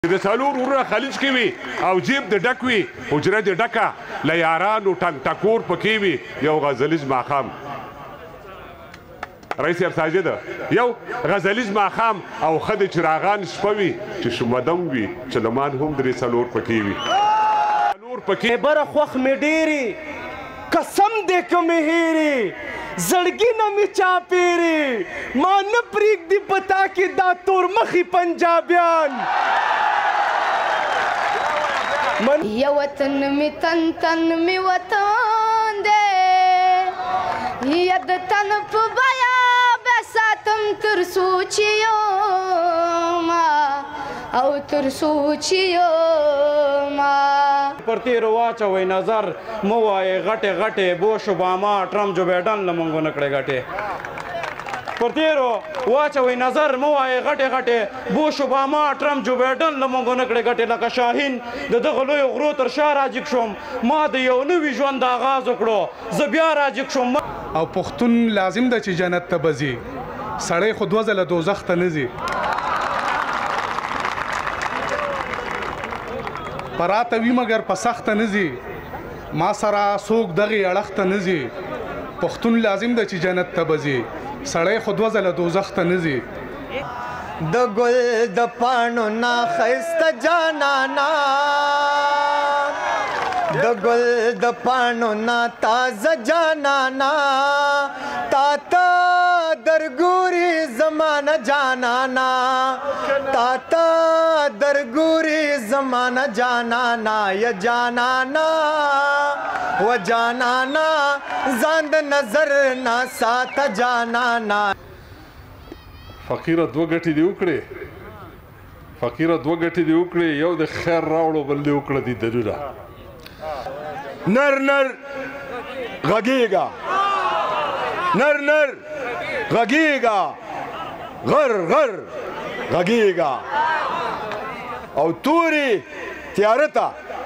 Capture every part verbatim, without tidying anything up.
د څلور ورونه خلیج کې وي او جیب د ډک وي حجره د ډکه له یارانو ټنګ ټکور پکې وي یو غزلیز ماښام رئیس صاحب ساجد یو غزلیز ماښام او ښه د چراغان شپه وي چې شمدم وي چلمان هم درې څلور پکې وي څلور پکې بره خوښ مې ډېرې قسم دې که مې هېرې زړګي نه مې چاپېرې ما نه پرېږدي په تا کې دا تورمخي پنجابیان یا وطن می تن تن می وطن دے یا د تن په بیا به ساتم تر سوچیو ما او تر سوچیو ما پر تیر واچوئ نظر مو وایې غټې غټې بوش اوباما ټرمپ جو بایډن له مونږ ونه کړې غټې پر تیرو واچوئ نظر مو وایې غټې غټې بوش اوباما ټرمپ جو بایډن له مونږ ونه کړې غټې لکه شاهین د دغه لویو غرو تر شا راجګ شوم ما د یو نوي ژوند آغاز وکړو زه بیا راجګ شوم او پښتون لازم ده چې جنت ته به ځي سړی خو دوه ځله دوزخ ته نه ځي پراته وي مګر په سخته نه ځي ما سره څوک دغې اړخ ته نه ځي پښتون لازم ده چې جنت ته به ځي سړی خو دوه ځله دوزخ ته نه ځي د ګل د پاڼو نه ښایسته جانانا د ګل د پاڼو نه تازه جانانا تا ته درګوري زمانه جانانا تا ته درګوري زمانه جانانا یا جانانا و جانانا ځان د نظر نه ساته جانانا فقیره دوه ګټې دې وکړې فقیره دوه ګټې دې وکړې یو د خیر راوړو بل دې وکړه دې دلونه نر نر غږېږه نر نر غږېږه غر غر غږېږه او تورې تیاره ته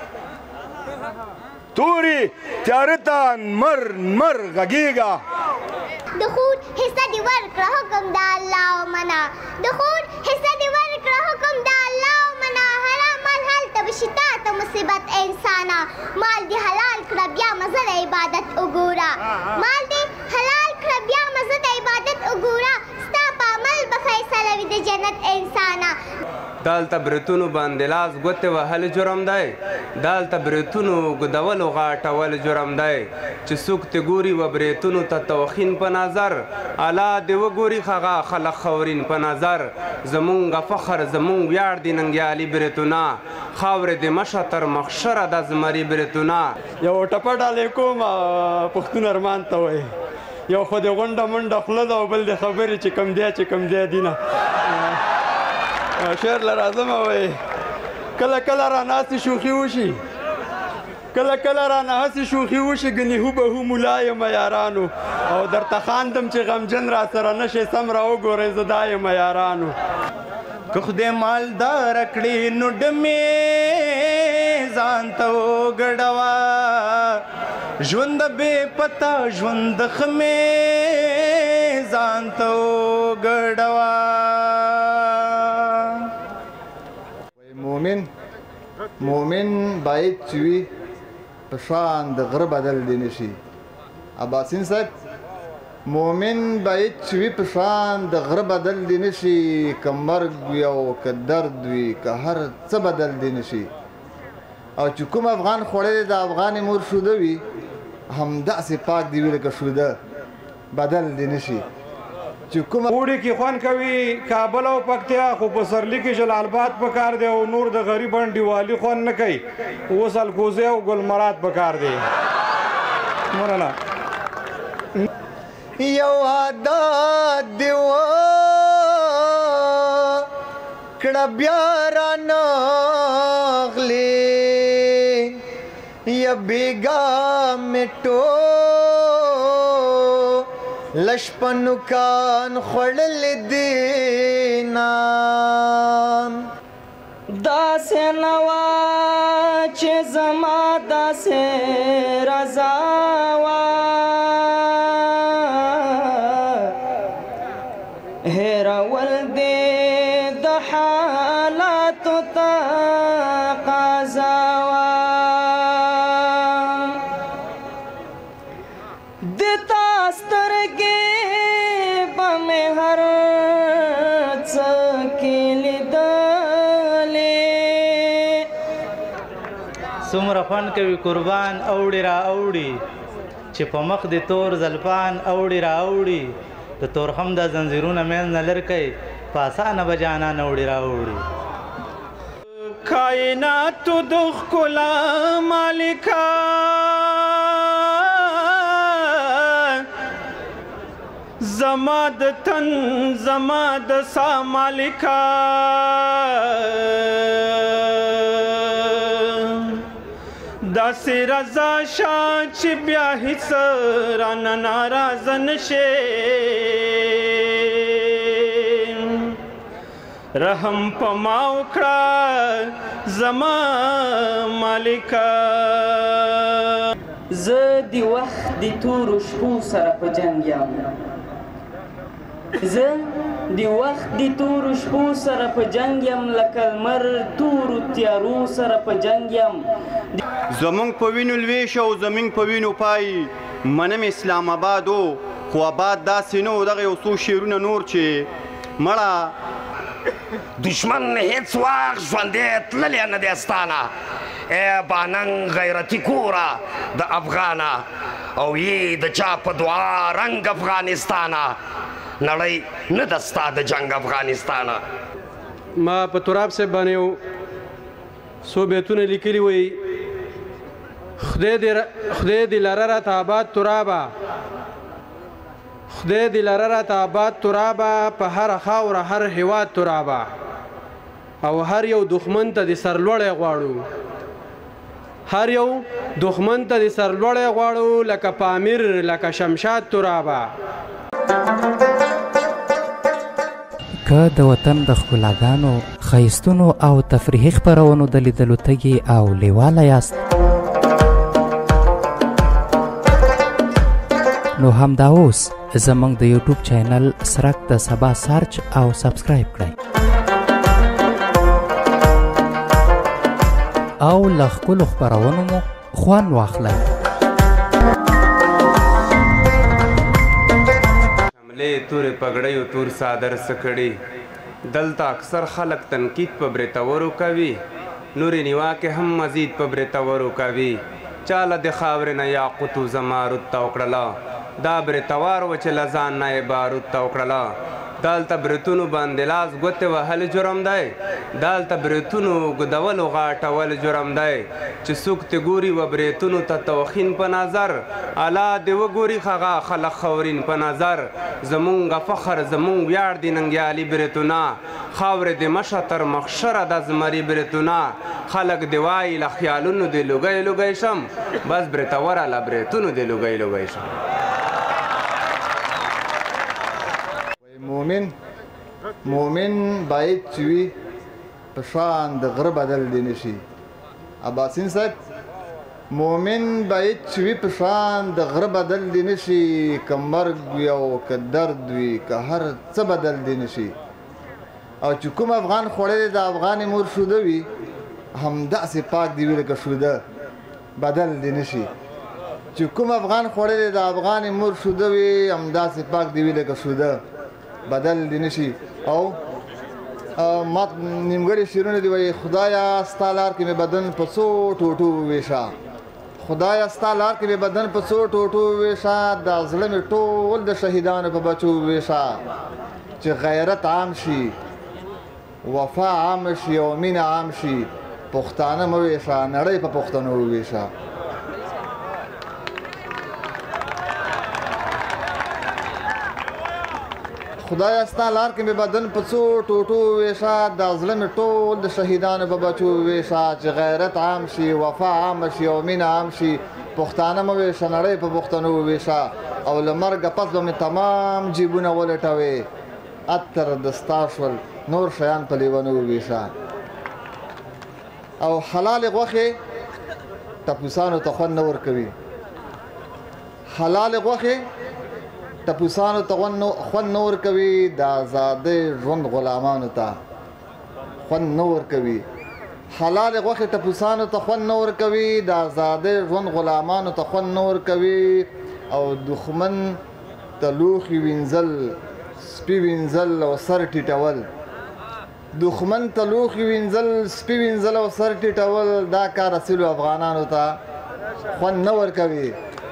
تورې تیاره ته نمر نمر غږېږه د خون حصه دې ورکړه حکم د الله ومنه د خون حصه دې ورکړه حکم د الله ومنه حرام مال هلته به شي تا ته مصیبت انسانه مال دې حلال کړه بیا مزه د عبادت وګوره مال دې حلال کړه بیا مزه د عبادت وګوره ستا په عمل به فیصله وي د جنت انسانه دالته بریتونو باندې لاس ګوتې وهل جرم دی دالته بریتونو ګدولو غاټول جرم دی چې څوک تې ګوري و بریتونو ته توخین په نظر الله دې وګوري هغه خلق خورین په نظر زمونږ فخر زمونږ ویاړ دي ننګیالي بریتونه خاورې دې مشه تر مخشره د زمري بریتونه یو ټپه ډالې کوم پښتون ارمان ته وایي یو خو دې غونډه منډه خوله ده او بل دې خبرې چې کم دی چې کم دی دینه شعر له راځم وایي کله کله رانه هسې شوخي وشي کله کله رانه هسې شوخي وشي ګنې هو به هو ملا یمه یارانو او درته خاندم چې غمجن را سره نه شئ سم را وګورئ زه دا یمه یارانو که خدای مالدار کړي نو ډمې ځان ته وګډوه ژوند بې پته ژوند خمې ځان ته وګډوه مومن مومن باید چې وي په شان د غره بدل دی نشي عباسین صاحب مومن باید چې وي په شان د غره بدل دی نشي که مرګ وي او که درد وي که هر څه بدل دی نشي او چې کوم افغان خوړلی د افغانې مور شوده وي همداسې پاک دی وي لکه شوده بدل دی نشي اوړي کې خوند کوي کابل او پکتیا خو په سرلی کې جلال آباد پکار دی او نور د غریب انډیوالي خوند نه کوي اوس الکوزی او ګلمرات پکار دی مولانا یو عادت دې وکړه بیا رانغلې یا بیګا مټو لشپنو کان خوړل دینان داسې نوا چې زما داسې رضا وا هېرول دې د حالاتو ته څومره خوند کوي قربان اوړي را اوړي چې په مخ د تور زلفان اوړي را اوړي د تورخم د زنځیرونه منځ نه لر کوي په اسانه به جانان اوړي را اوړي کائناتو د ښکلا مالکه زما د تن زما د سا مالکه داسې رضا شه چې بیا هیڅ رانه ناراضه نشې رحم په ما وکړه زما مالکه زه د وخت د تورو شپو سره په جنګ یم زه د وخت د تورو شپو سره په جنګ یم لکه لمر تورو تیارو سره په جنګ یم زمونږ په وینو لویش او زمونږ په وینو پای منم اسلام آباد و خو آباد داسې نه و دغه یو څو شعرونه نور چې مړه دشمن هیڅ وخت ژوندی تللی نه دی ستانه ای باننګ غیرتي کوره د افغانه او یې د چا په دعا رنګ افغانستانه نړۍ نه ده ستا د جنګ افغانستانه ما په تراب صاحب باندې یو څو بیتونه لیکلي وی خدای دې لره راته آباد ترابه خدای دې لره راته آباد ترابه په هره خاوره هر هیواد ترابه او هر یو دښمن ته دې سرلوړی غواړو هر یو دښمن ته دې سرلوړی غواړو لکه پامیر لکه شمشاد ترابه که د وطن د ښکلاګانو ښایستونو او تفریحي خپرونو د لیدلو تږي او لیواله یاست نو همدا اوس زموږ د یوټیوب چینل سرک د سبا سرچ او سبسکرایب کړئ او له ښکلو خپرونو مو خوند واخلئ شملې تورې پګړۍ او تور څادر څه کړي دلته اکثر خلک تنقید په بریتورو کوي نورې نیواکې هم مزید په بریتورو کوي چاله د خاورې نه یاقوت و زمارود ته وکړله دا بریتوار و چې له ځان نه یې بارود ته وکړله دالته بریتونو باندې لاس ګوتې وهل جرم دی دالته بریتونو ګدولو غاټول جرم دی چې څوک تې ګوري و بریتونو ته توخین په نظر الله دې وګوري هغه خلق خورین په نظر زمونږ فخر زمونږ ویاړ دي ننګیالي بریتونه خاورې دې مشه تر مخشره د زمري بریتونه خلق دې وایي له خیالونو دې لوګی لوګی شم بس بریتوره له بریتونو دې لوګی لوګی شم مومن مومن باید چې وي په شان د غره بدل دی نشي عباسین صاحب مومن باید چې وي په شان د غره بدل دی نشي که مرګ وي او که درد وي که هر څه بدل دی نشي او چې کوم افغان خوړلی د افغان مور شوده وي همداسې پاک دی وي لکه شوده بدل دی نشي چې کوم افغان خوړلی د افغان مور شوده وي همداسې پاک دی وي لکه شوده بدل دی نشي او ما نیمګړي شعرونه دي وایي خدایا ستا لار کې مې بدن په څو ټوټو وویشه خدایا ستا لار کې مې بدن په څو ټوټو وویشه دا زړه مې ټول د شهیدانو په بچو وویشه چې غیرت عام شي وفا عام شي او مینه عام شي پښتانه مه وویشه نړۍ په پښتنو وویشه خدایا ستا لار کې مې بدن په څو ټوټو وویشه دا زړه مې ټول د شهیدانو په بچو وویشه چې غیرت عام شي وفا عام شي او مینه عام شي پښتانه مه وویشه نړۍ په پښتنو وویشه او له مرګه پس به مې تمام جیبونه ولټوې اتر دستا شول نور شیان په لیونو وویشه او حلالې غوښې ټپوسانو ته خوند نه ورکوي حلالې غوښې ټپوسانو ته خوند نه ورکوي د ازادۍ ژوند غلامانو ته خوند نه ورکوي حلالې غوښې ټپوسانو ته خوند نه ورکوي د ازادۍ ژوند غلامانو ته خوند نه ورکوي او دښمن ته لوښي وینځل سپي وینځل او سر ټیټول دښمن ته لوښي وینځل سپي وینځل او سر ټیټول دا کار اصیلو افغانانو ته خوند نه ورکوي.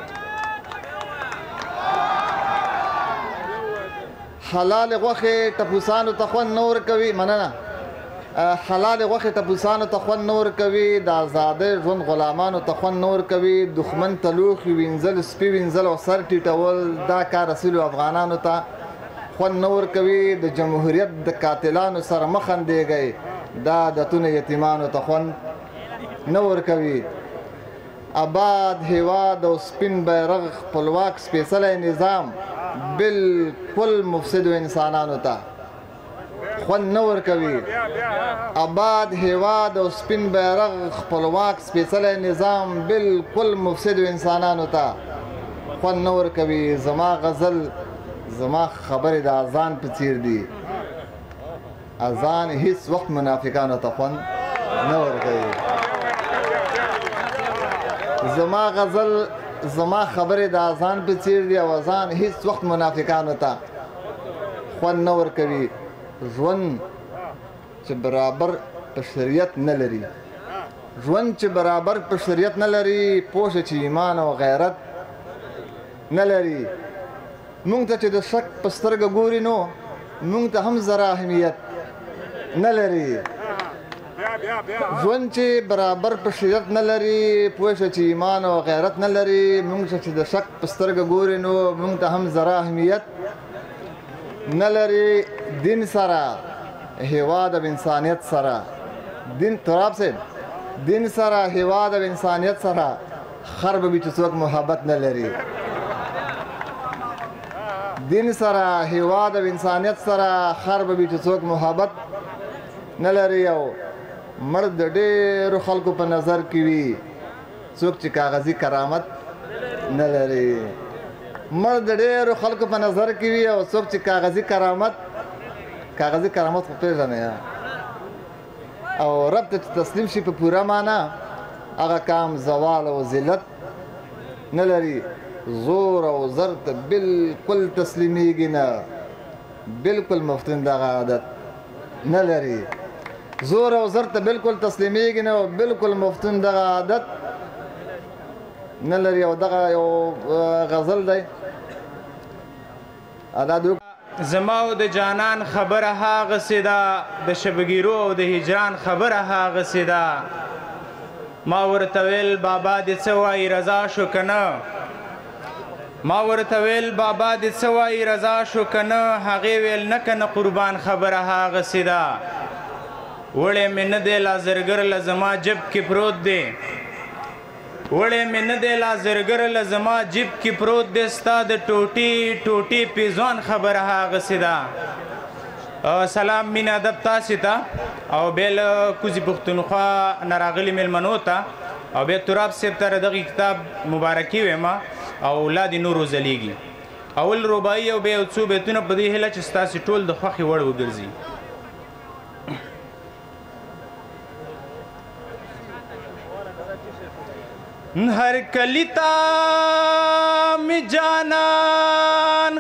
حلال غوښې ټپوسانو ته خوند نه ورکوي. مننه. حلال غوښې ټپوسانو ته خوند نه ورکوي. د ازادۍ ژوند غلامانو ته خوند نه ورکوي. دښمن ته لوښي وینځل سپي وینځل او سر ټیټول دا کار اصیلو افغانانو ته خوند نه ورکوي. د جمهوریت د قاتلانو سره مه خندېږئ. دا عادتونه یتیمانو ته خوند نه ورکوي. آباد هیواد او سپین بیرغ خپلواک سپېڅلی نظام بالکل مفسدو انسانانو ته خوند نه ورکوي. آباد هیواد او سپین بیرغ خپلواک سپېڅلی نظام بالکل مفسدو انسانانو ته خوند نه ورکوي. زما غزل زما خبرې د اذان په څیر دي. اذان هیڅ وخت منافقانو ته خوند نه ورکوي. زما غزل زما خبرې د اذان په څیر دي او اذان هیڅ وخت منافقانو ته خوند نه ورکوي. ژوند چې برابر په شریعت نه لري ژوند چې برابر په شریعت نه لري پوه شه چې ایمان او غیرت نه لري. مونږ ته چې د شک په سترګه ګوري نو مونږ ته هم ذره اهمیت نه لري. ژوند چې برابر په شریعت نه لري پوه شه چې ایمان او غیرت نه لري. مونږ ته چې د شک په سترګه ګوري نو مونږ ته هم ذره اهمیت نه لري. دین سره هیواد او انسانیت سره دین تراب صاحب دین سره هیواد او انسانیت سره خر به وي چې څوک محبت نه لري. دین سره هیواد او انسانیت سره خر به وي چې څوک محبت نه لري. او مړ د ډېرو خلکو په نظر کې وي څوک چې کاغذي کرامت نه لري. مړ د ډېرو خلکو په نظر کې وي او څوک چې کاغذي کرامت کاغذي کرامت خو پېژنئ او رب ته تسلیم شي په پوره معنا هغه کام زوال او ذلت نه لري. زور او زر ته بالکل تسلیمیږي نه. بالکل مفتون دغه عادت نه لري. زور او زر ته بالکل تسلیمیږي نه او بالکل مفتون دغه عادت نه لري. او دغه یو غزل دی ادا زما او د جانان خبره هاغسې ده د شبګیرو او د هجران خبره هاغسې ده. ما ورته ویل بابا دې څه وایي رضا شو که نه ما ورته ویل بابا دې څه وایي رضا شو که نه هغې ویل نه که نه قربان خبره هاغسې ده. وړی مې نه دی لا زرګر له زما جب کې پروت دی وړی مې نه دی لا زرګر له زما جب کې پروت دی. ستا د ټوټې ټوټې پیزوان خبره هاغسې ده. سلام مینه ادب تاسې ته او بیا له کوزي پښتونخوا نه راغلي مېلمنو ته او بیا تراب صاحب ته دغه کتاب مبارکي ویم او اولاد نورو ځلیږي. اول رباعي او بیا یو څو بیتونه په دې هیله چې ستاسې ټول د خوښې وړ وګرځي. هر کلی تا می جانان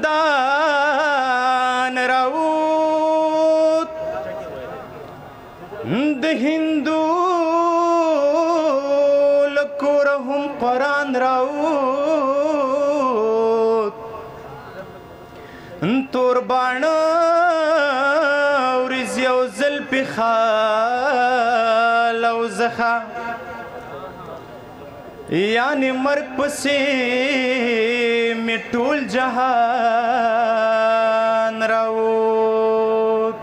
خندان راوت د هندو لکور هم قرآن راوت تور باڼه ورځ یو ځل پې خال او زخه یعنی مرگ پسی می ټول جهان راوت.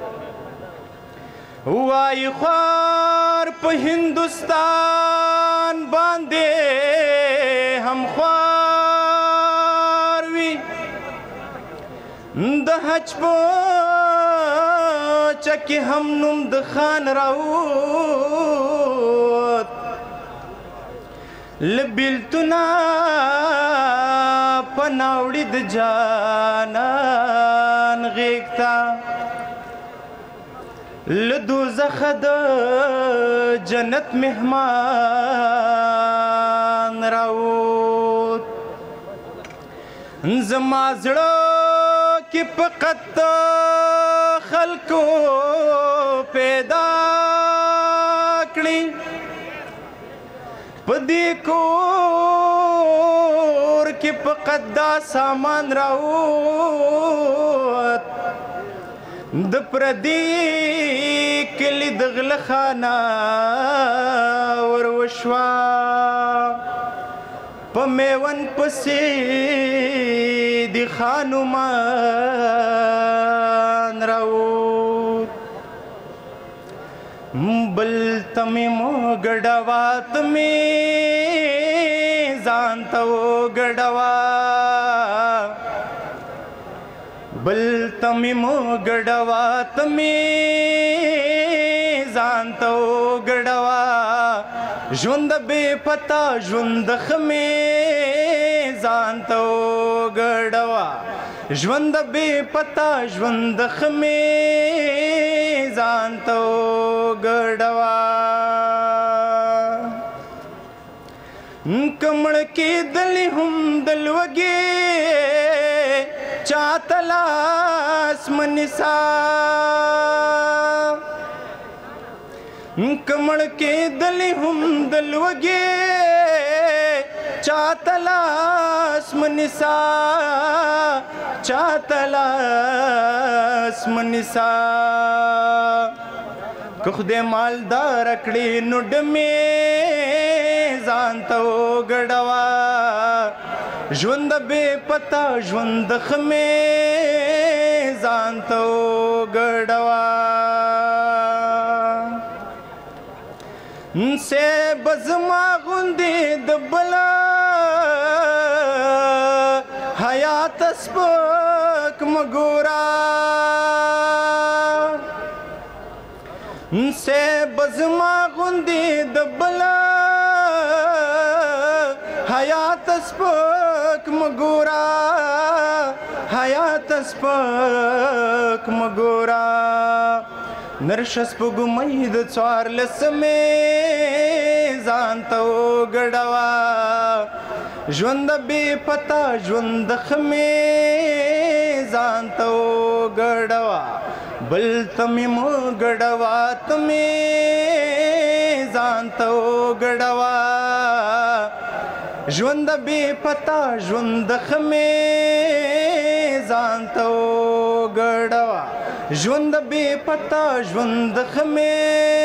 وای خوار په هندوستان باندې هم خوار وي د حج په چکې هم نوم د خان راوت. لبیلتنا پناوړي د جانان غیږتا لدوزخ د جنت مهمان راوت. زما زړه کې فقط خلکو پیدا کړي په دې کور کې په قدا سامان راووت د پردي کلي د غله خانه ور وشوه په میوند پسې د خانومان راووت بل ته مې وګډوه ته مې ځان ته وګډوه بل ته مې وګډوه ته مې ځان ته وګډوه ژوند بې پتا ژوند ښه مې ځان ته وګډوه ژوند بې پتا ژوند ښه مې ځان ته وګډوه که مړ کېدلې هم د لوږې چاته لاس مه نیسه که مړ کېدلې هم د لوږې چاته لاس مه نیسه چاته لاس مه نیسه که خدای مالدار کړي نو ډمې ځان ته وګډوه ژوند بې پتا ژوند ښه مې ځان ته وګډوه صیب زما غوندې د بله حیات سپک مه ګوره صیب زما غوندې د بله حیات سپک مه ګوره حیات سپک مه ګوره نرشه سپوږمۍ د څوارلسمې ځان ته وګډوه ژوند بې پتا ژوند ښه مې ځان ته وګډوه بل ته مې وګډوه ته مې ځان ته وګډوه ژوند بې پتا ژوند ښه مې ځان ته وګډوه ژوند بې پتا ژوند ښه مې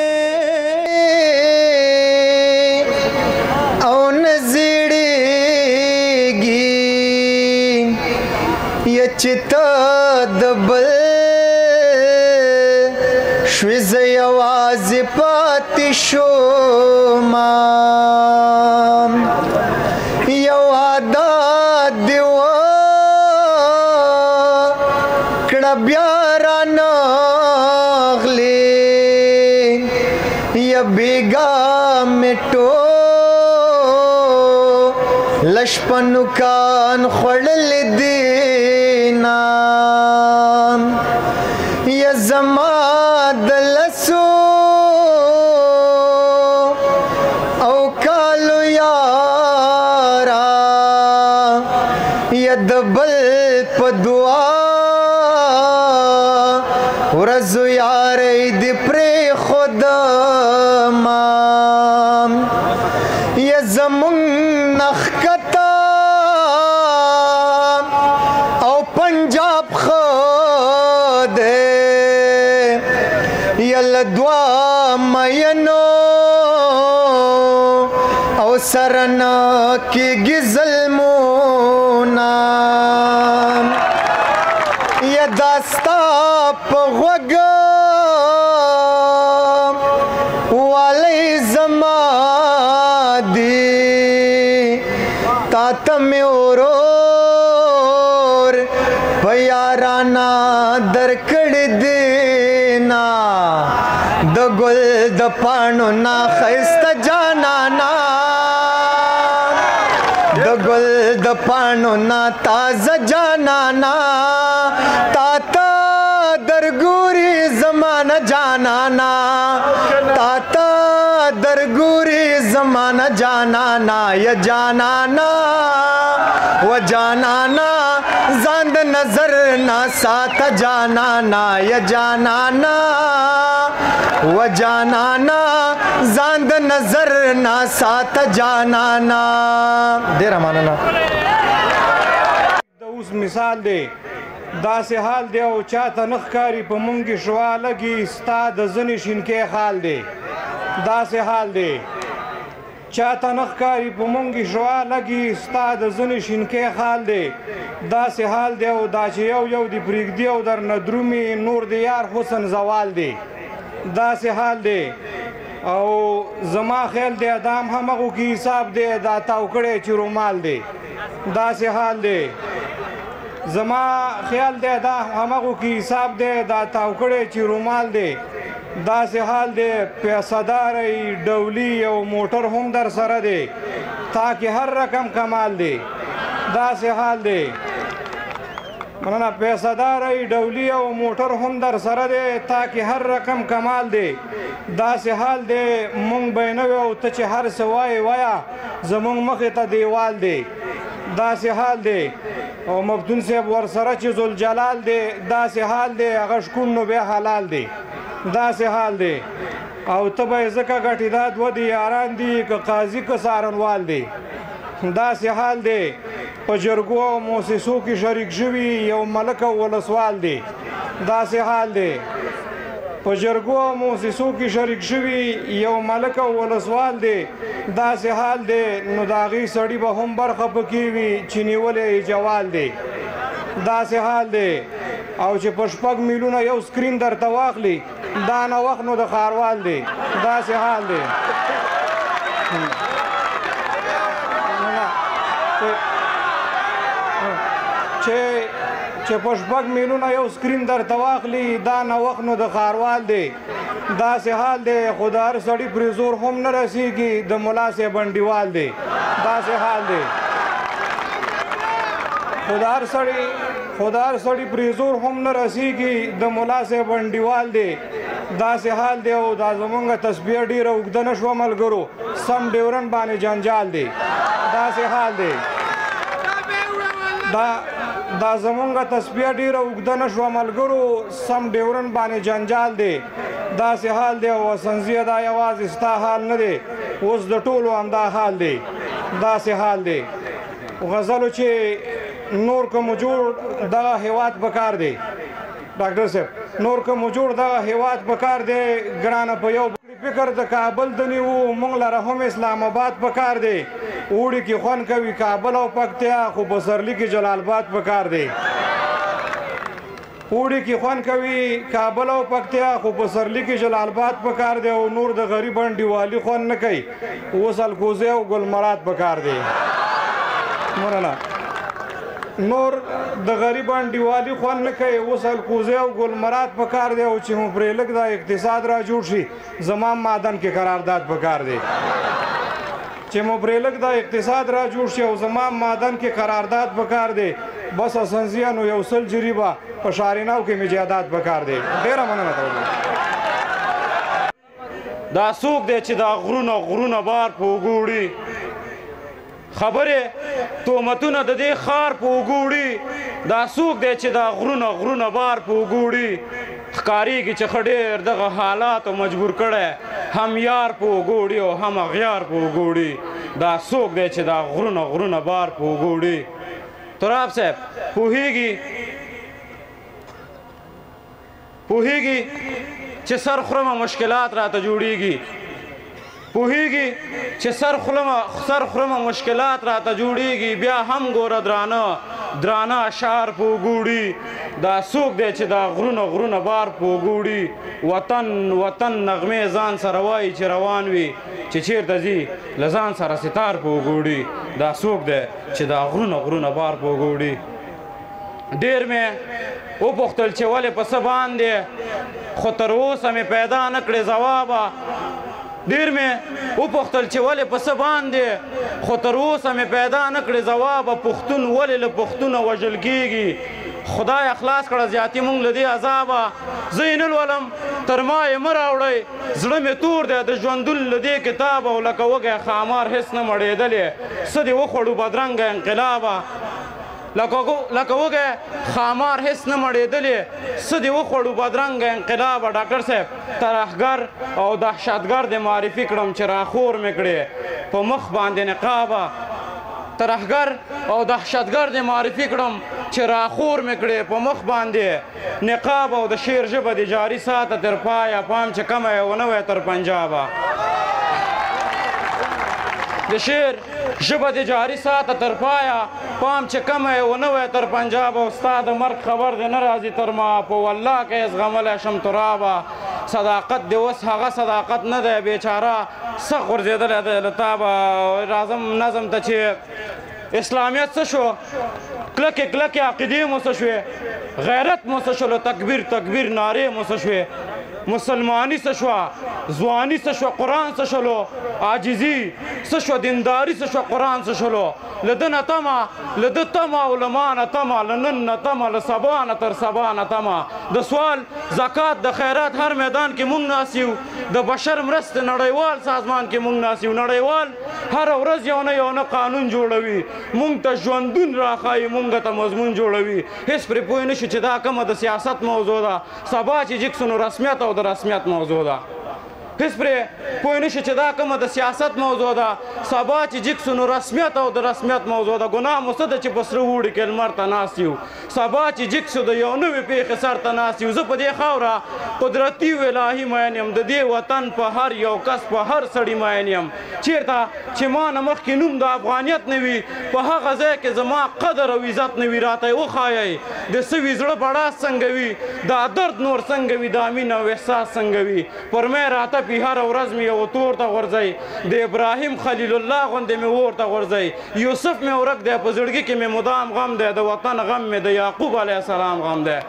او نه زیړېږي یا چې ته د بل شوې زه یوازې پاتې شومه یو عادت دې وکړه بیا رانغلې یا بیګا مې ټوله شپه نوکان خوړلې دینه یا زما د لسو او کالو یاره یا د بل په دعا ورځو یارۍ دې پرېښودمه یا زمونږ نه ښکته او پنجاب ښه دی یا له دوه مینو او سره نه کېږي ظلمونه یا دا ستا په غوږ والی زما دی تا ته مې ورور په یارانه درکړې دینا د ګل د پاڼو نه ښایسته جانانا د ګل د پاڼو نه تازه جانانا تا ته درګوري زمانه جانانا تا ته درگوری زمانہ جانانا یا جانانا و جانانا زاند نظر نہ ساتھ جانانا یا جانانا و جانانا زاند نظر نہ ساتھ جانانا. ډیره مننه. د اوس مثال دی داسې حال دی او چاته نه ښکاري په مونږ شوا لګي ستا د ځنې شینکۍ حال دی. داسې حال دی چاته نه ښکاري په مونږ شوا لګي ستا د ځنې شینکۍ حال دی. داسې حال دی او دا چې یو یو دې پرېږدي او درنه درومي نور د یار حسن زوال دی. داسې حال دی او زما خیال دی دا هم همغو کې حساب دی دا تاو کړی چې رومال دی. داسې حال دی زما خیال دی دا همغو کې حساب دی دا تاو کړی چې رومال دی. داسې حال دی پیسهداری ډولي او موټر هم در سره دی تاکې هر رقم کمال دی. داسې حال دی مننه پیسهداری ډولي او موټر هم در سره دی تاکې هر رقم کمال دی. داسې حال دی مونږ به نه وي او ته چې هر څه وایې وایه زمونږ مخې ته دیوال دی. داسې حال دی او مفتون صاحب ورسره چې ذوالجلال دی داسې حال دی هغه شکون نو بیا حلال دی. داسې حال دی او ته به یې ځکه ګټې دا دوه د یاران دي که قاضي که څارنوال دی. داسې حال دی په جرګو او موسسو کې شریک شوي یو ملک او ولسوال دی. داسې حال دی په جرګو او موسسو کې شریک شوي یو ملک او ولسوال دی. داسې حال دی نو د هغې سړي به هم برخه پکې وي چې نیولی یې جوال دی. داسې حال دی او چې په شپږ میلونه یو سکرین درته واخلي دا نه وخت نو د ښاروال دی. داسې حال دی چې په شپږ میلونه یو سکرین درته واخلي دا نه وخت نو د ښاروال دی. داسې حال دی خو د هر سړي پرې زور هم نه رسېږي د ملا صاحب انډیوال دی. داسې حال دی خو د هر سړي خو د هر سړي پرې زور هم نه رسېږي د ملا صاحب انډیوال دی. داسې حال دی او دا زمونږ تسبیح ډېره اوږده نه شوه ملګرو سم ډیورن باندې جنجال دی. داسې حال دی دا دا زمونږ تسبیح ډېره اوږده نه شوه ملګرو سم ډیورن باندې جنجال دی. داسې حال دی او وسنځیه دا یوازې ستا حال نه دی اوس د ټولو همدا حال دی. داسې حال دی غزلو چې نور که مو جوړ دغه هیواد پکار دی ډاکټر صاحب نور که مو جوړ دغه هیواد پکار دی ګرانه په یو فکر د کابل د نیو مونږ لره هم اسلام آباد پکار دی. اوړي کې خوند کوي کابل او پکتیا خو پسرلي کې جلال آباد پکار دی. اوړي کې خوند کوي کابل او پکتیا خو پسرلي کې جلال آباد پکار دی او نور د غریب انډیوالي خوند نه کوي اوس الکوزی او ګلمراد پکار دی. مننه نور د غریب انډیوالي خوند نه کوي اوس الکوزی او ګلمراد پکار دی او چې مو پرې لږ دا اقتصاد را جوړ شي زما معدن کې قرارداد پکار دی. چې مو پرې لږ دا اقتصاد را جوړ شي او زما معدن کې قرارداد پکار دی بس اسنزیه نو یو سل جریبه په شاریناو کې مجادات پکار دی. ډېره مننه کوم. دا څوک دی چې دا غرونه غرونه بار په وګوړي خبرې تهمتونه د دې ښار په وګوړي. دا څوک دی چې دا غرونه غرونه بار په وګوړي ښکارېږي چې ښه ډېر دغه حالاتو مجبور کړی هم یار په وګوړي او هم اغیار په وګوړي. دا څوک دی چې دا غرونه غرونه بار په وګوړي. تراب صاحب پوهېږي پوهېږي چې سر خورمه مشکلات راته جوړېږي پوهېږي چې سر خورمه سر خورمه مشکلات راته جوړېږي بیا هم ګوره درانه درانه اشعار په وګوړي. دا څوک دی چې دا غرونه غرونه بار په وګوړي وطن وطن نغمې ځان سره وایي چې روان وي چې چیرته ځي له ځان سره ستار په وګوړي. دا څوک دی چې دا غرونه غرونه بار په وګوړي. ډېر مې وپوښتل چې ولې په څه باندې خو تر اوسه مې پیدا نه کړې ځوابه. ډېر مې وپوښتل چې ولې په څه باندې خو تر اوسه مې پیدا نه کړې ځوابه. پښتون ولې له پښتونه وژل کېږي خدای خلاص کړه زیاتې مونږ له دې عذابه. زه یې نه لولم تر ما یې مه راوړئ زړه مې تور دی د ژوندون له دې کتاب او لکه وږی خامار هېڅ نه مړېدلې څه دې وخوړو بدرنګه انقلابه لکه وږی خامار هېڅ نه مړېدلې څه دې وخوړو بدرنګه انقلابه ډاکټر صاحب ترهګر او دهشتګر دې معرفي کړم چې راخور مې کړې په مخ باندې نقابه ترهګر او دهشتګر دې معرفي کړم چې راخور مې کړې په مخ باندې نقاب او د شعر ژبه دې جاري ساته تر پایه پام چې کمه یې ونه وی تر پنجابه د شعر ژبه دې جاري ساته تر پایه پام چې کمه یې ونه وی تر پنجابه او ستا د مرګ خبر دې نه راځي تر ما په والله که یې زغملی شم ترابه صداقت دې اوس هغه صداقت نه دی بیچاره سخت غورځېدلی دی له تا به راځم نظم ته چې اسلامیت څه شو کلکې کلکې عقیدې مو څه شوې غیرت مو څه شولو تکبیر تکبیر نارې مو څه شوې مسلمانی څه شوه ځواني څه شوه قرآن څه شولو عاجزي څه شوه دینداري څه شوه قرآن څه شولو له ده نه تمه له ده تمه او له ما نه تمه له نن نه تمه له سبا نه تر سبا نه تمه د سوال زکات د خیرات هر میدان کې مونږ ناست یو د بشر مرستې نړیوال سازمان کې مونږ ناست یو نړیوال هره ورځ یو نه یو نه قانون جوړوي مونږ ته ژوندون راښایي مونږ ته مضمون جوړوي هېڅ پرې پوه نه شو چې دا کومه د سیاست موضوع ده سبا چې جګ سو نو رسمیت او د رسمیت موضوع ده هېڅ پرې پوه نه شو چې دا کومه د سیاست موضوع ده سبا چې جګ سو نو رسمیت او د رسمیت موضوع ده ګناه مو څه ده چې په سره اوړي کې لمر ته ناست یو سبا چې جګ سو د یو نوې پېښې سر ته ناست یو زه په دې خاوره قدرتي و الهي مین یم د دې وطن په هر یو کس په هر سړي مین یم چېرته چې ما نه مخکې نوم د افغانیت نه وي په هغه ځای کې زما قدر او عزت نه وي راته یې وښایئ د سوي زړه بړاس څنګه وي دا درد نور څنګه وي دا مینه او احساس څنګه وي پر مې راته هر ورځ مې یو تور ته غورځئ د ابراهیم خلیل الله غوندې مې اور ته غورځئ یوسف مې ورک دی په زړګي کې مې مدام غم دی د وطن غم مې د یعقوب علیه السلام غم دی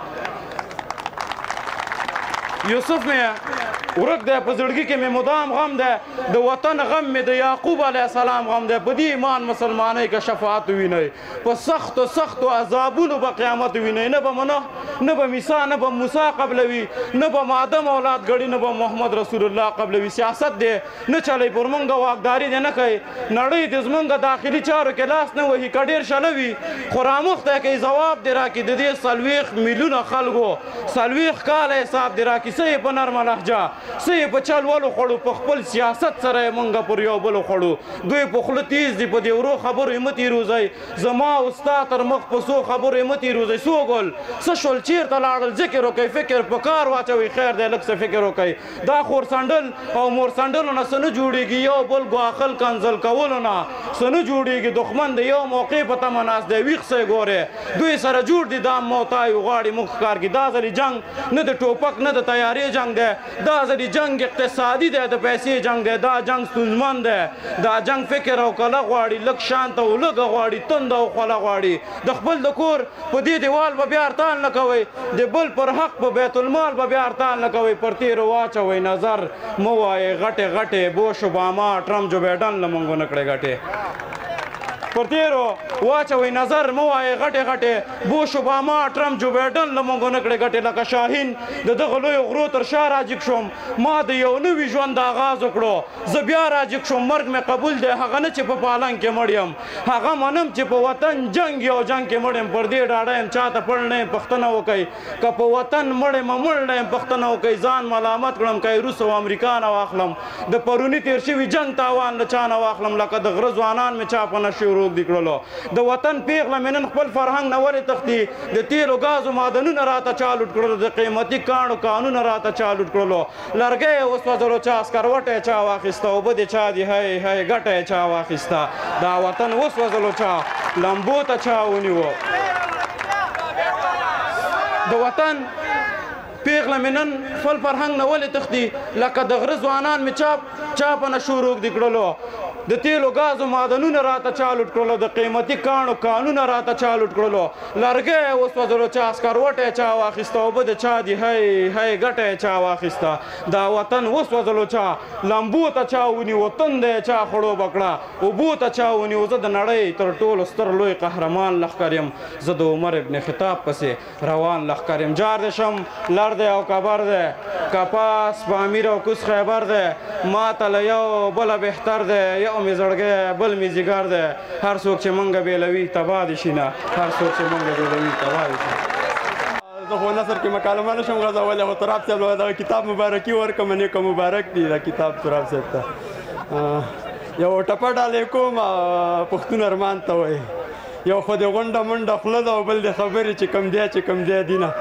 یوسف مې ورک دی په زړګي کې مې مدام غم دی د وطن غم مې د یعقوب علیه السلام غم دی په دې ایمان مسلمانۍ که شفاعت ووینئ په سختو سختو عذابونو به قیامت ووینئ نه به منح نه به میسا نه به موسی قبلوي نه به آدم اولاد ګړي نه به محمد رسول الله قبلوي سیاست دی نه چلی پر مونږ واکداري دی نه کوي نړۍ د زمونږ داخلي چارو کې لاس نه وهي که ډېر شله وي خو رامخته کوي ځواب دی راکړي د دې څلوېښت میلیونه خلکو څلوېښت کاله حساب دی راکړي څه یې په نرمه لهجه څه یې په چل ولو خوړو په خپل سیاست سره یې مونږ پر یو بل خوړو دوی په خوله تیز دي په دې ورو خبرو یې مه تېروځئ زما او ستا تر مخ په څو خبرو یې مه تېروځئ څو ګل څه شول چېرته لاړل ذکر وکئ فکر په کار واچوئ خیر دی لږ څه فکر وکئ دا خور سنډل او مور سنډلو نه څه نه جوړېږي یو بل ګواښل کنځل کولو نه څه نه جوړېږي دښمن د یو موقع په تمه ناست دی ویښ څه ګورې دوی سره جوړ دي دا موتایو غواړي موږ ښکار کړي دا ځلې جنګ نه د ټوپک نه د تیارې جنګ دی دا ځلې جنګ اقتصادي دی د پیسې جنګ دی دا جنګ ستونزمن دی دا جنګ فکر او کله غواړي لږ شانت او لږه غواړي تند او خوله غواړي د خپل د کور په دې دیوال به بیا ارتال نه کوئ د بل پر حق په بیت المال به بیا ارتال نه کوئ پر تېرو واچوئ نظر مه وایئ غټې غټې بوش اوباما ټرمپ جو بایډن له مونږ ونه کړې غټې پر تېرو واچوئ نظر مه وایئ غټې غټې بوش اوباما ټرمپ جو بایډن له مونږ ونه کړې غټې لکه شاهین د دغه لویو غرو تر شا راجګ شوم ما د یو نوي ژوند آغاز وکړو زه بیا راجګ شوم مرګ مې قبول دی هغه نه چې په پالنګ کې مړ یم هغه منم چې په وطن جنګ یو جنګ کې مړ یم پر دې ډاډه یم چاته پړ نه یم پښتنه وکئ که په وطن مړ یم مړ نه یم پښتنه وکئ ځان ملامت کړم که روس او امریکا نه واخلم د پروني تېر شوي جنګ تاوان له چا نه واخلم لکه د غره ځوانان مې چا په نشې روږ دي کړلو د وطن پیغله مې نن خپل فرهنګ نه ولې تښتي د تیلو ګازو معدنونه راته چا لوټ کړلو د قیمتي کاڼو کانونه راته چا لوټ کړلو لرګی یې وسوځلو چا سکروټی چا واخیسته اوبه دې چا دي هی هی ګټه یې چا واخیسته دا وطن وسوځلو چا لمبو ته چا ونیوه د وطن پیغله مې نن خپل فرهنګ نه ولې تښتي لکه د غره ځوانان مې چا چا په نشو روږدي کړلو د تیلو ګازو معدنونه راته چا لوټ کړلو د قیمتي کاڼو کانونه راته چا لوټ کړلو لرګی یې وسوځلو چا سکروټی چا واخیسته اوبه د چا دي هی هی ګټه یې چا واخیسته دا وطن وسوځلو چا لمبو ته چا ونیوه تنده یې چا خړوبه کړه اوبو ته چا ونیوه زه د نړۍ تر ټولو ستر لوی قهرمان لښکر یم زه د عمر ابن خطاب پسې روان لښکر یم جار دې شم لړ خبر دی او کبر دی کپاس په امیر او کوس خیبر دی ما ته له یو بله بهتر دی یو مې زړګی بل مې جګر دی هر څوک چې مونږ بېلوي تباه دې شي نه هر څوک چې مونږ بېلوي تباه دې شي زه خو نثر کې مکالمه نشم غځولی خو تراب صاحب له دغه کتاب مبارکي ورکړم نیکه مبارک دی دا کتاب تراب صاحب ته یو ټپه ډالۍ کوم پښتون ارمان ته وایي یو خو د غونډه منډه خوله ده او بل د خبرې چې کم دی چې کم دی دینه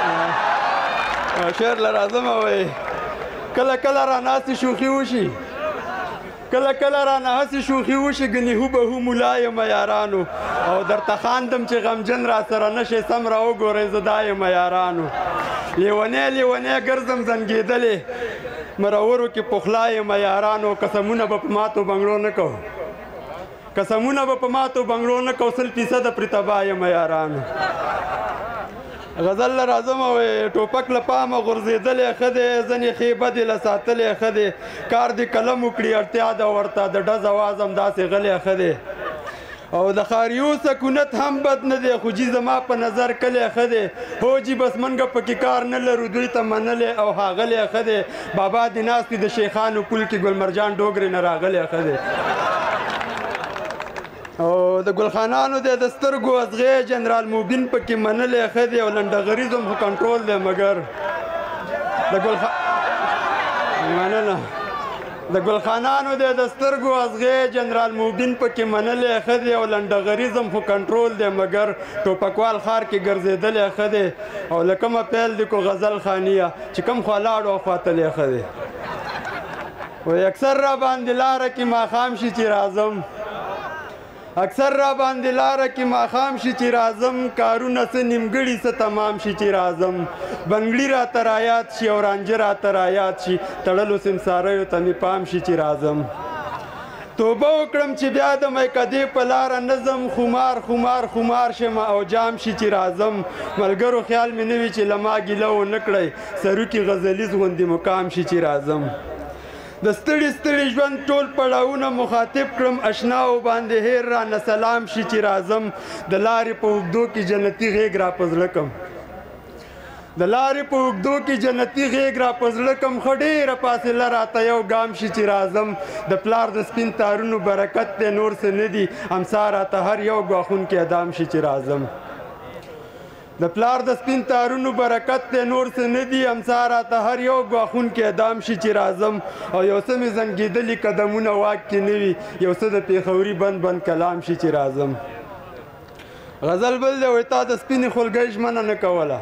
شعر له راځمه وایي کله کله رانه هسې شوخي وشي کله کله رانه هسې شوخي وشي ګنې هوبهو ملا یم یارانو او درته خاندم چې غمجن را سره نشئ سم را وګورئ زه دا یم یارانو لیونی لیونی ګرځم زنګېدلې مرورو کې پخلا یم یارانو قسمونه به په ماتو بنګړو نه کوو قسمونه به په ماتو بنګړو نه کوو سل فیصده پرې تباه یم یارانو غزل له راځمه وایي ټوپک له پامه غورځېدلی ښه دی ځنې ښې بدې له ساتلی ښه دی کار دې قلم وکړي اړتیا ده ورته د ډز اواز هم داسې غلی ښه دی او د ښاریو سکونت هم بد نه دی خو جي زما په نظر کلی ښه دی هو جي بس منګه پکې کار نه لرو دوی ته منلی او ښاغلی ښه دی بابا دې ناست وي د شیخانو پل کې ګلمرجان ډوګرې نه راغلی ښه دی او د ګلخانانو دی د سترګو ازغې جنرال موبین پکې منلی ښه دی او لنډغریز هم خو کنټرول دی مګر د ګلخ مننه د ګلخانانو دی د سترګو ازغې جنرال موبین پکې منلی ښه دی او لنډغریز هم خو کنټرول دی مګر ټوپکوال ښار کې ګرځېدلی ښه دی او له کومه پیل دی کو غزل خانیه چې کوم خوا لاړو او خواتلی ښه دی وایي اکثر را باندې لاره کې ماښام شي چې راځم اکثر را باندې لاره کې ماښام شي چې راځم کارونه څه نیمګړي څه تمام شي چې راځم بنګړي راته رایاد شي او رانجه راته رایاد شي تړلو سمساریو ته مې پام شي چې راځم توبه وکړم چې بیا د میکدې په لاره نظم خمار خمار خمار شم او جام شي چې راځم ملګرو خیال مې نه وي چې له ما ګیله ونه کړی سروکي غزلیز غوندې مقام شي چې راځم د ستړي ستړي ژوند ټول پړاوونه مخاطب کړم اشناو باندې هیر رانه سلام شي چې راځم د لارې په اوږدو کې جنتي غېږ را په زړه کم د لارې په اوږدو کې جنتي غېږ را په زړه کم ښه ډېره فاصله راته یو ګام شي چې راځم د پلار د سپین تارونو برکت دی نور څه نه دي امسا راته هر یو ګواښونکی ادام شي چې راځم د پلار د سپین تارونو برکت دی نور څه نه دي امسا راته هر یو ګواښونکی ادام شي چې راځم او یو څه مې زنګېدلي قدمونه واک کې نه وي یو څه د پېښوري بند بند کلام شي چې راځم غزل بل دی وایي تا د سپینې خولګۍ ژمنه نه کوله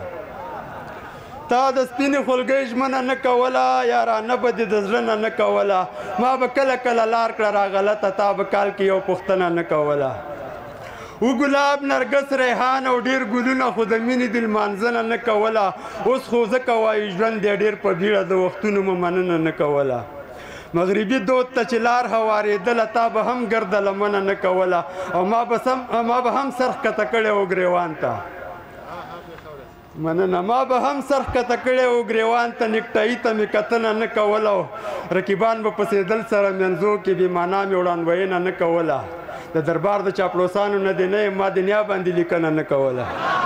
تا د سپینې خولګۍ ژمنه نه کوله یارانه به دې د زړه نه نه کوله ما به کله کله لار کړه راغلته تا به کال کې یو پوښتنه نه کوله و ګلاب نرګس ریحان او ډېر ګلونه خو د مینې د لمانځنه نه کوله اوس خو ځکه وایي ژوند دی ډېر په بیړه د وختونو مو مننه نه کوله مغربي دود ته چې لار هوارېدله تا به هم ګرده لمنه نه کوله او ما به هم سر ښکته کړی و ګریوان ته مننه ما به هم سر ښکته کړی و ګریوان ته نیکټایي ته مې کتنه نه کوله او رقیبان به پسېدل سره منځو کې بې معنا مې وړاندوینه نه کوله د دربار د چاپلوسانو نه دی نه یم ما دنیا باندې لیکنه نه کوله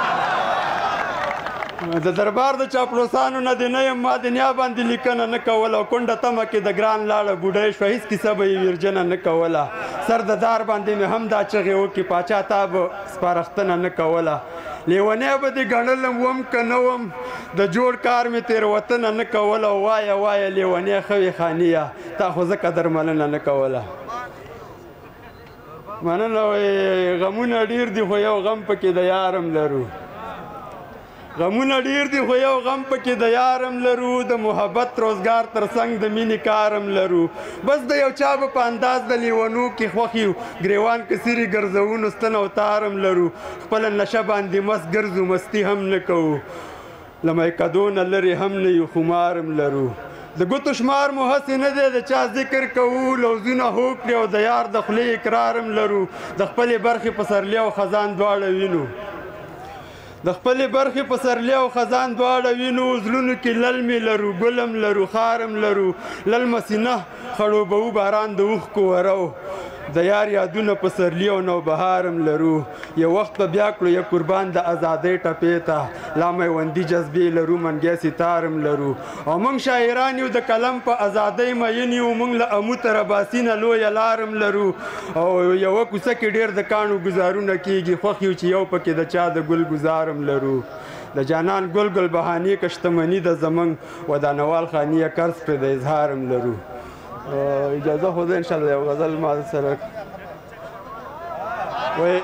د دربار د چاپلوسانو نه دی نه یم ما دنیا باندې لیکنه نه کوله او کونډه تمه کې د ګران لاړه بوډۍ شوه هېڅ کیسه به یې ویرجنه نه کوله سر د دار باندې مې هم دا چغې وکړي پاچا تا به سپارښتنه نه کوله لیونی به دې ګڼلم وم که نه وم د جوړ کار مې تېروتنه نه کوله او وایه وایه لیونی ښه وې خانیه تا خو ځکه درملنه نه کوله مننه وایي غمونه ډېر دي خو یو غم پکې د یارم لرو غمونه ډېر دي خو یو غم پکې د یارم لرو د محبت روزګار تر څنګ د مینې کارم لرو بس د یو چا به په انداز د لیونو کې خوښ یو ګریوان کسیري ګرځوو ستن او تارم لرو خپله نشه باندې مست ګرځو مستي هم نه کوو له میکدو نه لرې هم نه یو خمارم لرو د ګوتو شمار مو هسې نه دی د چا ذکر کوو لوزونه هو کړي او د یار د خولې اقرارم لرو د خپلې برخې پسرلی او خزان دواړه وینو د خپلې برخې پسرلی او خزان دواړه وینو زړونو کې للمې لرو ګلم لرو خارم لرو للمه سینه خړوبوو باران د اوښکو ورو د یار یادونه په سرلی او نوبهارم لرو یو وخت به بیا کړو یا قربان د ازادۍ ټپې ته لا میوندي جذبې لرو منګی ستارم لرو او موږ شاعران یو د کلم په ازادۍ مین یو موږ له امو تر باسینه لویه لارم لرو او یوه کوڅه کې ډېر د کاڼو ګزارونه کېږي خوښ یو چې یو پکې د چا د ګل ګزارم لرو د جانان ګل ګل بهانې که شتمني د زمونږ ودانوال خاني یا قرض پرې د اظهارم لرو اجازه خو ده انشاءالله یو غزل ما سره وایي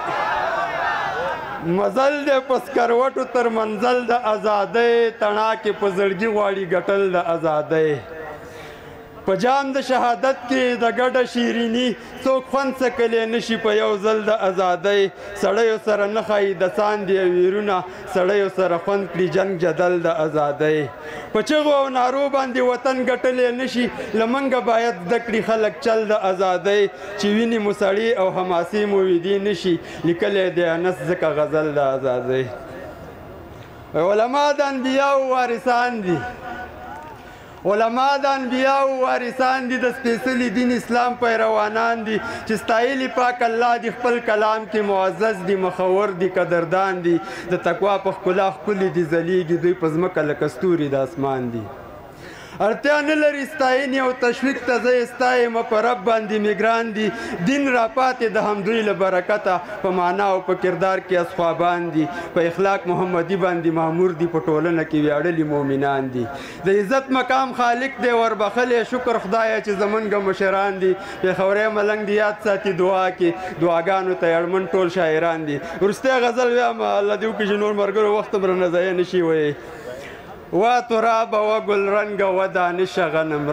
مزل دی په سکروټو تر منزل د ازادۍ تڼاکې په زړګي غواړي ګټل د ازادۍ په جام د شهادت کې د ګډه شیریني څوک خوند څکلی نشي په یو ځل د ازادۍ سړیو سره نه ښایي د ساندې او ویرونه سړیو سره خوند کړي جنګ جدل د ازادۍ په چغو او نارو باندې وطن ګټلی نشي له موږ باید زده کړي خلک چل د ازادۍ چې وینې مو سړي او حماسې مو ویدې نشي لیکلی دی انس ځکه غزل د ازادۍ علما د انبیاو وارثان دي علما د انبیاو وارثان دي د سپېڅلي دین اسلام پیروانان دي چې ستایلي پاک الله دي خپل کلام کې معزز دي مخور دي قدردان دي د تقوا په ښکلا ښکلي دي ځلیږي دوی په ځمکه لکه ستوري د اسمان دي اړتیا نه لري ستاینې او تشویق ته زه یې ستایم په رب باندې میګران دي دین راپاتې د همدوی له برکته په معنا او په کردار کې اصحابان دي په اخلاق محمدي باندې مامور دي په ټولنه کې ویاړلي مؤمنان دي د عزت مقام خالق دی وربخلی شکر خدایه چې زمونږ مشران دي پېښوری ملنګ دي یاد ساتي دعا کې دعاګانو ته اړمن ټول شاعران دي وروستی غزل ویم الله دې وکړي چې نور ملګرو وخت هم رانه ضایع نه شي ویې وا ترابه و ګل رنګه و دانشه غنم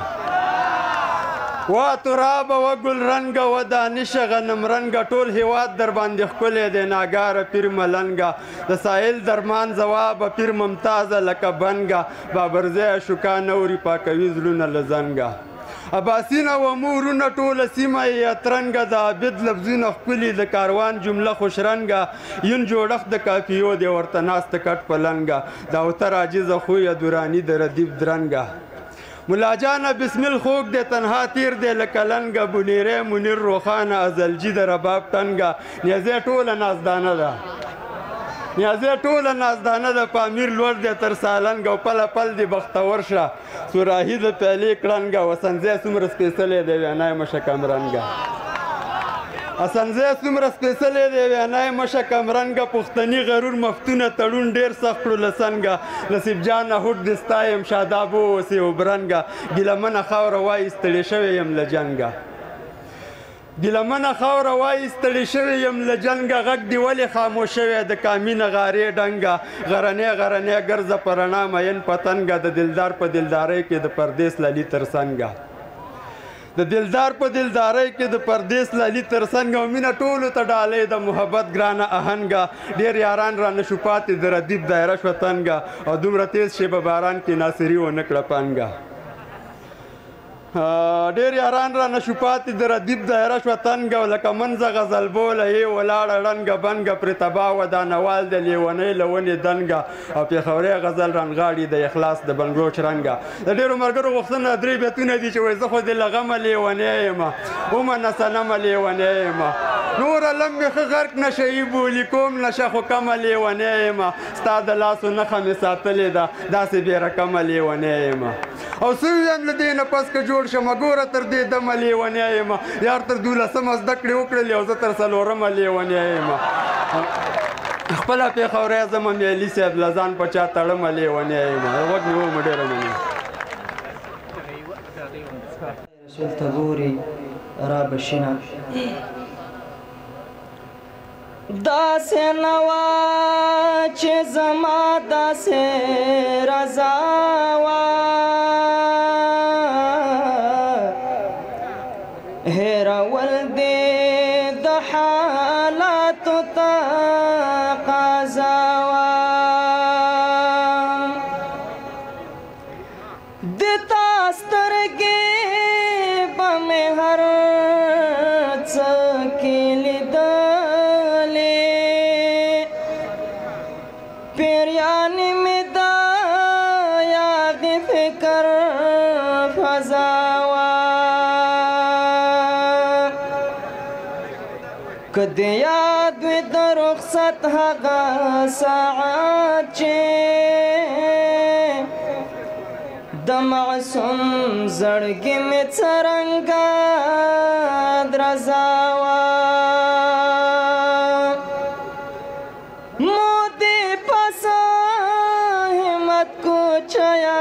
رنګه وا ترابه و ګل رنګه و دانشه غنم رنګه ټول هیواد در باندې ښکلی دی ناګاره پیر ملنګه د ساحل درمان ځوابه پیر ممتازه لکه بنګه بابرزیه شوکا نوري پاکوي زړونه له زنګه عباسینه و مورونه ټوله سیمه یې اترنګه د عابد لفظونه ښکلي د کاروان جمله خوشرنګه یون جوړښت د کافیو دی ورته ناسته کټ پلنګه د اوتر عاجزه خویه دوراني د ردیف درنګه ملاجانه بسمل خوږ دی تنها تیر دی لکه لنګه بنیری منیر روښانه ازلجي د رباب ټنګه نیزې ټوله نازدانه ده نیازې ټوله نازدانه د پامیر لوړ دی تر سالنګ او پله پل دی بختور شه سوراهي د پیلې کړنګه وسنځی څومره سپېڅلی دی وینا یې مشه کمرنګه اسنځی څومره سپېڅلی دی وینا یې مشه کمرنګه پښتني غرور مفتونه تړون ډېر سخت کړو له سنګه نصیب جانه هوډ دې ستا یم شاداب واوسې وبرنګه ګیلمنه خاوره وایي ستړی شوی یم له جنګه ګیلمنه خاوره وایي ستړی شوی یم له جنګه غږ دې ولې خاموش شوی د کامینه غارې ډنګه غرنی غرنی ګرځه په رڼا مین پتنګه د دلدار په دلدارۍ کې د پردیس لالي تر څنګه د دلدار په دلدارۍ کې د پردیس لالي تر څنګه او مینه ټولو ته ډالۍ د محبت ګرانه آهنګه ډېر یاران را نه شو پاتې د ردیف دایره شوه تنګه او دومره تیز شیبه باران کې ناصري ونه کړه پنګه ډېر یاران را نه شو پاتې د ردیف دایره شوه تنګه او لکه منځه غزل بوله یې ولاړه ړنګه بنګه پرې تباه وه دا نوال د لیونۍ له ونې دنګه او پېښوری غزل رانغاړي د اخلاص د بنګلو چرنګه د ډېرو ملګرو غوښتنه درې بیتونه دي چې وایي زه خو دې له غمه لیونی یم ومنه صنمه لیونی یم نوره لم مې ښه غرق نشه یي بولي کوم نشه خو کمه لیونی یم ستا د لاسو نښه مې ساتلې ده داسې بې رقمه لیونی یم او څه ویم له دې نه پس که جوړ شمه ګوره تر دې دمه لیونی یم یار تر دولسمه زده کړې وکړلې او زه تر څلورمه لیونی یم خپله پېښوری زمه میلي صاحب له ځان په چا تړمه لیونی یم غوږ مې ومه ډېره مننه رسول ته ګوري را بشینه داسې نه وه چې زما داسې رضا وه هېرول دې د حالاتو تقاضا وه د تا سترګې به مې هر څه کې لیدلې پیریانې مې دا یاغې فکر فضا وه که د یاد وي د رخصت هغه ساعت چې د معصوم زړګي مې څرنګه درزاوه مو دې پسه همت کوچیا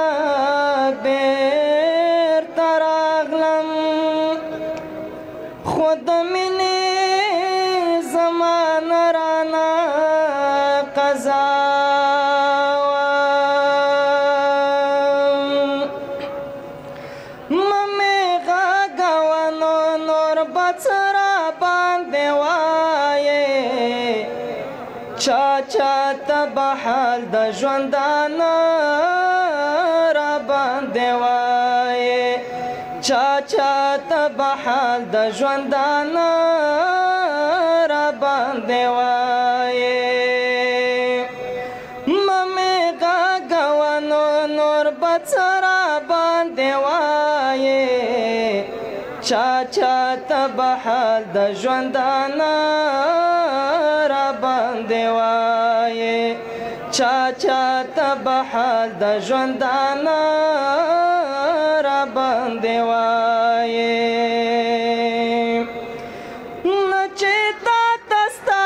بیرته راغلم خو د مینې زمانه رانه قضا چا ته حال د ژوندانه را باندې وایې چا چا ته حال د ژوندانه را باندې وایې ممې غږوه نو نور به څه را باندې وایې چا چا ته حال د ژوندانه را باندې وایې چا چا ته حال د ژوندانه را باندې وایې نه چې تا ته ستا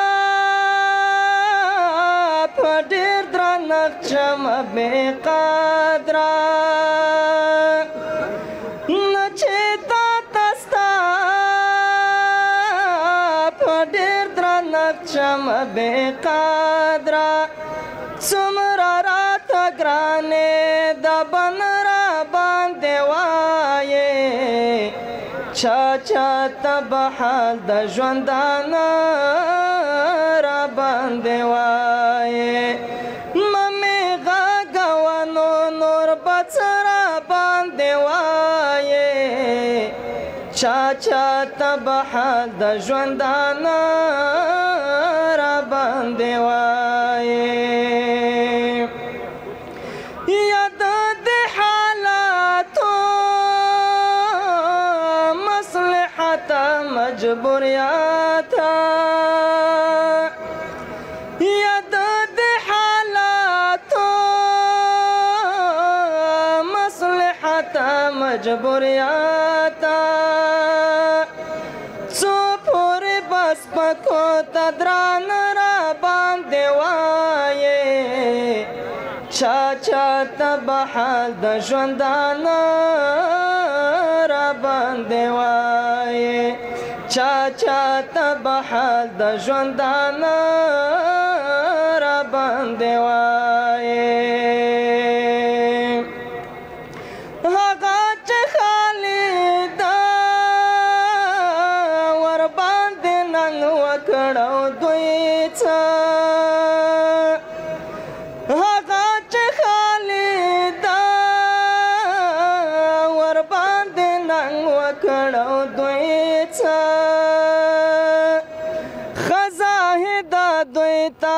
په ډېر درنښت شمه بې قدره نه چې تا ته ستا په ډېر درنښت شمه بې قدره څومره راته ګرانې د بن را باندې وایې چا چا ته حال د ژوندانه را باندې وایې ممې غږوه نو نور به څه را باندې وایې چا چا ته حال د ژوندانه را باندې وایې یاد د حالاتو مصلحت مجبوریت یاد د حالاتو مصلحت مجبوریت څو پورې بس پکو ته درانه را باندې وایې چا چا ته حال د ژوندانه را باندې وایې چا چا ته حال د ژوندانه را باندې وایې هغه چې خالي ده ور باندې نن وکړو دوی څه هغه چې خالي ده ور باندې نن وکړو دوی څه خزاهده دوی ته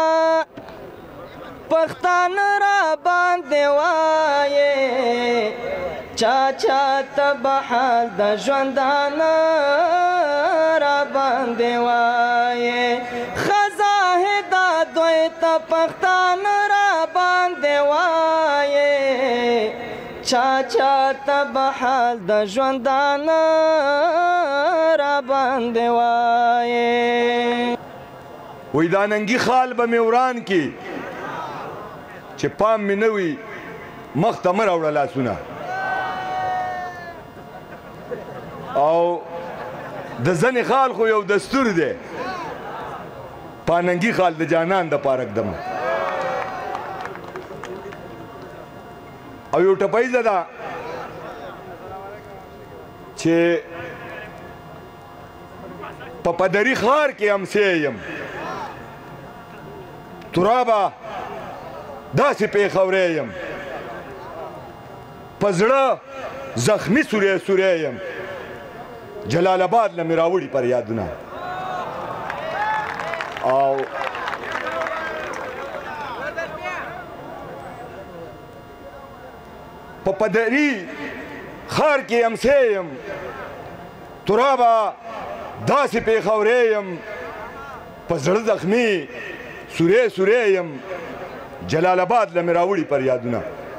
پښتانه را باندې وایې چا چا ته حال د ژوندانه را باندې وایې خزاهده دوی ته پښتانه را باندې وایې چا چا ته حال د ژوندانه را باندې وایې وی دا ننګي خال به مې وران کی چې پام مې نه وي مخ ته مه راوړه لاسونه او د زنې خال خو یو دستور دی پاننګي خال د جانان د پاره ږدم او یو ټپیزه ده چې په پدري ښار کې امسی یم ترابه داسې پیښوری یم په زړه زخمي سوری سوری یم جلال آباد نه مې راوړي پر یادونه او په پدري ښار کې امسی یم ترابه داسې پیښوری یم په زړه زخمي سوری سوری یم جلال آباد له مې راوړي پر یادونه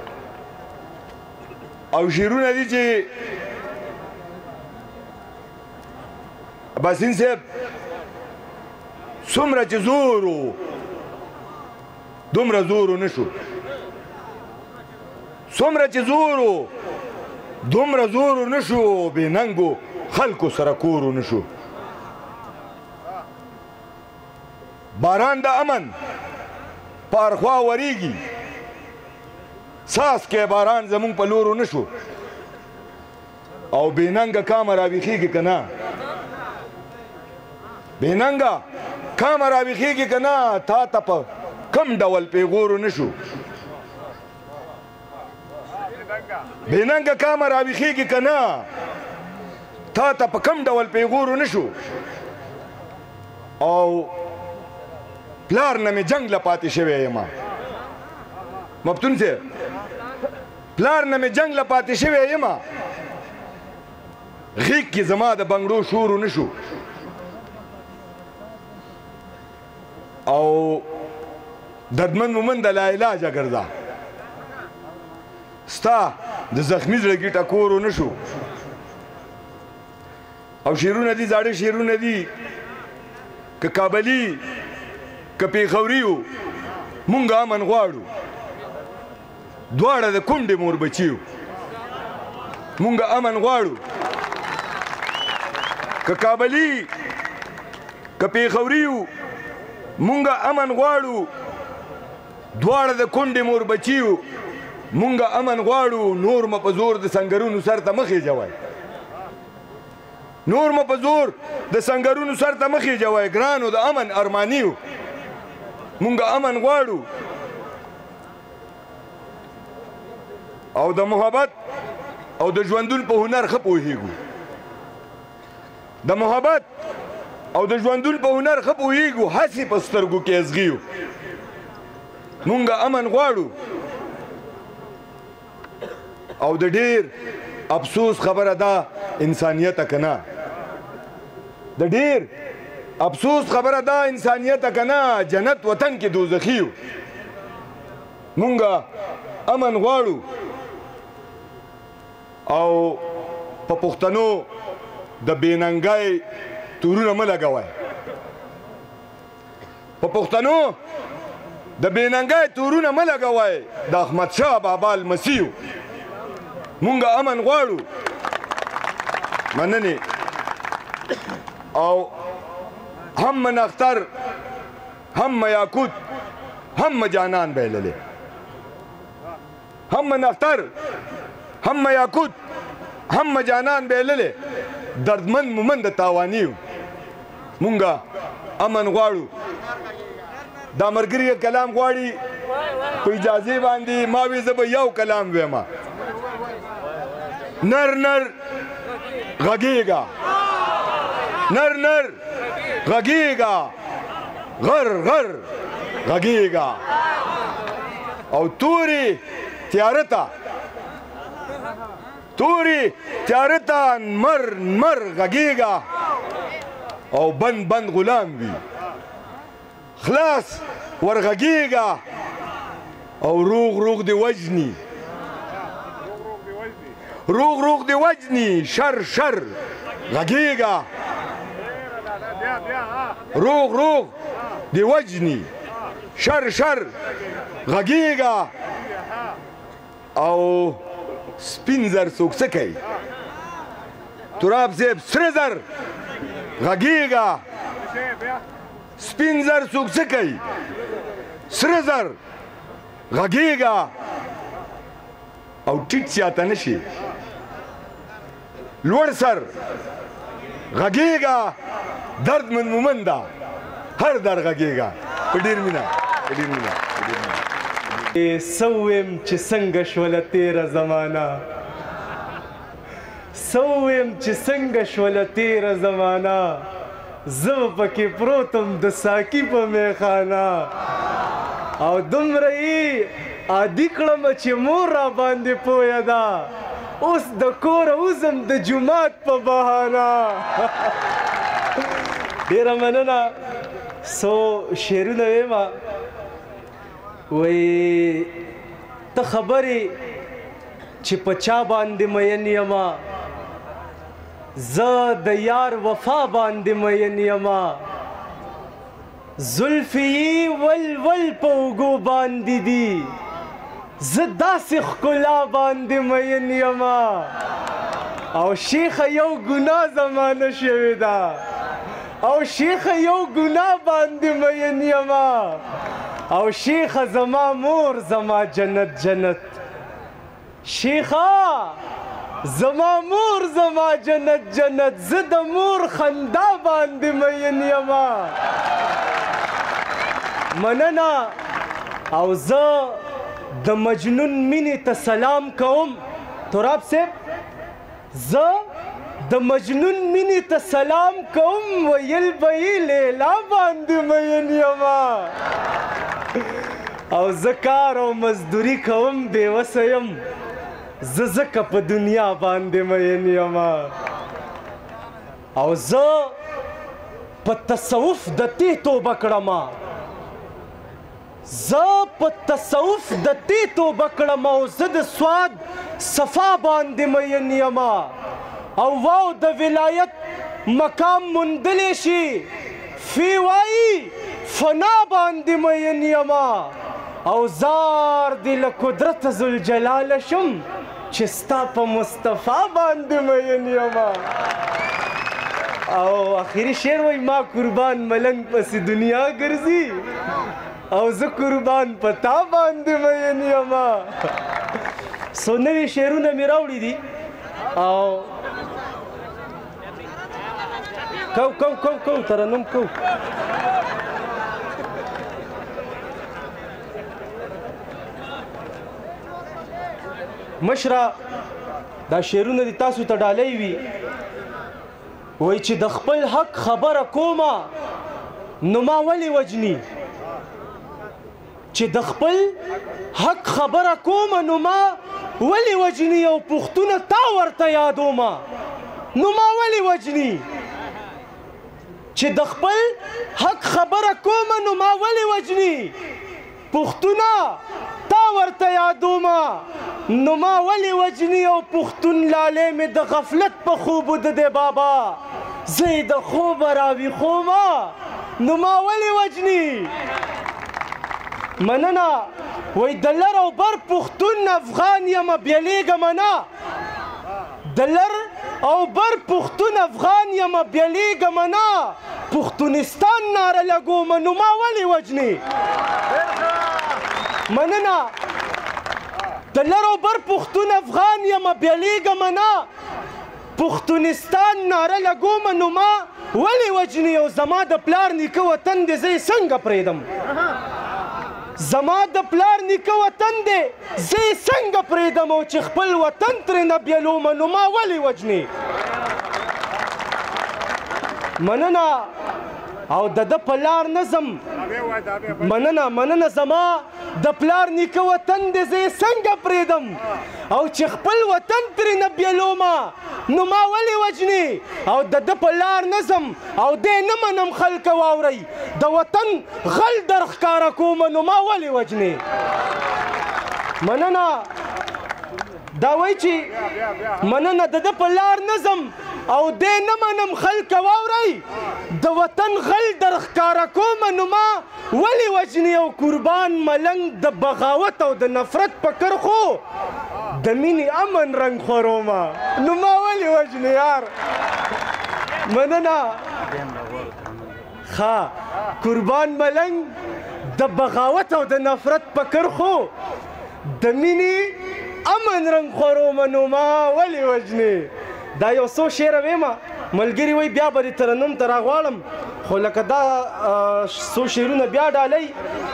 او شعرونه دي چې عباسین صاحب څومره چې زور و دومره زور نه شو څومره چې زور و دومره زور نه شو بې ننګو خلکو سره کور نه شو باران د امن په هرخوا وریږي څاڅکی باران زمونږ په لورو نه شو او بې ننګه کامه راویښېږي که نه بې ننګه کامه راویښېږي که نه تا ته په کم ډول پیغورو نه شو بې ننګه کامه راویښېږي که نه تا ته په کم ډول پیغورو نه شو او پلار نه مې جنګ له پاتې شوی یم مفتون صاحب پلار نه مې جنګ له پاتې شوی یم غیږ کې زما د بنګړو شورو نه شو او دردمن مومن د لاعلاجه ګرځه ستا د زخمي زړه کې ټکورو نه شو او شعرونه دي زاړه شعرونه دي که کابلي که پیښوري وو مونږ امن غواړو دواړه د کونډې مور بچي وو مونږ امن غواړو که کابلي که پیښوري وو مونږ امن غواړو دواړه د کونډې مور بچي وو مونږ امن غواړو نور مه په زور د سنګرونو سر ته مخې جوای نور مه په زور د سنګرونو سر ته مخې جوای ګرانو د امن ارماني وو مونږ امن غواړو او د محبت او د ژوندون په هنر ښه پوهېږو د محبت او د ژوندون په هنر ښه پوهېږو هسې په سترګو کې ازغي مونږ امن غواړو او د ډېر افسوس خبره ده انسانیت که نه د ډېر افسوس خبره ده انسانیت که نه جنت وطن کې دوزخي یو مونږ امن غواړو او په پښتنو د بېننګۍ تورونه مه لګوئ په پښتنو د بېننګۍ تورونه مه لګوئ د احمدشاه بابا لمسیو مونږ امن غواړو مننې او هم نختر هم یاقوت هم جانان بهللې هم نختر هم یاقوت هم جانان بهللې دردمن مومن د تاوانیو مونږه امن غواړو دا مرګري کلام غواړي په اجازه باندې ما وی زه به یو کلام ویما نر نر غږیږه نر نر غږیږه غر غر غږیږه او توري تیارتا توري تیارتا مر مر غږیږه او بند بند غلام وي خلاص ورغږیږه او روغ روغ دی وجني روغ روغ دی وجني شر شر غږیږه روغ روغ دی وجني شر شر غږیږه او سپین زر څوک څه کوي تراب صاحب سره زر غږیږه سپین زر څوک څه کوي سره زر غږیږه او ټیټ زیاته نه شي لوړ سر غږیږه درد من مومن ده هر در غږیږه په ډېر مینه په ډېر مینه سویم چې څنګه شوله تیره زمانه سویم چې څنګه شوله تیره زمانه زه پکې پروتم د ساقي په میخانه او دومره یې عادي کړم چې مور را باندې پویه ده اوس د کوره وځم د جومات په بهانه ډېره مننه سو شعرونه ویما وای ته خبرې چې په چا باندې مین یما زه د یار وفا باندې مین یما زلفی ول ول په اوږو باندې دي زه داسې ښکلا باندې مین یما او شیخه یو ګناه زمانه شوې ده او شیخه یو ګناه باندې مین یما او شیخه زما مور زما جنت جنت شیخه زما مور زما جنت جنت زه د مور خندا باندې مین یما مننه او زه د مجنون مینې ته سلام کوم تراب صاحب زه د مجنون مینې ته سلام کوم ویل به یې لیلا باندې مین یما او زه کار او مزدوري کوم بېوسه یم زه ځکه په دنیا باندې مین یما او زه په تصوف د دې توبه کړمه زه په تصوف د دې توبه کړم او زه د سواد صفا باندې مین یما او واو د ولایت مقام موندلی شي فی وایي فنا باندې مین یما او زار دی له قدرت ذوالجلاله شم چې ستا په مصطفی باندې مین یما او آخري شعر وایي ما قربان ملنګ پسې دنیا ګرځي او زه قربان په تا باندې مین یما څو نوي شعرونه مې راوړي دي او کو کو کو کو ترنم کو مشره دا شعرونه دي تاسو ته ډالۍ وي وایي چې د خپل حق خبره کومه نو ما ولې وجني چې د خپل حق خبره کومه نو ما ولې وجني او پښتونه تا ورته یادومه نو ما ولې وجني چې د خپل حق خبره کومه نو ما ولې وجني پښتونه تا ورته یادومه نو ما ولې وجني او پښتون لالی مې د غفلت په خوب د دی بابا زه یې د خوبه راویښومه نو ما ولې وجني مننه وای د لر او بر پښتون افغان یمه بیلیږمه نه د لر او بر پښتون افغان یمه بیلیږمه نه پښتونستان ناره لګومه نو ما ولې وجني مننه د لر او بر پښتون افغان یمه بیلیږمه نه پښتونستان ناره لګومه نو ما ولې وجني او زما د پلار نیکه وطن دی زه یې څنګه پرېږدم زما د پلار نیکه وطن دی زه یې څنګه پرېږدم او چې خپل وطن ترېنه بیلومه نو ما ولې وجني مننه او د ده په لار نظم مننه مننه زما د پلار نیکه وطن دی زه یې څنګه پرېږدم او چې خپل وطن ترېنه بیلومه نو ما ولې وجني او د ده په لار نظم او دی نه منم خلکه واورئ د وطن غل در ښکاره کومه نو ما ولې وجني مننه دا وایي چې مننه د ده په لار نظم او دی نه منم خلکه واورئ د وطن غل در ښکاره کومه نو ما ولې وجني او قربان ملنګ د بغاوت او د نفرت په کرښو د مینې امن رنګ خورومه نو ما ولې وجني یار مننه ښه قربان ملنګ د بغاوت او د نفرت په کرښو د مینې امن رنګ خورومه نو ما ولې وجني دا یو څو شعره ویمه ملګري وایي بیا به دې ترنم ته راغواړم خو لکه دا څو شعرونه بیا ډالۍ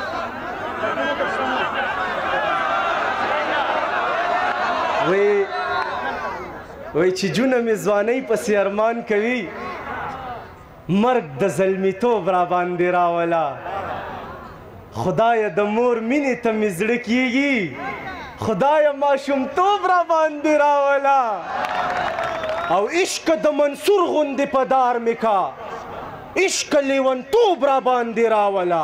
وایي وایي چې جونه مې ځوانۍ پسې ارمان کوي مرګ د زلمیتوب را باندې راوله خدایه د مور مینې ته مې زړه کیږي خدایه ماشومتوب را باندې راوله او عشق د منصور غوندې په دار مې کا عشق لیونتوب را باندې راولا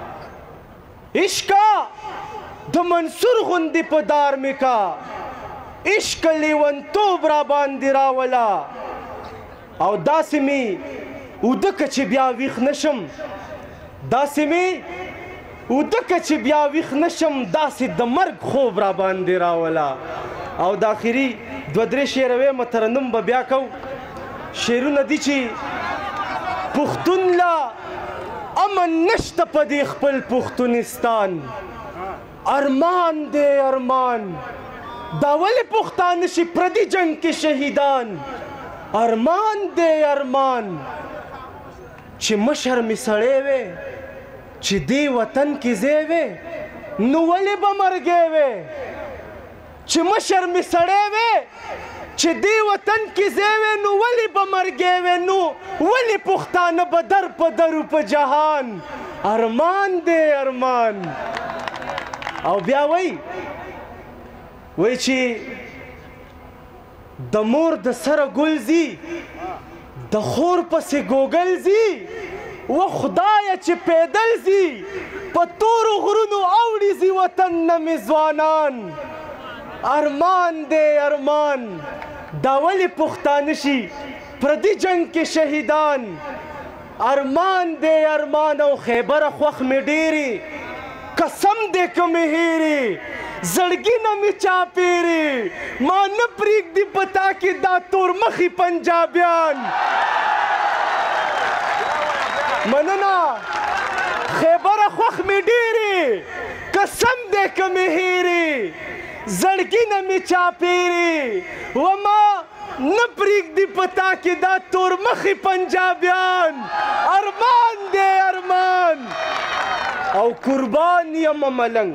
عشقا د منصور غوندې په دار مې کا عشق لیونتوب را باندې راولا او داسې مې اوده که چې بیا ویښ نشم داسې مې اوده که چې بیا ویښ نشم داسې د مرګ خوب را باندې راولا او د آخري دوه درې شعره ویمه ترنم به بیا کو شعرونه دي چې پښتون لا امن نشته په دې خپل پښتونستان ارمان دی ارمان دا ولې پښتانه شي پردي جنگ کې شهیدان ارمان دی ارمان چې مشر مې سړی وې چې دې وطن کې ځای وې نو ولې به مرګی وې چې مشر مې سړی وې چې دې وطن کې ځای وې نو ولې به مرګی وې نو ولې پښتانه به در په درو په جهان ارمان دی ارمان او بیا وای وای چې د مور د سره ګل ځي د خور پسې ګوګل ځي و خدایه چې پیدل ځي په تورو غرونو اوړي ځي وطن نه مې ځوانان ارمان دی ارمان دا ولې پښتانه شي پردي جنگ کې شهیدان ارمان دی ارمان او خیبره خوښ مې ډېرې قسم دې که مې هېرې زړګي نه مې چاپېرې ما نه پرېږدي په تا کې دا تور مخي پنجابیان مننه خیبره خوښ مې ډېرې قسم دې که مې هېرې زړګي نه مې چاپېرې و ما نه پرېږدي په تا کې دا تور مخي پنجابیان ارمان دی ارمان او قربان یم ملنګ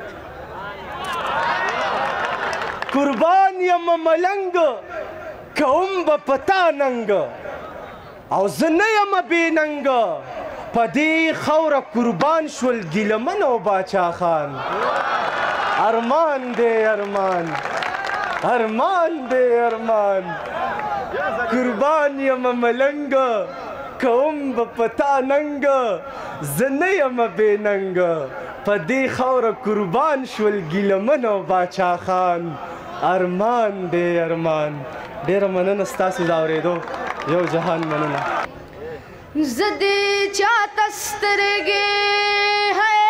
قربان یم ملنګ کوم به پتا ننګ او زه نه یم بې ننګ په دې خاوره قربان شول ګیلمن او باچا خان ارمان دی ارمان ارمان دی ارمان قربان یم ملنګ کوم به پتا ننګ زه نه یم بې ننګ په دې خاوره قربان شول ګیلمن او باچا خان ارمان دی ارمان ډېره مننه ستاسو د اورېدو یو جهان مننه زه دې چاته سترګې هی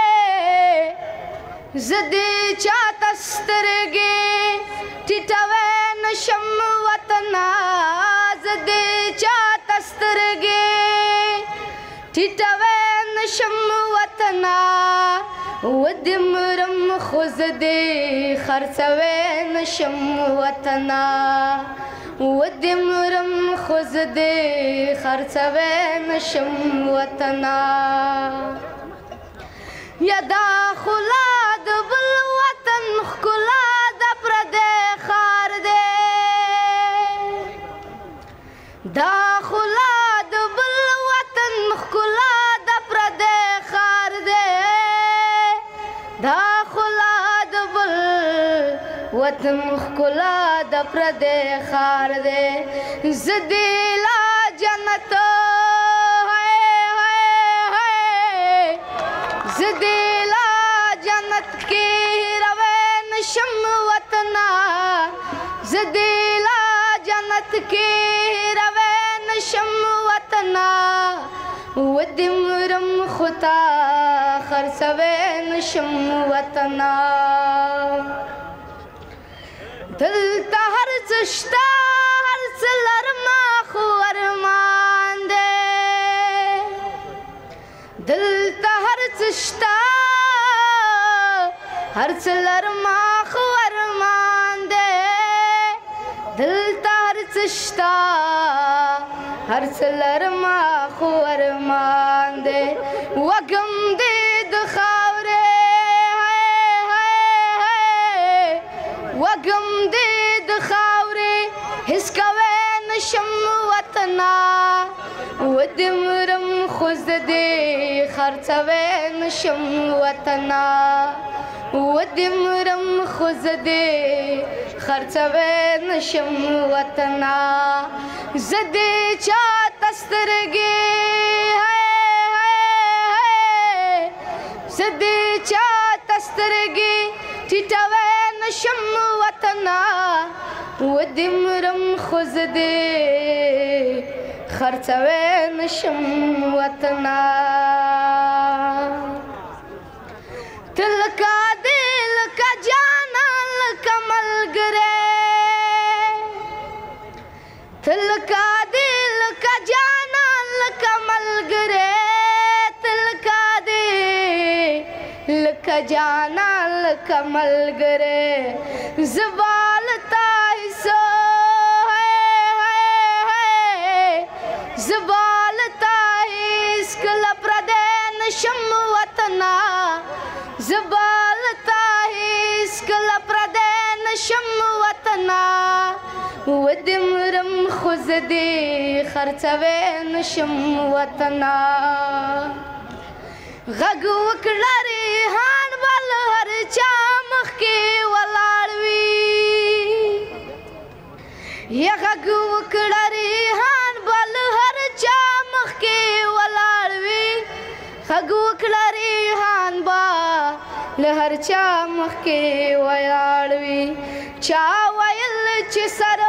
زه دې چاته سترګې ټیټوی نشم وطنه زه دې چاته سترګې ټیټوی نشم وطنه و دې مرم خو زه دې خرڅوی نشم وطنه و دې مرم خو زه دې خرڅوی نشم وطنه یا دا خلا د بل وطن ښکلا د پردی ښار دی دا خلا د بل وطن ښکلا د پردی ښار دی دا خلا د بل وطن ښکلا د پردی ښار دی زه دې لا جنت زه دې لا جنت کې هیروی نشم وطنه زه دې لا جنت کې هیروی نشم وطنه و دې مرم خو تا خرڅوی نشم وطنه دلته هر څه شته هر څه لرمه خو ارمان دی دلته هر څه شته هر څه لرمه خو ارمان دی دلته هر څه شته هر څه لرمه خو ارمان دی وږم دې د خاورې وږم دې د خاورې هېڅ کوی نشم وطنه و دې مرم خو زه دې خرڅوی نشم وطنه و دې مرم خو زه دې خرڅوی نشم وطنه زه دې چاته سترګې دې چاته سترګې ټیټوی نشم وطنه و دې مرم خو زه دې خرڅوی نشم وطنه ته لکه دې لکه جانان لکه ملګری ته لکه دې لکه جانان لکه ملګری ته لکه دې لکه جانان لکه ملګری زه به تا هیڅ زه به تا هیڅکله پردی نشم وطنه زه به تا هیڅکله پردی نشم وطنه و دې مرم خو زه دې خرڅوی نشم وطنه غږ وکړه ریحان به له هر چا مخکې ولاړ وي یا غږ وکړه ریحان به له هر چا مخکې ولاړ وي غږ وکړه ریحان به له هر چا مخکې ولاړ وي چا ویل چې سره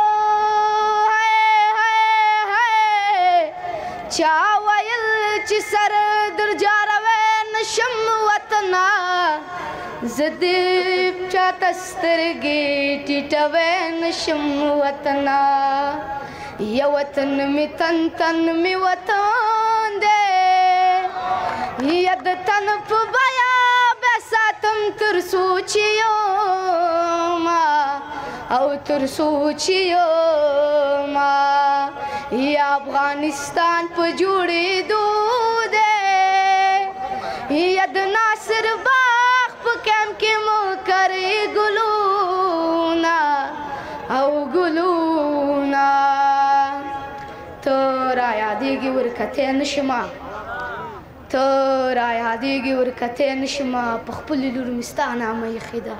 چا ویل چې سر در جاروی نشم وطنه زه دې چاته سترګې ټیټوی نشم وطنه یا وطن مې تن تن مې وطن دی یا د تن په بیه بیا ساتم تر څو چې یومه او تر څو چې یومه یا افغانستان په جوړېدو دی یا د ناصر باغ په کیمپ کې مو کرې ګلونه او ګلونه ته رایادېږي ورکتی نشمه ته رایادېږي ورکتی نشمه په خپلې لور مې ستا نامه ایښې ده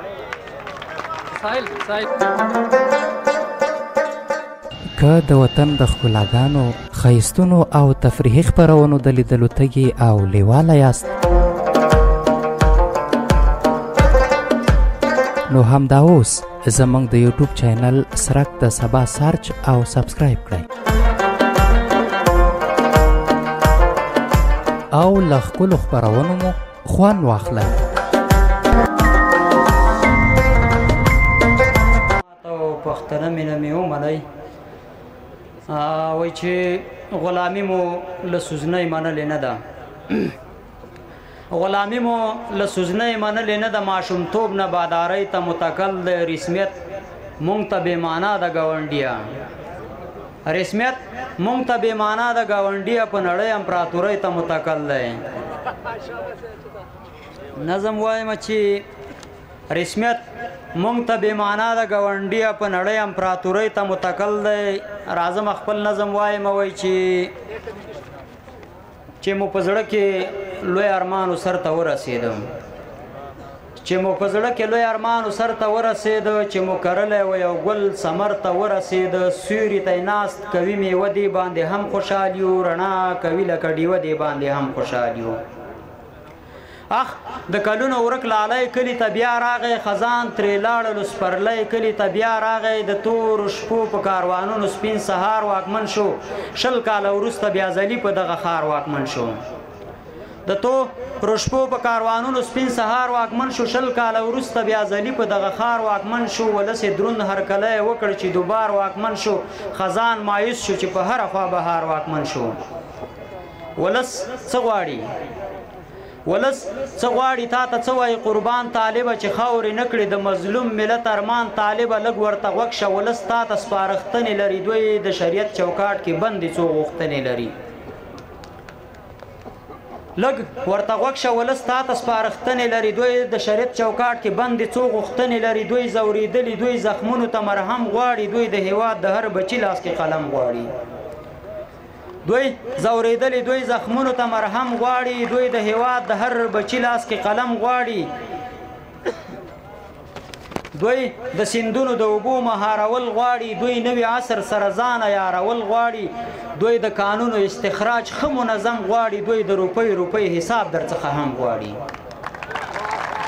که د وطن د ښکلاګانو ښایستونو او تفریحي خپرونو د لیدلو تږي او لیواله یاست نو همدا اوس زموږ د یوټیوب چینل سرک د سبا سرچ او سبسکرایب کړئ او له ښکلو خپرونو مو خوند واخلئ پښتنه مینه مې ومنئ وایي چې غلامي مو له سوزنۍ منلې نه ده غلامي مو له سوزنۍ منلې نه ده ماشومتوب نه بادارۍ ته متکل د رسمیت مونږ ته بې معنا ده ګاونډیه رسمیت مونږ ته بې معنا ده ګاونډیه په نړۍ امپراتورۍ ته متکل دی نظم وایم چې رسمیت مونږ ته بې معنا ده ګاونډیه په نړۍ امپراتورۍ ته متکل دی راځم خپل نظم وایم وایي چې چې مو په زړه کې لوی ارمانو سر ته ورسېدم چې مو په زړه کې لوی ارمانو سر ته ورسېده چې مو کرلی و یو ګل ثمر ته ورسېده سیوري ته ناست کوي میوه دې باندې هم خوشحال یو رڼا کوي لکه ډیوه دې باندې هم خوشحال یو اخ د کلونو ورک لالی کلي ته بیا راغی خزان ترې لاړلو سپرلی کلي ته بیا راغی د تورو شپو په کاروانونو سپین سهار واکمن شو شل کاله وروسته بیا ځلي په دغه ښار واکمن شو د تورو شپو په کاروانونو سپین سهار واکمن شو شل کاله وروسته بیا ځلي په دغه ښار واکمن شو ولس یې دروند هرکلی وکړ چې دوبار واکمن شو خزان مایوس شو چې په هره خوا بهار واکمن شو ولس څه غواړي ولس څه غواړي تا ته څه وایي قربان طالبه چې خاورې نه کړي د مظلوم ملت ارمان طالبه لږ ورته غوږ شه ولس تا ته سپارښتنې لري دوی د شریعت چوکاټ کې بندې څو غوښتنې لري لږ ورته غوږ شه ولس تا ته سپارښتنې لري دوی د شریعت چوکاټ کې بندې څو غوښتنې لري دوی ځورېدلي دوی زخمونو ته مرهم غواړي دوی د هېواد د هر بچي لاس کې قلم غواړي دوی زورېدلي دوی زخمونو ته مرهم غواړي دوی د هېواد د هر بچي لاس کې قلم غواړي دوی د سیندونو د اوبو مهارول غواړي دوی نوي عصر سره ځان عیارول غواړي دوی د قانونو استخراج ښه منظم غواړي دوی د روپۍ روپۍ حساب درڅخه هم غواړي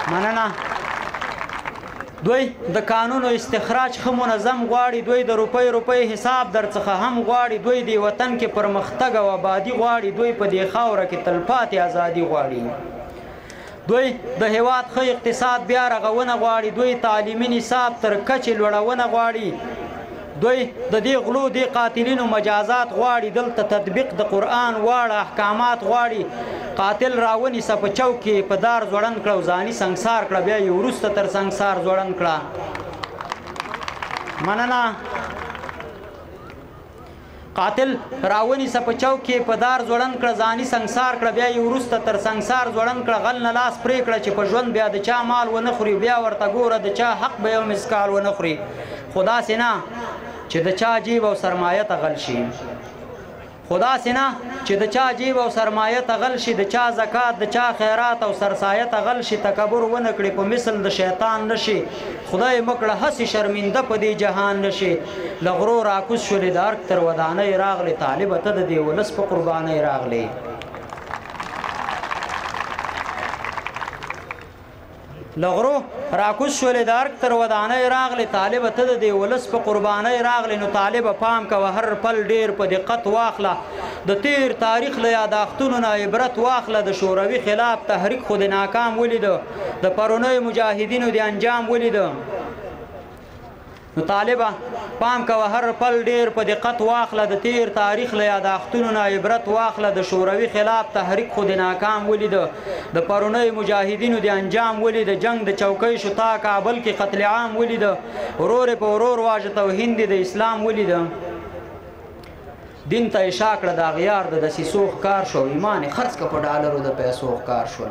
مننه. دوی د قانونو استخراج ښه منظم غواړي، دوی د روپۍ روپۍ حساب در څخه هم غواړي، دوی د وطن کې پرمختګ او آبادي غواړي، دوی په دې خاوره کې تلپاتې ازادي غواړي. دوی د هیواد ښه اقتصاد بیا رغونه غواړي، دوی تعلیمي نصاب تر کچې لوړونه غواړي، دوی د دې غلو دې قاتلینو مجازات غواړي، دلته تطبیق د قرآن واړه احکامات غواړي. قاتل راونیسه په چوک کې په دار ځوړند کړه او ځاني سنګسار کړه، بیا یې وروسته تر سنګسار ځوړند کړه. مننه. قاتل راونیسه په چوک کې په دار ځوړند کړه، ځاني سنګسار کړه، بیا یې وروسته تر سنګسار ځوړند کړه. غل نه لاس پرې کړه چې په ژوند بیا د چا مال ونه خوري، بیا ورته ګوره د چا حق به یو مسکال ونه خوري. خو داسې نه چې د چا جیب او سرمایه ته غل شي، خو داسې نه چې د چا جیب او سرمایه ته غل شي، د چا زکات د چا خیرات او سرسایه ته غل شي، تکبر ونه کړي په مثل د شیطان نشي، خدای مکړه هسې شرمنده په دې جهان نشي. له غرو راکوز شولې د ارګ تر ودانۍ راغلې، طالبه ته د دې ولس په قربانۍ راغلې. لغرو راکوز شولې د ارګ تر ودانۍ راغلې، طالبه ته د دې ولس په قربانۍ راغلې. نو طالبه پام کوه هر پل ډیر په دقت واخله، د تیر تاریخ له یاداښتونو نه عبرت واخله. د شوروي خلاف تحریک خو د ناکام ولیده، د پرونیو مجاهدینو د انجام ولیده. نو طالبه پام کوه هر پل ډیر په دقت واخله، د تیر تاریخ له یاداښتونو نه عبرت واخله. د شوروي خلاف تحریک خو د ناکام ولیده، د پرونیو مجاهدینو د انجام ولیده. جنگ د چوکۍ شو تا کابل کې قتل عام ولیده، ورور په ورور واژه توهین د اسلام ولیده. دین ته اشا کړه د اغیار د دسیسو ښکار شو، ایمان یې خرڅ که په ډالرو د پیسو ښکار شول.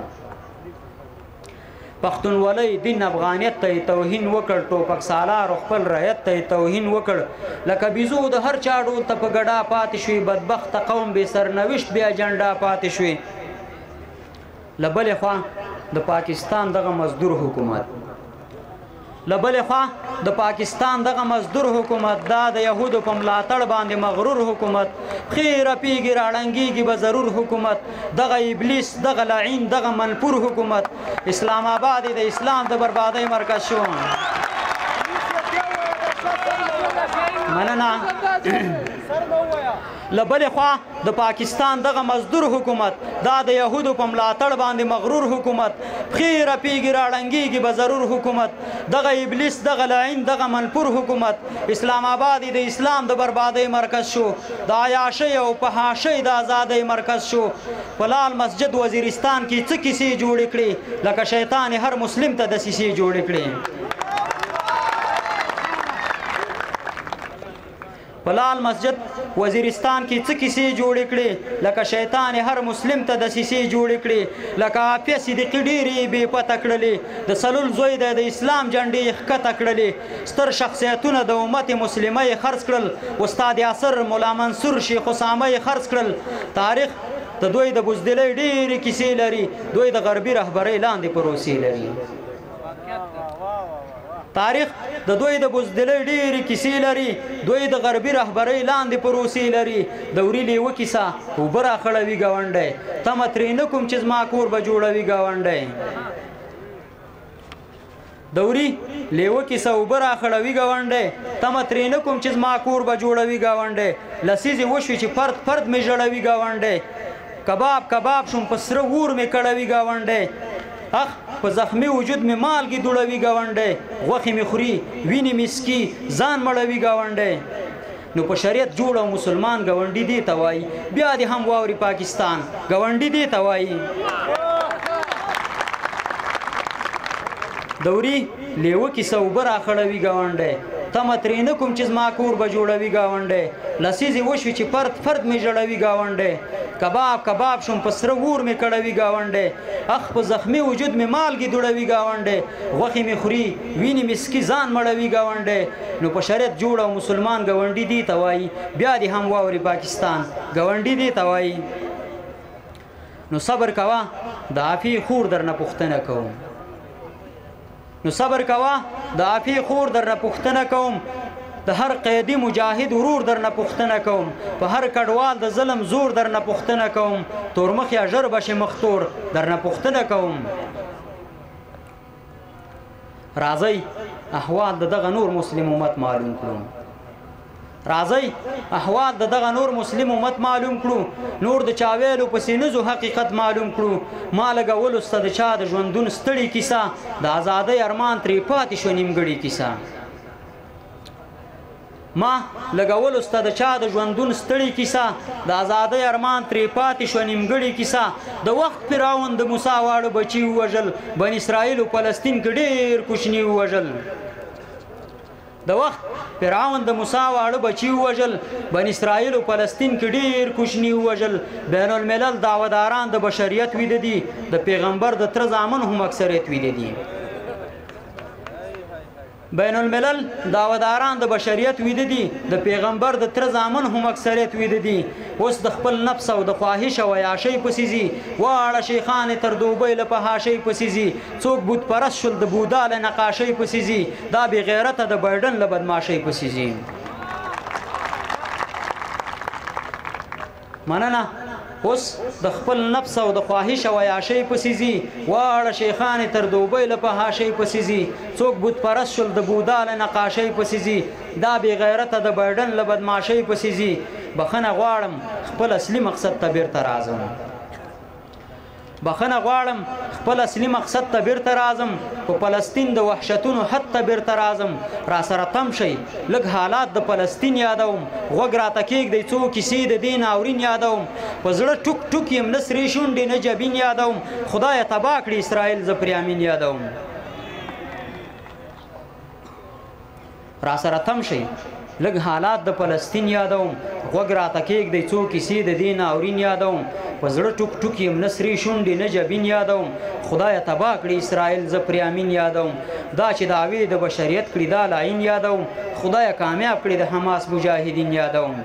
پښتونولۍ دین افغانیت ته توهین وکړ، ټوپک سالارو خپل رعیت ته توهین وکړ. لکه بیزو د هر چا ډول ته په ګډا پاتې شوي، بدبخته قوم بې سرنوشت بیا جنډا پاتې شوي. له بلې خوا د پاکستان دغه مزدور حکومت له بلې خوا د پاکستان دغه مزدور حکومت دا د یهودو په ملاتړ باندې مغرور حکومت، پښې رپېږي راړنګېږي به ضرور حکومت. دغه ابلیس دغه لعین دغه منفور حکومت، اسلام آباد د اسلام د بربادۍ مرکز شو. مننه. له بلې خوا د پاکستان دغه مزدور حکومت دا د یهودو په ملاتړ باندې مغرور حکومت، پښې رپېږي راړنګېږي به ضرور حکومت. دغه ابلیس دغه لعین دغه منفور حکومت، اسلام آباد د اسلام د بربادۍ مرکز شو، د عیاشۍ او فحاشۍ د ازادۍ مرکز شو. په لال مسجد وزیرستان کې څه کیسې جوړې کړې، لکه شیطان هر مسلم ته دسیسې جوړې کړې. په لال مسجد وزیرستان کې څه کیسې جوړې کړې، لکه شیطان هر مسلم ته دسیسې جوړې کړې. لکه عافیه صدیقي ډېرې بې پته کړلې، د سلول زوی دی د اسلام جنډې یې ښکته کړلې. ستر شخصیتونه د امت مسلمه یې خرڅ کړل، استاد یاسر، ملا منصور، شیخ اسامه یې خرڅ کړل. تاریخ د دوی د بزدلۍ ډېرې کیسې لري، دوی د غربي رهبرۍ لاندې پروسې لري. تاریخ د دوی د بزدلۍ ډېرې کیسې لري، دوی د غربي رهبرۍ لاندې پروسې لري. دوري لیوه کیسه اوبه راخړوي ګاونډی، تمه ترې نه کوم چې زما کور به جوړوي ګاونډی. دوري لیوه کیسه اوبه راخړوي ګاونډی، تمه ترې نه کوم چې زما کور به جوړوي ګاونډی. لسیزې وشوي چې فرد فرد مې ژړوي ګاونډی، کباب کباب شوم په سره اور مې کړوي ګاونډی. اخ په زخمی وجود می مالګي دوړوي ګاونډی، غوښې می خوري وینې می سکي ځان مړوي ګاونډی. نو په شریعت جوړ او مسلمان ګاونډي دې ته وایي، بیا دې هم واوري پاکستان ګاونډي دې ته وایي. دوري لیوه کیسه اوبه راخړوي ګاونډی، تمه ترې نه کوم چې زما کور به جوړوي ګاونډی. لسیزې وشوي چې فرد فرد مې ژړوي ګاونډی، کباب کباب شوم په سره اور مې کړوي ګاونډی. اخ په زخمی وجود مې مالګي دوړوي ګاونډی، غوښې مې خوري وینې مې سکي ځان مړوي ګاونډی. نو په شریعت جوړ او مسلمان ګاونډي دې ته وایي، بیا دې هم واوري پاکستان ګاونډي دې ته وایي. نو صبر کوه د عافیې خور درنه پوښتنه کوم، نو صبر کوه د عافیې خور درنه پوښتنه کوم. د هر قیدی مجاهد ورور درنه پوښتنه کوم، په هر کډوال د ظلم زور درنه پوښتنه کوم. تورمخ یا ژر بشي مختور درنه پوښتنه کوم. راځئ احوال د دغه نور مسلم امت معلوم کړو راځئ احوال د دغه نور مسلم امت معلوم کړو نور د چا ویلو پسې نه ځو حقیقت معلوم کړو ما لګولو سته د چا د ژوندون ستړې کیسه د ازادۍ ارمان ترې پاتې شو نیمګړې کیسه ما لګولو سته د چا د ژوندون ستړې کیسه د ازادۍ ارمان ترې پاتې شو نیمګړې کیسه د وخت فرعون د موسی واړه بچي ووژل بن اسرائیلو فلسطین کې ډېر کوچني ووژل د وخت فرعون د موسی واړه بچي ووژل بن اسرائیلو فلسطین کې ډېر کوچني ووژل بین الملل دعواداران د بشریت ویده دي د پیغمبر د تره زامن هم اکثریت ویده دي بین الملل دعواداران د بشریت ویده دي د پیغمبر د تره زامن هم اکثریت ویده دي اوس د خپل نفس او د خواهش او عیاشۍ پسې ځي واړه شیخانې تر دوبۍ له فحاشۍ پسې ځي څوک بت پرست شول د بودا له نقاشۍ پسې ځي دا بې غیرته د بایډن له بدماشۍ پسې ځي مننه اوس د خپل نفس او د خواهش او عیاشۍ پسې ځي واړه شیخانې تر دوبۍ له فحاشۍ پسې ځي څوک بت پرست شول د بودا له نقاشۍ پسې ځي دا بې غیرته د بایډن له بدماشۍ پسې ځي بخښنه غواړم خپل اصلي مقصد ته بیرته راځم بخښنه غواړم خپل اصلي مقصد ته بیرته راځم په فلسطین د وحشتونو حد ته بیرته راځم را سره تم شئ لږ حالات د فلسطین یادوم غوږ راته کېږدئ څو کیسې د دې ناورین یادوم په زړه ټوک ټوک یم نه سرې شونډې نه جبین یادوم خدایه تباه کړي اسرائیل زه پرې امین یادوم را سره تم شئ لږ حالات د فلسطین یادوم غوږ راته کېږدئ څو کیسې د دې ناورین یادوم په زړه ټوک ټوک یم نه سرې شونډې نه جبین یادوم خدایه تباه کړي اسرائیل زه پرې امین یادوم دا چې دعوې د بشریت کړي دا لاین یادوم خدایه کامیاب کړي د حماس مجاهدین یادوم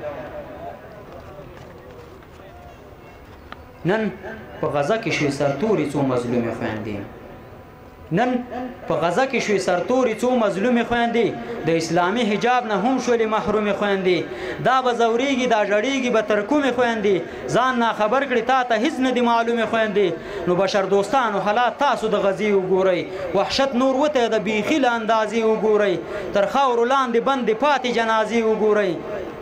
نن په غزه کې شوې سرتوري څو مظلومې خویندې نن په غزه کې شوې سرتوري څو مظلومې خویندې د اسلامي حجاب نه هم شولې محرومې خویندې دا به ځورېږي دا ژړېږي به تر کومې خویندې ځان ناخبر کړي تا ته هېڅ نه دي معلومې خویندې نو بشر دوستانو حالات تاسو د غزې وګورئ وحشت نور وتی د بیخي له اندازې وګورئ تر خاورو لاندې بندې پاتې جنازې وګورئ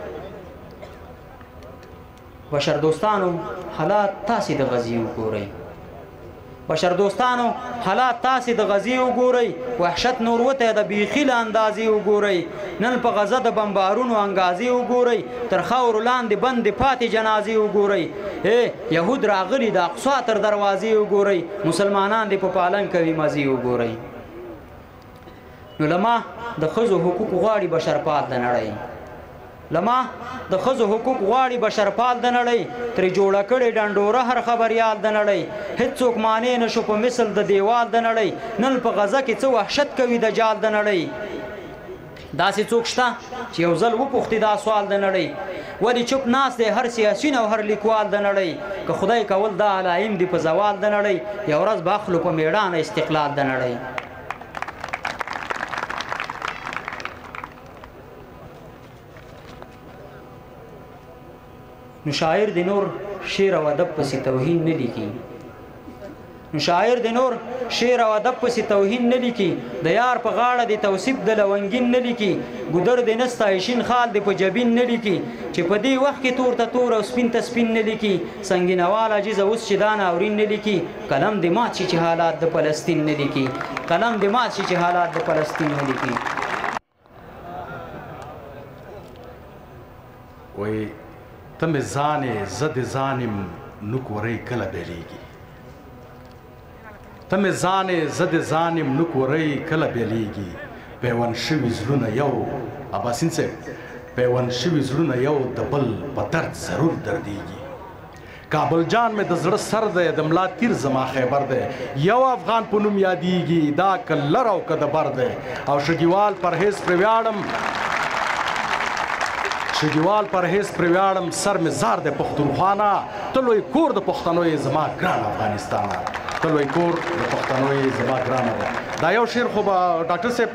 بشر دوستانو حالات تاسې د غزې وګورئ بشر دوستانو حالات تاسې د غزې وګورئ وحشت نور وتی د بیخي له اندازې وګورئ نن په غزه د بمبارونو انګازې وګورئ تر خاورو لاندې بندې پاتې جنازې وګورئ ای یهود راغلي د اقصا تر دروازې وګورئ مسلمانان دې په پالن کوي مزې وګورئ نو لما د ښځو حقوق غواړي بشرپال د نړۍ لما د ښځو حقوق غواړي بشرپال د نړۍ ترې جوړه کړې ډنډوره هر خبریال د نړۍ هېڅوک مانع نه شو په مثل د دیوال د نړۍ نن په غزه کې څه وحشت کوي د جال د نړۍ داسې څوک شته چې یو ځل وپوښتي دا سوال د نړۍ ولې چوپ ناست دی هر سیاسین او هر لیکوال د نړۍ که خدای کول دا علایم دی په زوال د نړۍ یو ورځ به اخلو په میړانه استقلال د نړۍ نو شاعر د نور شعر او ادب پسې توهین نه لیکي نو شاعر د نور شعر او ادب پسې توهین نه لیکي د یار په غاړه د توصیف د لونګین نه لیکي ګودر د نستایشین خال د په جبین نه لیکي چې په دې وخت کې تور ته تور او سپین ته سپین نه لیکي سنگینوال عجیز اوس چې دا ناورین نه لیکي قلم د مات شي چې حالات د فلسطین نه لیکي قلم د مات شي چې حالات د فلسطین نه لیکي وای تم ځانې زد ځانم نکورې کله بیلیږي تم ځانې زد ځانم نکورې کله بیلیږي پیوند شوي زړونه یو اباسین صاحب پیوند شوي زړونه یو د بل په درد ضرور دردیږي کابل جان مې د زړه سر دی د ملا تیر زما خیبر دی یو افغان په نوم یادیږي دا که لر او که د بر دی او شګیوال پرهیز پرې ویاړم شګیوال پرهیز پرې ویاړم سر مې زار دی پښتونخوانا ته لوی کور د پښتنو یې زما ګران افغانستانه ته لوی کور د پښتنو یې زما ګرانه ده دا یو شعر خو به ډاکټر صاحب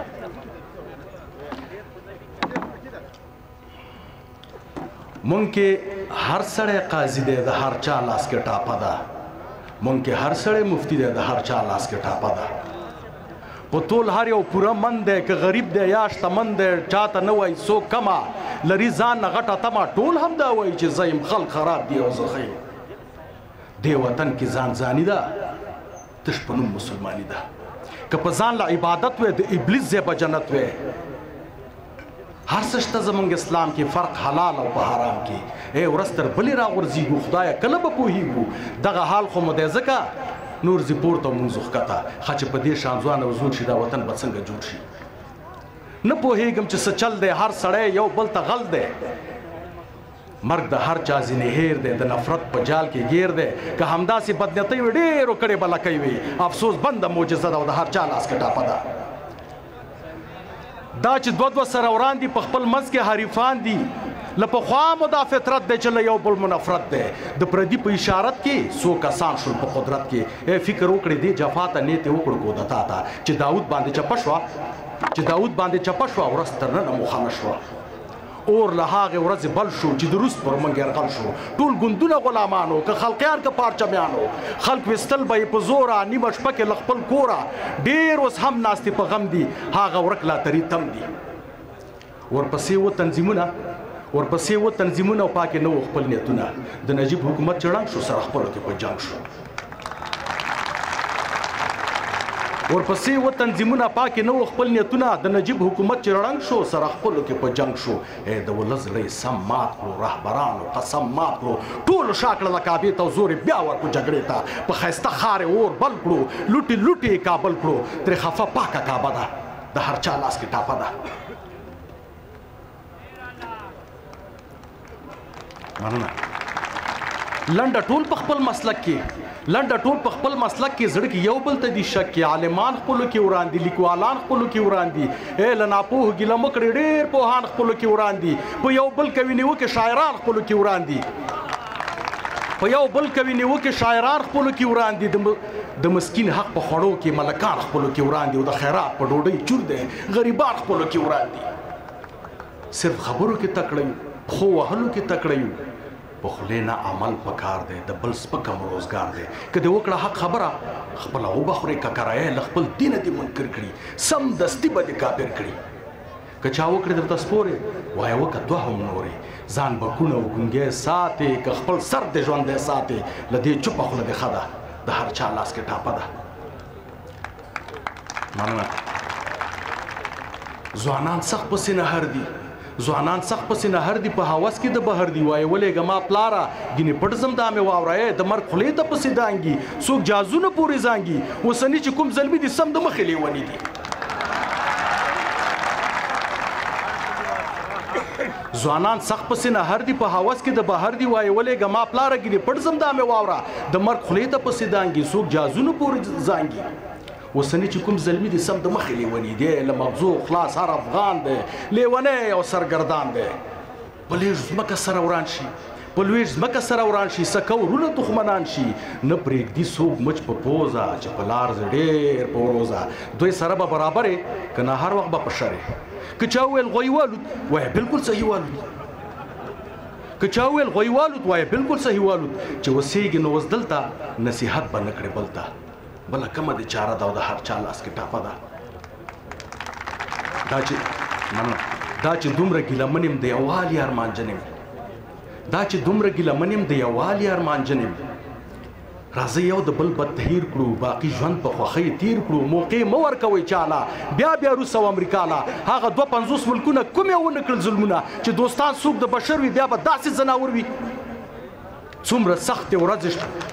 مونږ کې هر سړی قاضي دی د هر چا لاس کې ټاپه ده مونږ کې هر سړی مفتی دی د هر چا لاس کې ټاپه ده په ټول هر یو پوره من دی که غریب دی یا شتمن دی چاته نه وایي څوک کمه لري ځان نه غټه تمه ټول هم دا وایي چې زه یم خلق خراب دی او زه ښه یم دې وطن کې ځان ځاني ده تش په نوم مسلماني ده که په ځان له عبادت وی د ابلیس ځای په جنت وی هر څه شته زموږ اسلام کې فرق حلال او په حرام کې ای ورځ تر بلې راغورځېږو خدایه کله به پوهېږو دغه حال خو مو دی ځکه نور زی پورته مونځ ښکته ښه چې په دې شان ځوان او زور شي دا وطن به څنګه جوړ شي نه پوهېږم چې څه چل دی هر سړی یو بل ته غل دی مرګ د هر چا ځینې هیر دی د نفرت په جال کې گیر دی که همداسې بدنیتۍ وي ډېرو کړې به لکۍ وي افسوس بنده معجزه ده او د هر چا لاس کې ټاپه ده دا چې دوه دوه سره وران دي په خپل منځ کې حریفان دي له پخوا مو دا فطرت دی چې له یو بل مو نفرت دی د پردي په اشارت کې څو کسان شول په قدرت کې ای فکر وکړې دې جفا ته نیتې وکړو کودتا ته چې داود باندې چپه شوه چې داود باندې چپه شوه ورځ تر ننه مخامه شوه اور له هغې ورځې بل شو چې د روس پر موږ یرغل شو ټول ګوندونه غلامانو که خلقیان که پارچمیانو خلق ویستل به یې په زوره نیمه شپه کې له خپل کوره ډېر اوس هم ناستې په غم دي هغه ورک لا تري تم دي ورپسې و تنظیمونه ورپسې و تنظیمونه او پاکې نه و خپل نیتونه د نجیب حکومت چړنګ شو سره خپلو کې په جنګ شو ورپسې و تنظیمونه پاکې نه و خپل نیتونه د نجیب حکومت چې رړنګ شو سره خپلو کې په جنګ شو ای د ولس زړه سم مات کړو رهبرانو قسم مات کړو ټولو شا کړله کعبې ته او زور یې بیا ورکړو جګړې ته په ښایسته ښار یې اور بل کړو لوټې لوټې یې کابل کړو ترې خفه پاکه کعبه ده د هر چا لاس کې ټاپه ده مننه لنډه ټول په خپل مسلک کې لنډه ټول په خپل مسلک کې زړه کې یو بل ته دي شک کې عالمان خپلو کې وران دي لیکوالان خپلو کې وران دي ای له ناپوه ګیله مه کړې ډېر پوهان خپلو کې وران دي په یو بل کوي نیوکې شاعران خپلو کې وران دي په یو بل کوي نیوکې شاعران خپلو کې وران دي د مسکین حق په خوړو کې ملکان خپلو کې وران دي او د خیرات په ډوډۍ چور دی غریبان خپلو کې وران دي صرف خبرو کې تکړه یو پښو وهلو کې تکړه یو په خولې نه عمل پکار دی د بل سپکم روزګار دی که دې وکړه حق خبره خپله وبخورې که کرایه له خپل دینه دې منکر کړي سمدستي به دې کافر کړي که چا وکړې درته سپورې وایه وکه دوه هم نورې ځان به کونه او ګونګی ساتې که خپل سر دې ژوندی ساتې له دې چوپه خوله دې ښه ده د هر چا لاس کې ټاپه ده مننه ځوانان سخت پسې نهر دي ځوانان سخت پسې نهر دي په هوس کې د بهر دي وایي ولېږه ما پلاره ګینې پټ ځم دا مې واوره د مرګ خولې ته پسې دانګي څوک جازونه پورې زانګي اوسني چې کوم زلمي دي سم د مخې لیوني دي ځوانان سخت پسې نهر دي په هوس کې د بهر دي وایي ولېږه ما پلاره ګینې پټ ځم دا مې واوره د مرګ خولې ته پسې دانګي څوک جازونه پورې زانګي اوسني چې کوم زلمي دي سم د مخې لیوني دی له مغزو خلاص هر افغان دی لیونی او سرګردان دی په لږ ځمکه سره وران شي په لویږ ځمکه سره وران شي سکه ورونه تخمنان شي نه پرېږدي څوک مچ په پوزه چې په لار زه ډېر په وروزه دوی سره به برابر یې که نه هر وخت به په شر یې که چا وویل غوی والود وایه بلکل صحیح والود که چا وویل غوی والود وایه بلکل صحیح والود چې اوسېږي نو اوس دلته نصیحت به نه کړې بل ته بله کومه د چاره ده او د هر چا لاس کې ټاپه ده دا چې مننه دا چې دومره ګیلمن یم د یووالي ارمانجن یم دا چې دومره ګیلمن یم د یووالي ارمانجن یم راځئ یو د بل بد تهیر کړو باقي ژوند په خوښۍ تیر کړو موقع مه ورکوئ چاله بیا بیا روس او امریکا له هغه دوه پنځوس ملکونه کوم یې ونه کړل ظلمونه چې دوستان څوک د بشر وي بیا به داسې ځناور وي څومره سختې ورځې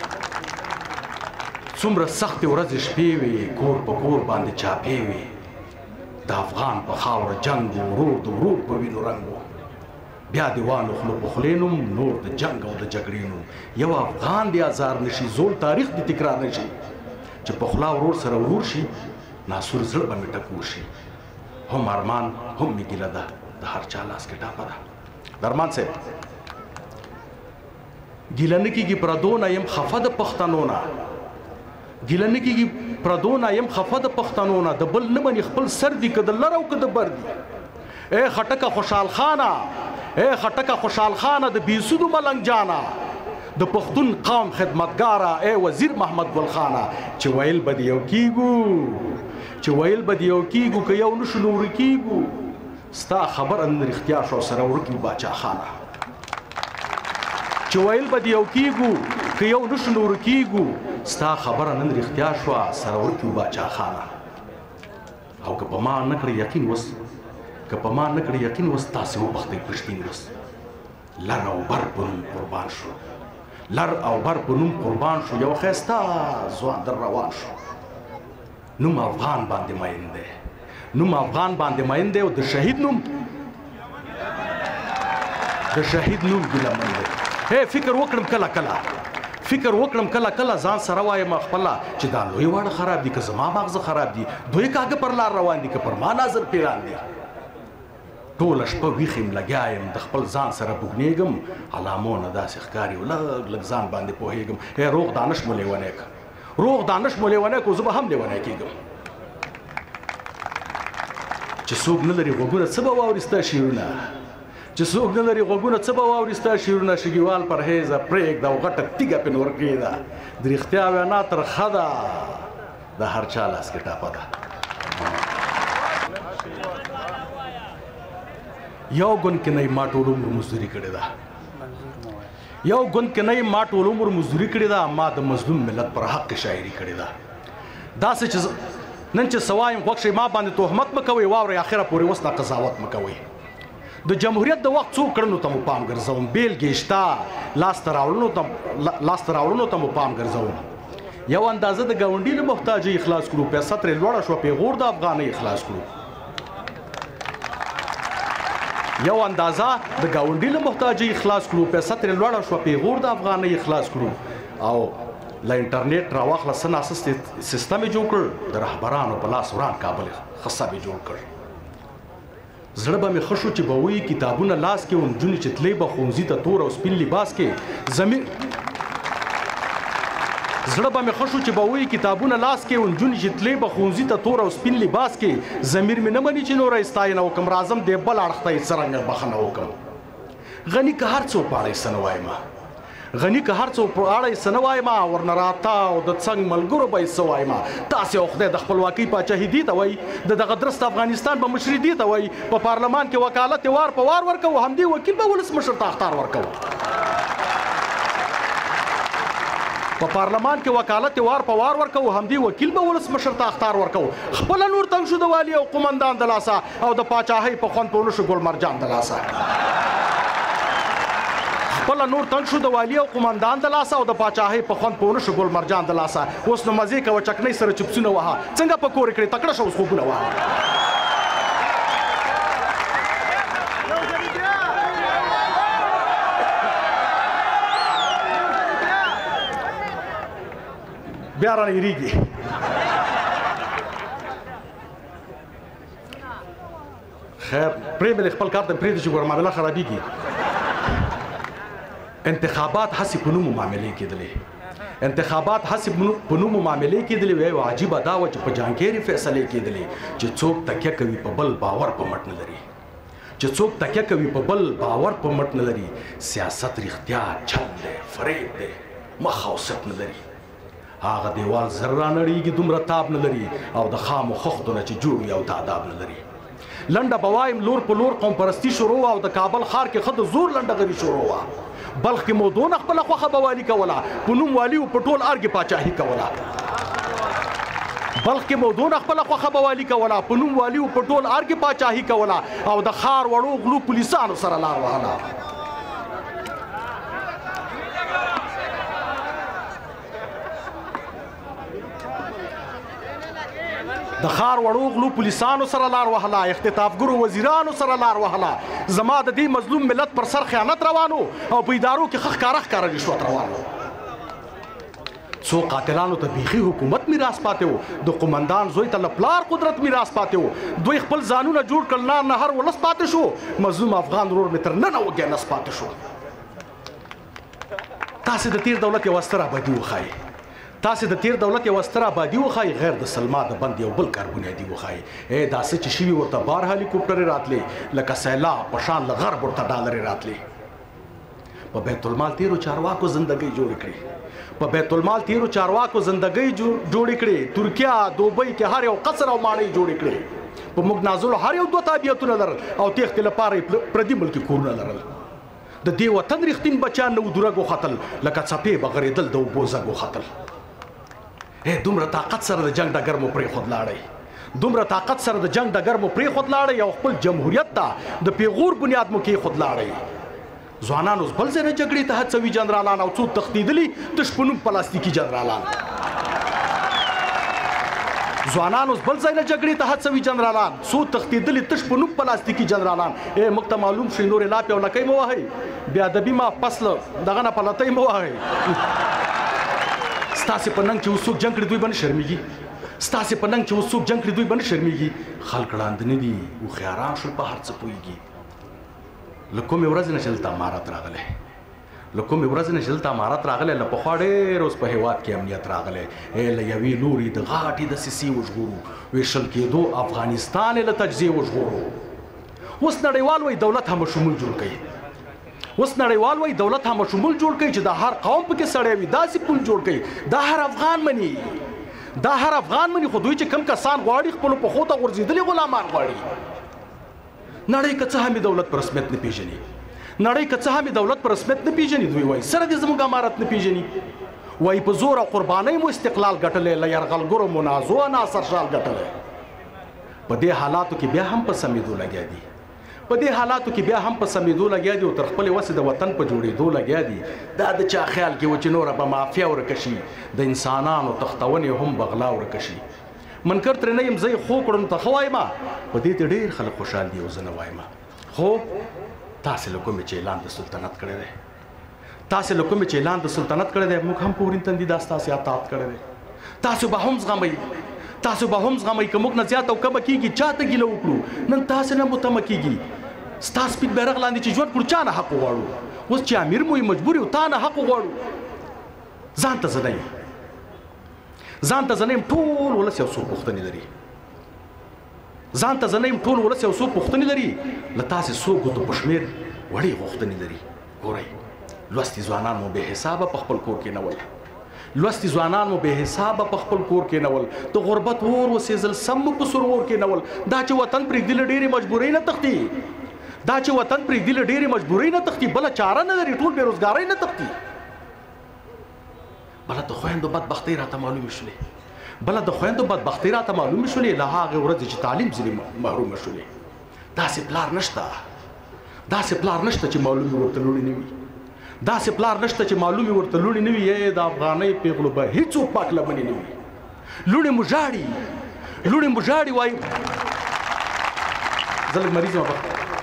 څومره سختې ورځې شپې وي کور په کور باندې چاپې وي د افغان په خاوره جنګ و ورور د ورور په وینو رنګ و بیا دې وانخلو په خولې نوم نور د جنګ او د جګړې نوم یو افغان دې ازار نشي زول تاریخ دې تکرار نشي چې په خوله ورور سره ورور شي ناسور زړه به مې ټکور شي هم ارمان هم مې ګیله ده د هر چا لاس کې ټاپه ده درمان صاحب ګیله نه کېږي پردو نه یم خفه د پښتنو نه ګیله نه کېږي پردو نه یم خفه د پښتنو نه د بل نه مني خپل سر دي که د لر او که د بر دي ای خټکه خوشحال خانه ای خټکه خوشحال خانه د بیسودو ملنګ جانه د پښتون قوم خدمتګاره ای وزیر محمد ګل خانه چې ویل به د یو کېږو چې ویل به د یو کیږو که یو نشو نو ورکیږو ستا خبره نن رښتیا شو سره ورکي باچا خانه چې ویل به د یو کیږو که یو نشو نو ورکیږو ستا خبره نن رښتیا شوه سره ورکي باچا خانه او که په ما نه کړې یقین اوس که په ما نه کړې یقین اوس تاسې وبښتئ پښتین اوس لر او بر په نوم قربان شو لر او بر په نوم قربان شو یو ښایسته ځوان در روان شو نوم افغان باندې مین دی نوم افغان باندې مین دی او د شهید نوم د شهید نوم ګیلمن دی هی فکر وکړم کله کله فکر وکړم کله کله ځان سره وایم خپله چې دا لوی واړه خراب دي که زما مغزه خراب دي دوی کاږه پر لار روان دي که پر ما نظر پیران دي ټوله شپه ویښ یم لګیا یم د خپل ځان سره بوږنېږم علامو نه داسې ښکاري او لږ لږ ځان باندې پوهېږم ای روغ دانش مو لیونی که روغ دانش مو لیونی که زه به هم لیونی کېږم چې څوک نه لري غوږونه څه به واوري ستا شعرونه چې څوک نه لري غوږونه څه به واوري ستا شعرونه شګیوال پرهیزه پرېږده او غټه تیږه پې نور کېږده د رښتیا وینا ترخه ده د هر چا لاس کې ټاپه ده یو ګوند کې نه ما ټول عمر مزدوري کړې ده یو ګوند کې نه ما ټول عمر مزدوري کړې ده ما د مظلوم ملت پر حق شاعري کړې ده داسې چې نن چې سوایم خوښ شي ما باندې تهمت مه کوئ واورئ اخره پورې اوس دا قضاوت مه کوئ د جمهوریت د وخت څو کړنو ته مو پام ګرځوم بیلګې شته لاسته راوړنو ته لاسته راوړنو ته مو پام ګرځوم یو اندازه د ګاونډي له محتاجۍ اخلاص کړو پیسه ترې لوړه شوه پیغور د افغانۍ اخلاص کړو یو اندازه د ګاونډي له محتاجۍ اخلاص کړو پیسه ترې لوړه شوه پیغور د افغانۍ اخلاص کړو او له انټرنیټ راواخله څه ناسه سیستم یې جوړ کړ د رهبرانو په لاس وران کابل خصب یې جوړ کړ زړه به مې ښه شو چې به وایي کتابونه لاس کې و نجونې چې تلې به ښوونځي ته تور او سپین لباس کې زمین زړه به مې ښه شو چې به وایي کتابونه لاس کې و نجونې چې تلې به ښوونځي ته تور او سپین لباس کې ضمیر مې نه مني چې نوره یې ستاینه وکړم راځم دې بل اړخ ته یې څرنګه بخښنه وکړم غني که هر څو په اړه یې څه نه وایم غني که هر څو په اړه یې څه نه وایم ورنه راته او د څنګ ملګرو به یې څه وایم تاسې او خدای د خپلواکۍ پاچاهي دې ته وایي د دغه درست افغانستان به مشري دې ته وایي په پارلمان کې وکالت یې وار په وار ورکوو همدې وکیل به ولسمشر ته اخطار ورکوو په پارلمان کې وکالت یې وار په وار ورکوو همدې وکیل به ولسمشر ته اخطار ورکوو خپله نور تنګ شو د والي او قمندان د لاسه او د پاچاهۍ په خوند په ونه شو ګل مرجان د لاسه خپله نور تنګ شو د والي او قمندان د لاسه او د پاچاهۍ په خوند په ونه شو ګل مرجان د لاسه اوس نو مزې کوه چکنۍ سره چپسونه وهه څنګه په کور کړې تکړه شه اوس خوبونه وهه بیا رانه هېرېږي خیر پرېږده خپل کار ته پرېږده چې ګوره معامله خرابېږي انتخابات هسې په نومو معاملې کېدلې انتخابات هسې په نومو معاملې کېدلې وی عجیبه دا وه چې په جانکېرې فیصلې کېدلې چې څوک تکیه کوي په بل باور په مټ نه لري چې څوک تکیه کوي په بل باور په مټ نه لري سیاست رښتیا چل دی فریب دی مخ او سټ نه لري هغه دیوال زر رانړېږي دومره تاب نه لري او د خامو خښتو نه چې جوړ وي او تعداب نه لري لنډه به وایم لور په لور قوم پرستي شروع وه او د کابل ښار کې ښه د زور لنډهغري شروع وه بلخ کې مو دونه خپله خوښه به والي کوله په نوم والي و په ټول ارګې پاچاهي کوله بلخ کې مو دونه خپله خوښه به والي کوله په نوم والي و په ټول ارګې پاچاهي کوله او د ښار وړو غلو پولیسانو سره لار وهله د ښار وړو غلو پولیسانو سره لار وهله اختطافګرو وزیرانو سره لار وهله زما د دې مظلوم ملت پر سر خیانت روانو او په ادارو کې ښه ښکاره ښکاره رشوت روانو څو قاتلانو ته بیخي حکومت میراث پاتې و د قمندان زوی ته له پلار قدرت میراث پاتې و دوی خپل ځانونه جوړ کړل نار نه هر ولس پاتې شو مظلوم افغان ورور مې تر ننه وږی نس پاتې شو تاسې د تیر دولت یوه ستره ابادي وښایي تاسې د تیر دولت یوه ستره ابادي وښایي غیر د سلما د بند یو بل کار بنیادي وښایي ای دا څه چې شوي ورته بار هلیکوپټرې راتلې لکه سیلاب په شان له غرب ورته ډالرې راتلې په بیت المال تیرو چارواکو زندګۍ جوړ کړي په بیت المال تیرو چارواکو زندګۍ جوړ کړي ترکیه دوبۍ کې هر یو قصر او ماڼۍ جوړ کړي په موږ نازلو هر یو دوه تابعیتونه لرل او تېښتې لپاره پردي ملکي کورونه لرل د دې وطن رښتین بچیان نه و درګو ختل لکه څپې به غړېدل د اوبو زګو ختل ای دومره طاقت سره د جنګ ډګر مو پرېښود لاړئ دومره طاقت سره د جنګ ډګر مو پرېښود لاړئ او خپل جمهوریت ته د پیغور بنیاد مو کېښود لاړئ ځوانان اوس بل ځای نه جګړې ته هڅوي جنرالان او څو تښتېدلي تش په نوم پلاستیکي جنرالان ځوانان اوس بل ځای نه جګړې ته هڅوي جنرالان څو تښتېدلي تش په نوم پلاستیکي جنرالان ای موږ ته معلوم شي نورې لاپې او لکۍ مه وهئ بې ادبي ما فصل دغه نه پلتۍ مه وهئ ستاسې په ننګ چې اوس څوک جنګ کړي دوی به نه شرمېږي ستاسې په ننګ چې اوس څوک جنګ کړي دوی به نه شرمېږي خلک ړانده نه دي هوښیاران شول په هر څه پوهېږي له کومې ورځې نه چې دلته امارت راغلی له کومې ورځې نه چې دلته امارت راغلی له پخوا ډېر اوس په هېواد کې امنیت راغلی ای له یوې لوري د غاټې دسیسې وژغورو ویشل کېدو افغانستان یې له تجزیې وژغورو اوس نړیوال وایي دولت هم شمول جوړ کوي اوس نړیوال وایي دولت هم شمول جوړ کوي چې د هر قوم پکې سړی وي داسې پول جوړ کوي دا هر افغان مني دا هر افغان مني خو دوی چې کم کسان غواړي خپلو پښو ته غورځېدلي غلامان غواړي نړۍ که څه هم دولت په رسمیت نه پېژني نړۍ که څه هم دولت په رسمیت نه پېژني دوی وایي سره دې زموږ امارت نه پېژني وایي په زور او قربانۍ مو استقلال ګټلی له یرغلګرو منازو ناصر شال ګټلی په دې حالاتو کې بیا هم په سمېدو لګیا دي په دې حالاتو کې بیا هم په سمېدو لګیا دي او تر خپلې وسې د وطن په جوړېدو لګیا دي دا د چا خیال کې و چې نوره به مافیا ورکه شي د انسانانو تختونې هم به غلا ورکه شي منکر ترې نه یم زه یې خو کړم ته ښه وایم په دې ته ډېر خلک خوشحال دي او زه نه وایم خو تاسې له کومې چې اعلان د سلطنت کړی دی تاسې له کومې چې اعلان د سلطنت کړی دی موږ هم په ورین تندي دا ستاسې اطاعت کړی دی تاسو به هم زغمئ تاسو به هم زغمئ که موږ نه زیات او کمه کېږي چا ته ګیله وکړو نن تاسې نه مو تمه کېږي ستا سپین بیرغ لاندې چې ژوند کړو چا نه حق وغواړو اوس چې امیر مو یې مجبور یو تا نه حق وغواړو ځان ته زه نه یم ځان ته زه نه یم ټول ولس یو څو پوښتنې لري ځان ته زه نه یم ټول ولس یو څو پوښتنې لري له تاسې څو ګوتو په شمېر وړې غوښتنې لري ګورئ لوستي ځوانان مو بې حسابه په خپل کور کې نول لوستي ځوانان مو بې حسابه په خپل کور کې نول د غربت اور وسېزل سم مو په سرور کې نول دا چې وطن پرېږدي له ډېرې مجبورۍ نه تښتي دا چې وطن پرېږدي له ډېرې مجبورۍ نه تښتي بله چاره نه لري ټول بېروزګارۍ نه تښتي بله د خویندو بدبختۍ راته معلومې شولې بله د خویندو بدبختۍ راته معلومې شولې له هغې ورځې چې تعلیم ځینې محرومه شولې داسې پلار نشته داسې پلار نشته چې معلومې ورته لوړې نه وي داسې پلار نشته چې معلومې ورته لوړې نه وي یې د افغانۍ پیغلو به هېڅوک پاک لمنې نه وي لوڼې مو ژاړي لوڼې مو ژاړي وایي زه لږ مریض یم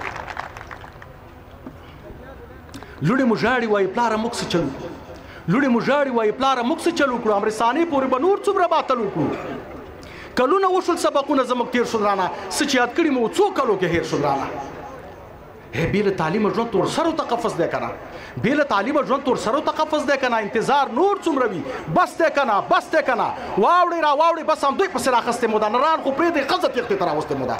لوڼې مو ژاړي وایي پلاره موږ څه چل وکړو لوڼې مو ژاړي وایي پلاره موږ څه چل وکړو امرسانې پورې به نور څومره باطل وکړو کلونه وشول سبقونه زموږ تېر شول رانه څه چې یاد کړي مو څو کلو کې هېر شول رانه هې بې له تعلیمه ژوند تور سرو ته قفس دی که نه بې له تعلیمه ژوند تور سرو ته قفس دی که نه انتظار نور څومره وي بس دی که نه بس دی که نه واوړئ را واوړئ بس همدوی پسې راخیستې مو ده نران خو پرېږدئ ښځه تېښتې ته راوستې مو ده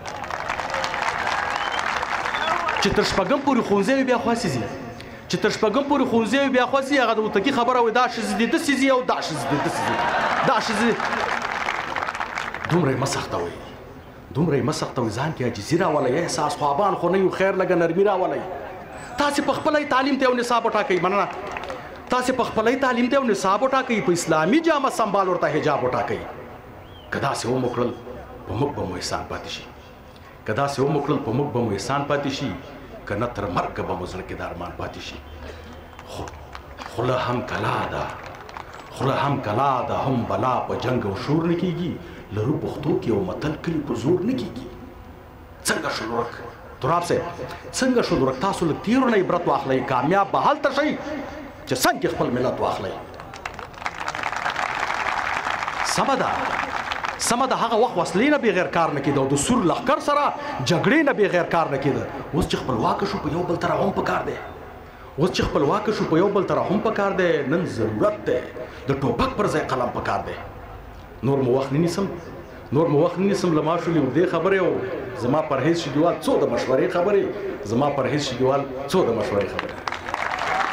چې تر شپږم پورې ښوونځی وي بیا خواسې ځي چې تر شپږم پورې ښوونځی وي بیا خواسې هغه د وتکي خبره وایي دا ښځې دي داسې ځي او دا ښځې دي داسې ځي دا ښځې دومره یې مه سختوئ دومره یې مه سختوئ ځان کې عاجزي راولئ احساس خوابان خو نه یو خیر لږه نرمي راولئ تاسې په خپله تعلیم ته یو نصاب وټاکئ مننه تاسې په خپله تعلیم ته یو نصاب وټاکئ په اسلامي جامه سنبال ورته حجاب وټاکئ که داسې وموکړل په موږ به مو احسان پاتې شي که داسې وموکړل په موږ به مو احسان پاتې شي که نه تر مرګه به مو زړه کې د ارمان پاتې شي خو خوله هم کلا ده خوله هم کلا ده هم بلا په جنګ او شور نه کېږي لرو پښتو کې یو متل کلي په زور نه کېږي څنګه شول ورک تراب صاحب څنګه شول ورک تاسو له تیرو نه عبرت واخلئ کامیاب به هلته شئ چې څنګه خپل ملت واخلئ سمه ده سمه ده هغه وخت وسلې نه بغیر کار نه کېده او د سور لښکر سره جګړې نه بغیر کار نه کېده اوس چې خپلواکه شو په یو بل طرح هم پکار دی اوس چې خپلواکه شو په یو بل طرح هم پکار دی نن ضرورت دی د ټوپک پر ځای قلم پکار دی نور مو وخت نه نیسم نور مو وخت نه نیسم له ما شولې اوږدې خبرې او زما پرهیز شګیوال څو د مشورې خبرې زما پرهیز شګیوال څو د مشورې خبرې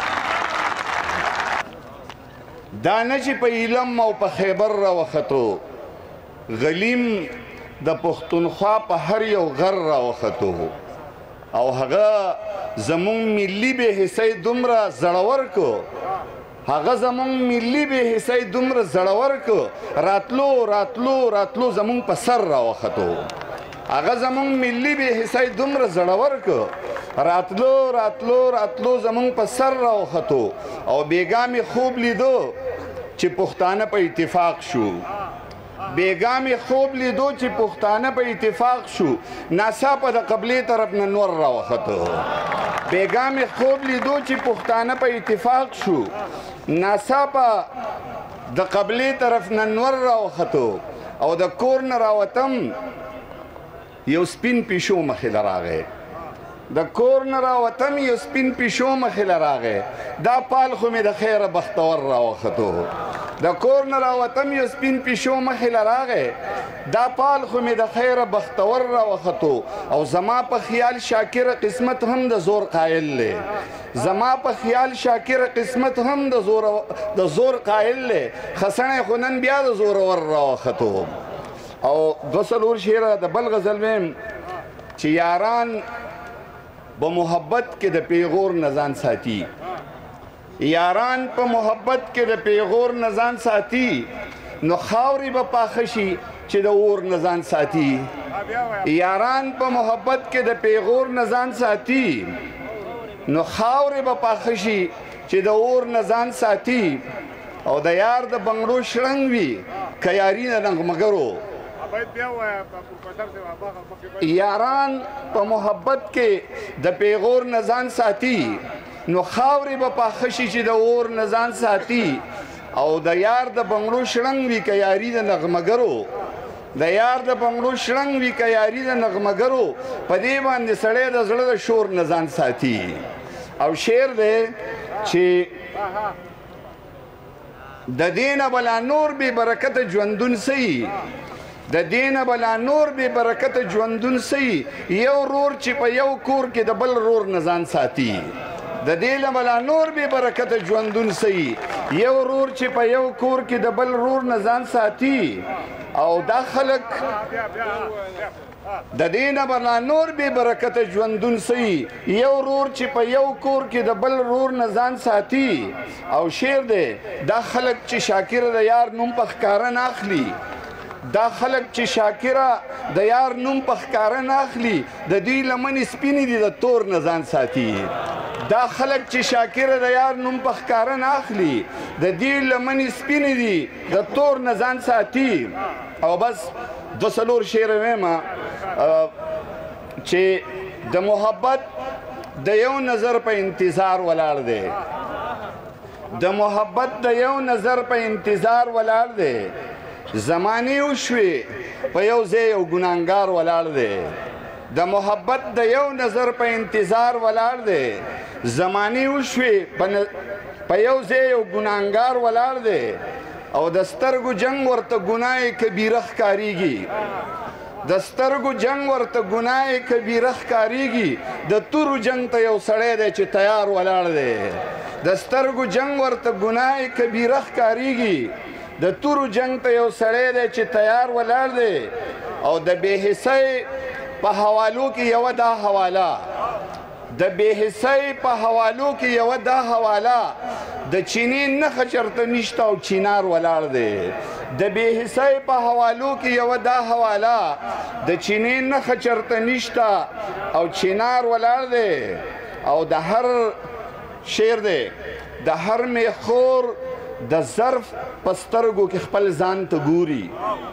دا نه چې په ایلم او په خیبر راوختو غلیم د پښتونخوا په هر یو غر راوختو او هغه زمون ملي بې حسۍ دومره زړور کو هغه زمون ملي بې حسۍ دومره زړور کو راتلو راتلو راتلو زمون په سر راوختو هغه زمون ملي بې حسۍ دومره زړور کو راتلو راتلو راتلو زمون په سر راوختو او بیګا مې خوب لیدو چې پښتانه په اتفاق شو بیګا مې خوب لیدو چې پښتانه په اتفاق شو ناڅاپه د قبلې طرف نه نور راوختو بیګا مې خوب لیدو چې پښتانه په اتفاق شو ناڅاپه د قبلې طرف نه نور راوختو او د کور نه راوتم یو سپین پیشو مخې له راغی د کور نه راوتم یو سپین پیشو مخې له راغی دا پال خو مې د خیره بختور راوختو د کور نه راوتم یو سپین پیشو مخې له راغی دا پال خو مې د خیره بختور راوختو او زما په خیال شاکر قسمت هم د زور قایل دی زما په خیال شاکر قسمت هم د زور د زور قایل دی خسنې خو نن بیا د زورور راوختو او دوه څلور شعره د بل غزل ویم چې یاران په محبت کې د پیغور نه ځان ساتي یاران په محبت کې د پیغور نه ځان ساتي نو خاورې به پاخه شي چې د اور نه ځان ساتي یاران په محبت کې د پیغور نه ځان ساتي نو خاورې به پاخه شي چې د اور نه ځان ساتي او د یار د بنګړو شړنګ وي که یاري د نغمګرو یاران په محبت کې د پیغور نه ځان ساتي نو خاورې به پاخه شي چې د اور نه ځان ساتي او د یار د بنګړو شړنګ وي که یاري د نغمګرو د یار د بنګړو شړنګ وي که یاري د نغمګرو په دې باندې سړی د زړه د شور نه ځان ساتي او شعر دی چې د دې نه بلا نور بې برکته ژوندون سي د دې نه بلا نور بې برکته ژوندون سي یو رور چې په یو کور کې د بل رور نه ځان ساتي د دې نه بلا نور بې برکته ژوندون سي یو رور چې په یو کور کې د بل رور نه ځان ساتي او دا خلک د دې نه بلا نور بې برکته ژوندون سي یو رور چې په یو کور کې د بل رور نه ځان ساتي او شعر دی دا خلک چې شاکر د یار نوم په ښکاره نه اخلي دا خلک چې شاکره د یار نوم په ښکاره نه اخلي د دوی لمنې سپینې دي د تور نه ځان ساتي دا خلک چې شاکره د یار نوم په ښکاره نه اخلي د دوی لمنې سپینې دي د تور نه ځان ساتي او بس دو څلور شعر ویمه چې د محبت د یو نظر په انتظار ولاړ دی د محبت د یو نظر په انتظار ولاړ دی زمانې وشوې په یو ځای یو ګناهګار ولاړ دی د محبت د یو نظر په انتظار ولاړ دی زمانې وشوې په یو ځای یو ګناهګار ولاړ دی او د سترګو جنګ ورته ګناه کبیره ښکارېږي د سترګو جنگ ورته ګناه کبیره ښکارېږي د تورو جنگ ته یو سړی دی چې تیار ولاړ دی د سترګو جنگ ورته ګناه کبیره ښکارېږي د تورو جنگ ته یو سړی دی چې تیار ولاړ دی او د بې حسۍ په حوالو کې یوه دا حواله د بې حسۍ په حوالو کې یوه دا حواله د چینې نښه چېرته نشته او چینار ولاړ دی د بې حسۍ په حوالو کې یوه دا حواله د چینې نښه چېرته نشته او چینار ولاړ دی او د هر شعر دی د هر میخور د ظرف په سترګو کې خپل ځان ته ګوري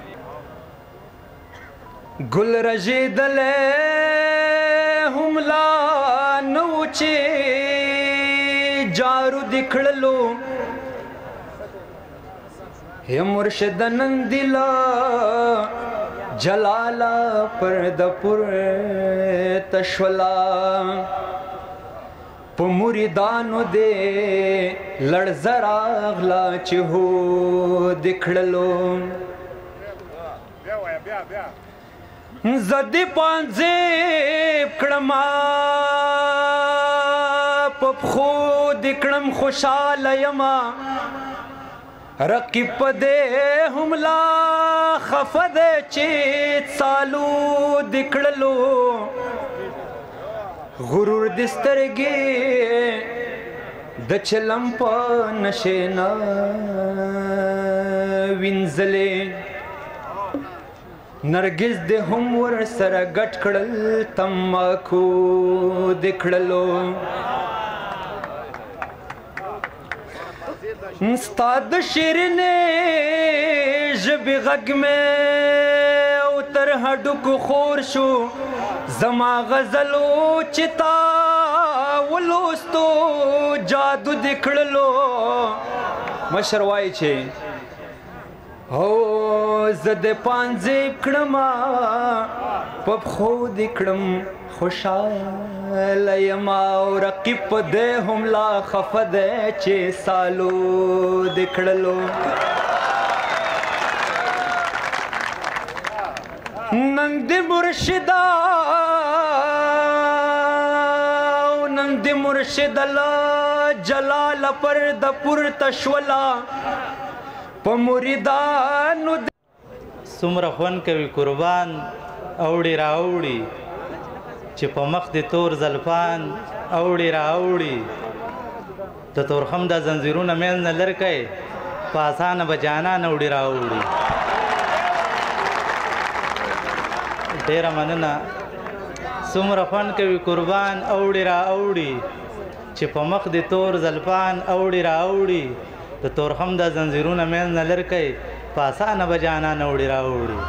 ګل رژېدلی هم لا نه و چې جارو دې کړلو هی مرشد نن دې له جلاله پرده پورته شوله په مریدانو دې لړزه راغله چې هو دې کړلو زه دې پانځې کړمه په پښو دې کړم خوشحاله یمه رقیب پدې هم لا خفه دی چې سالو د کړلو غرور د سترګې د چلم په نشې نه وینځلې نرګس د هم ور سره ګټ کړل تماکو د کړلو ستا د شیرینې ژبې غږ مې او تر هډوکو خور شو زما غزلو چې تا ولوستو جادو د کړلو مشر وایي چې او زه د پانځې کړمه په پښو دې کړم خوشحاله یم او رقیب په دې هم لا خفه دی چې سالو دې کړلو نن دې مرشدا نن دې مرشد له جلاله پر د پورته شوله په مریدانو څومره خوند کوي قربان اوړي راوړي چې په مخ د تور زلفان اوړي راوړي د تورخم د زنځیرونه میل نه لر کوي په اسانه به جانان اوړي راوړي ډېره مننه څومره خوند کوي قربان اوړي راوړي چې په مخ د تور زلفان اوړي راوړي د تورخم د زنځیرونه میل نه لر کوي په اسانه به جانان اوړي راوړي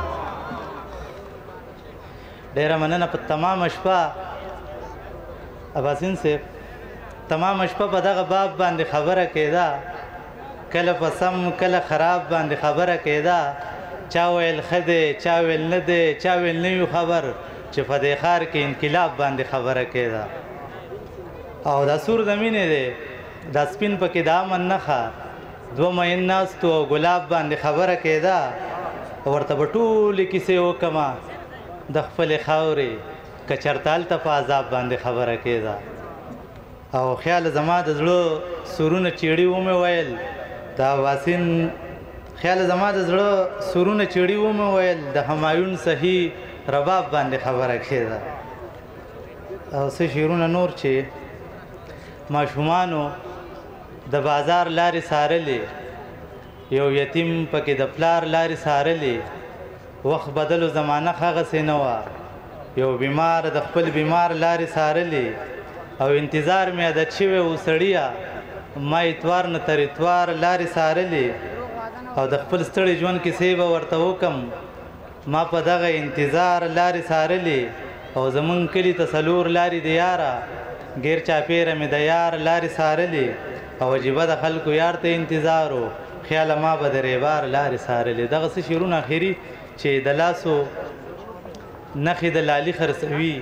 ډېره مننه په تمامه شپه اباسین صاحب تمامه شپه په دغه باب باندې خبره کېده کله په سم کله خراب باندې خبره کېده چا ویل ښه دی چا ویل نه دی چا ویل نه وي خبر چې په دې ښار کې انقلاب باندې خبره کېده او دا سور د مینې دی دا سپین پکې د امن نښه دوه مین ناستو او ګلاب باندې خبره کېده ورته به ټولې کیسې وکمه د خپلې خاورې که چېرته هلته په عذاب باندې خبره کېده او خیال زما د زړه سورونه چیړي ومې ویل د واسین خیال زما د زړه سورونه چیړي ومې ویل د همایون صحیح رباب باندې خبره کېده او څه شعرونه نور چې ماشومانو د بازار لارې څارلې یو یتیم پکې د پلار لارې څارلې وخت بدلو زمانه هغسې نه وه یو بیمار د خپل بیمار لارې څارلې او انتظار مې عادت شوی و سړیه ما اتوار نه تر اتوار لارې څارلې او د خپل ستړي ژوند کیسې به ورته وکم ما په دغه انتظار لارې څارلې او زمونږ کلي ته څلور لارې د یاره ګیر چاپیره مې د یار لارې څارلې او عجیبه د خلکو یار ته انتظار و خیاله ما به د ریبار لارې څارلې دغه څه شعرونه اخري چې د لاسو نښې د لالي خرڅوي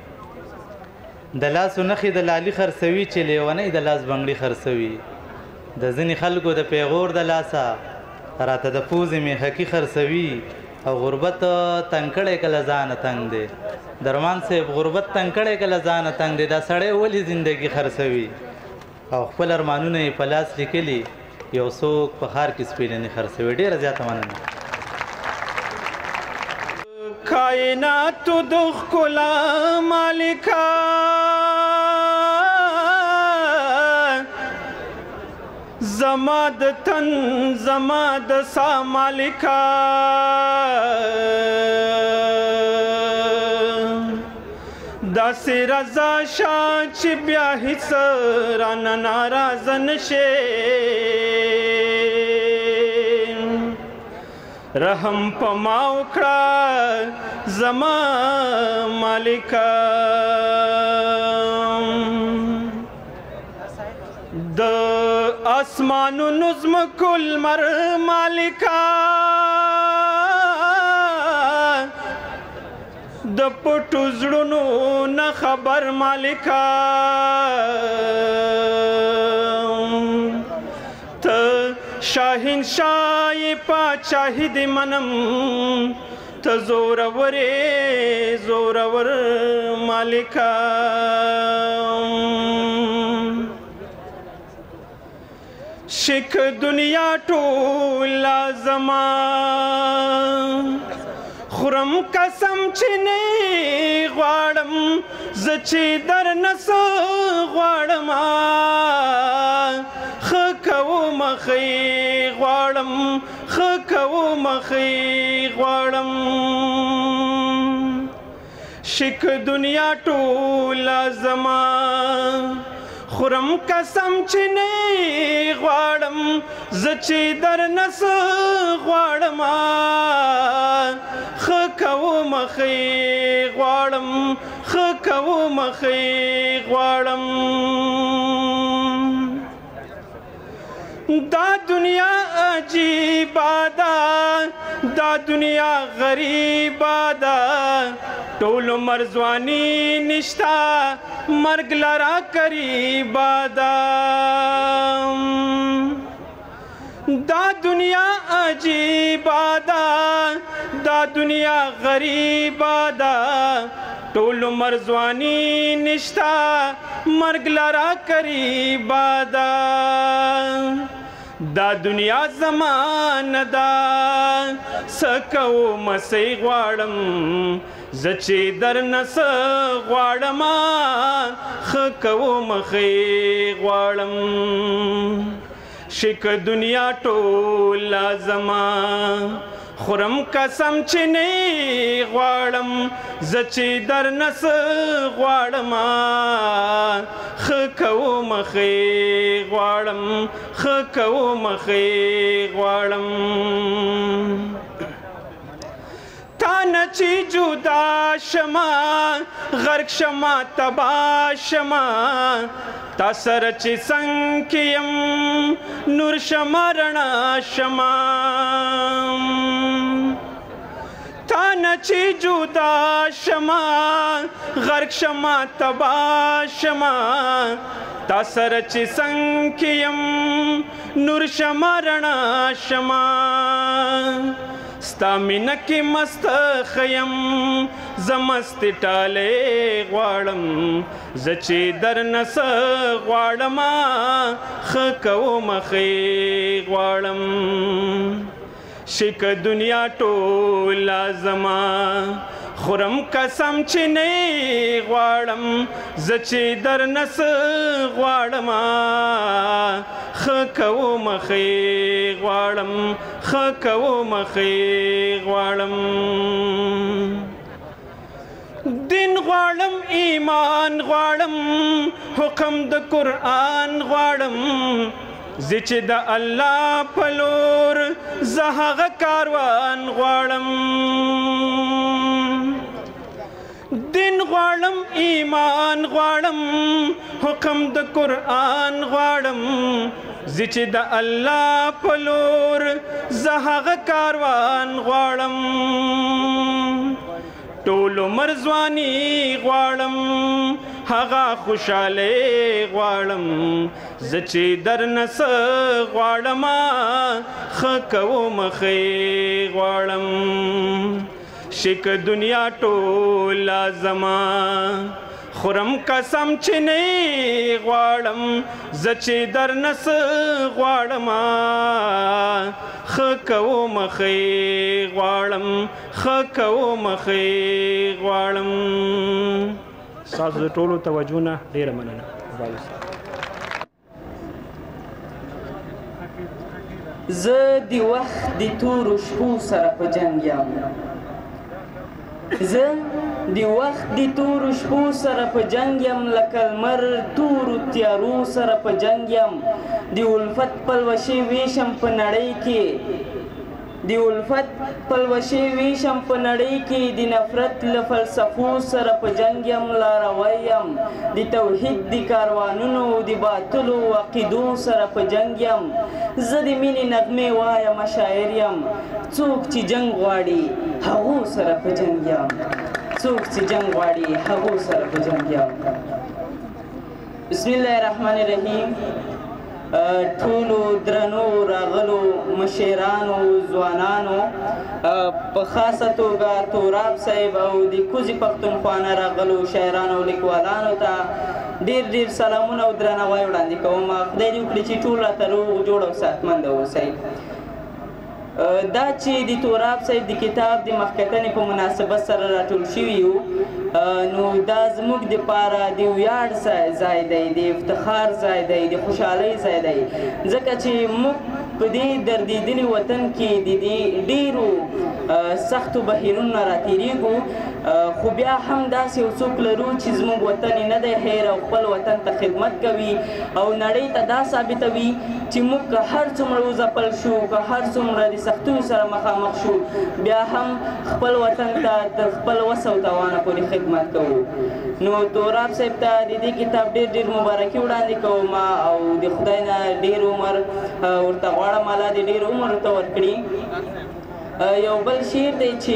د لاسو نښې د لالي خرڅوي چې لیونۍ د لاس بنګړي خرڅوي د ځینې خلکو د پیغور د لاسه راته د پوزې میخکي خرڅوي او غربت تنګ کړی کله ځانه تنګ دی درمان صاحب غربت تنګ کړی کله ځانه تنګ دی دا سړی ولې زندګي خرڅوي او خپل ارمانونه یې په لاس لیکلي یو څوک په ښار کې سپېلنې خرڅوي ډېره زیاته مننه کائناتو د ښکلا مالکه زما د تن زما د سا مالکه داسې رضا شه چې بیا هیڅ رانه ناراضه نشې رحم په ما وکړه زما مالکه د اسمانونو ځمکو لمر مالکه د پټو زړونو نه خبر مالکه ته شاهین شای پاچاهی دی منم ته زورورې زورور مالکه شک دنیا ټوله زما خورم قسم چې نه غواړم زه چې درنه څه غواړم ښه کومه ښې غواړم ښه کومه ښې غواړم شک دنیا ټوله زما خورم قسم چې نه غواړم زه چې درنه څه غواړم ښه کومه ښې غواړم ښه کومه ښې غواړم دا دنیا عجیبه ده دا دنیا غریبه ده ټول عمر ځواني نشته مرګ لره قریبه ده دا دنیا عجیبه ده دا دنیا غریبه ده ټول عمر ځواني نشته مرګ لره قریبه ده دا دنیا زمانه ده څه کومه څه غواړم زه چې درنه څه غواړم ښه کومه ښې غواړم شک دنیا ټوله زما خورم قسم چې نه غواړم زه چې درنه څه غواړم ښه کومه ښې غواړم ښه کومه ښې غواړم تا نه چې جدا شمه غرق شمه تباه شمه تا سره چې څنګ کې یم نور شمه رڼا شمه تا نه چې جدا شمه غرق شمه تباه شمه تا سره چې څنګ کې یم نور شمه رڼا شمه ستا مینه کې مست خیم زه مستې ټالې غواړم زه چې درنه څه غواړم ښه کومه ښې غواړم شک دنیا ټوله زما خورم قسم چې نه غواړم زه چې درنه څه غواړم ښه کومه ښې غواړم ښه کومه ښې غواړم دین غواړم ایمان غواړم حکم د قرآن غواړم زه چې د الله په لور زه هغه کاروان غواړم دین غواړم ایمان غواړم حکم د قرآن غواړم زه چې د الله په لور زه هغه کاروان غواړم ټول عمر ځواني غواړم هغه خوشحالي غواړم زه چې درنه څه غواړم ښه کومه ښې غواړم شک دنیا ټوله زما خورم قسم چې نه غواړم زه چې درنه څه غواړم ښه کومه ښې غواړم ښه کومه ښې غواړم ستاسو د ټولو توجه نه ډېره مننه زه د وخت د تورو شپو سره په جنګ یم زه د وخت د تورو شپو سره په جنګ یم لکه لمر تورو تیارو سره په جنګ یم د الفت پلوشې ویشم په نړۍ کې د الفت پلوشې ویشم په نړۍ کې د نفرت له فلسفو سره په جنګ یم لاروی یم د توحید د کاروانونو د باطلو عقیدو سره په جنګ یم زه د مینې نغمې وایم شاعر یم څوک چې جنګ غواړي هغو سره په جنګ یم څوک چې جنګ غواړي هغو سره په جنګ یم بسم الله الرحمن الرحیم ټولو درنو راغلو مشرانو ځوانانو په خاصه توګه توراب صاحب او د کوزي پښتونخوا نه راغلو شاعرانو او لیکوالانو ته ډېر ډېر سلامونه او درناوی وړاندې کوم. خدای دې وکړي چې ټول راته روغ جوړ او صحتمند اوسئ. دا چې د توراب صاحب د کتاب د مخکتنې په مناسبت سره راټول شوي یو، نو دا زموږ دپاره د ویاړ ځای دی، د افتخار ځای دی، د خوشحالۍ ځای دی، ځکه چې موږ په دې دردېدلي وطن کې د دې ډېرو سختو بهیرونو نه راتېرېږو، خو بیا هم داسې یو څوک لرو چې زموږ وطن یې نه دی هیر او خپل وطن ته خدمت کوي او نړۍ ته دا ثابتوي چې موږ که هر څومره وځپل شو، که هر څومره د سختیو سره مخامخ شو، بیا هم خپل وطن ته د خپل وس او توانه پورې خدمت کوو. نو توراب صاحب ته د دې کتاب ډېر ډېر مبارکي وړاندې کوم او د خدای نه ډېر عمر ورته غواړم، الله دې ډېر عمر ورته ورکړي. یو بل شعر دی چې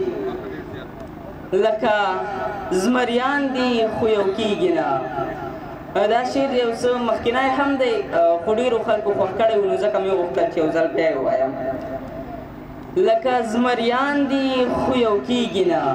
لکه زمریان دي خو یو کېږي نه، دا شعر یو څه مخکینی هم دی خو ډېرو خلکو خوښ کړی و، نو ځکه مې وغوښتل چې یو ځل بیا یې ووایم. لکه زمریان دي خو یو کېږي نه،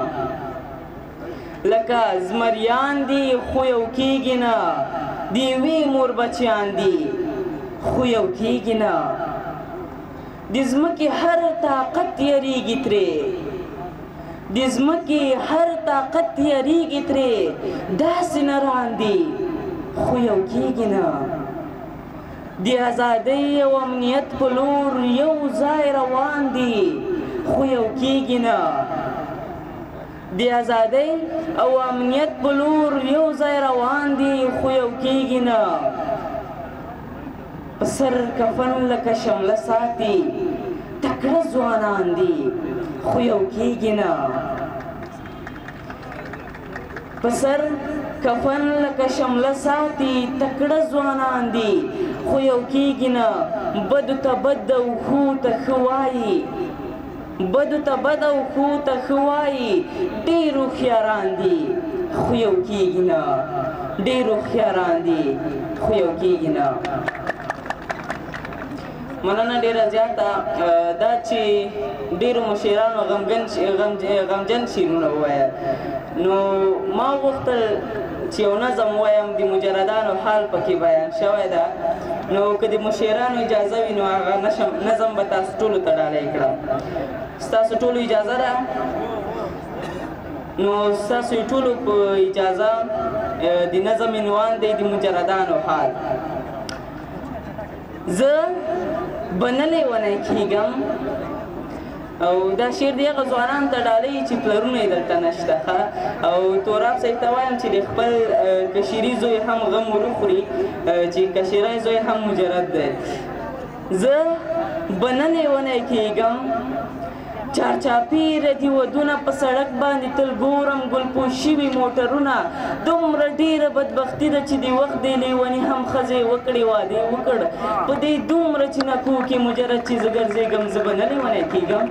لکه زمریان دي خو یو کېږي نه، د یوې مور بچیان دي خو یو کېږي نه، د ځمکې هر طاقت یریږي ترې، د ځمکې هر طاقت یریږي ترې، داسې نران دي خو یو کېږي نه، د ازادۍ او امنیت په لور یو ځای روان دي خو یو کېږي نه، د ازادۍ او امنیت په لور یو ځای روان دي خو یو کېږي نه، په سر کفن لکه شمله ساتي تکړه ځوانان دي خو یو کېږي نه، په سر کفن لکه شمله ساتي تکړه ځوانان دي خو یو کېږي نه، بدو ته بد او ښو ته ښه وایي، بدو ته بد او ښو ته ښه وایي، ډېر هوښیاران دي خو یو کېږي نه، ډېر هوښیاران دي خو یو کېږي نه. مننه ډېره زیاته. دا چې ډېرو مشرانو غمجن غمجن شعرونه وویل، نو ما غوښتل چې یو نظم ووایم، د مجردانو حال پکې بیان شوی ده، نو که د مشرانو اجازه وي نو هغه نظم به تاسو ټولو ته ډالۍ کړم. ستاسو ټولو اجازه ده؟ نو ستاسو ټولو په اجازه د نظم عنوان دی د مجردانو حال. زه بنلې ونی کېږم، او دا شعر د هغه ځوانانو ته ډالۍ چې پلرونه یې دلته نشته، او توراب صاحب ته وایم چې د خپل کشیري زوی هم غم ورخوري چې کشیری زوی هم مجرد دی. زه بنلې ونی کېږم، چارچاپیره دي ودونه په سړک باندې تل ګورم ګلپوش شوي موټرونه، دومره ډېره بدبختي ده چې د وخت دی لیوني هم ښځې وکړې واده یې وکړ، په دې دومره چینکو کې مجرد چې زه ګرځېږم زه به نه لیونی کېږم،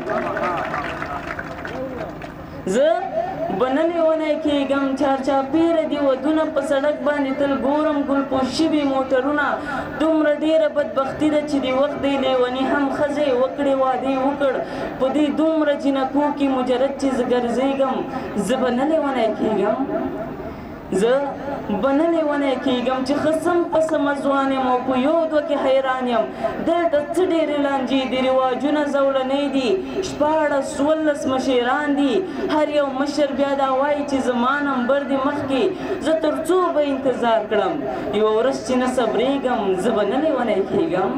زه به نه لیونی کېږم، چارچاپیره دي ودونه په سړک باندې تل ګورم ګلپوش شوي موټرونه، دومره ډېره بدبختي ده چې د وخت دی لیوني هم ښځې وکړې واده یې وکړ، په دې دومره جنکو کې مجرد چې زه ګرځېږم زه به نه لیونی کېږم، زه به نه لیونی کېږم چې قسم قسمه ځوان یم او په یو دوه کې حیران یم، دلته څه ډېرې لانجې دي، رواجونه زولنۍ دي، شپاړس ولس مشران دي، هر یو مشر بیا دا وایي چې زما نمبر دې مخکې، زه تر څو به انتظار کړم، یوه ورځ چې نه صبرېږم زه به نه لیونی کېږم،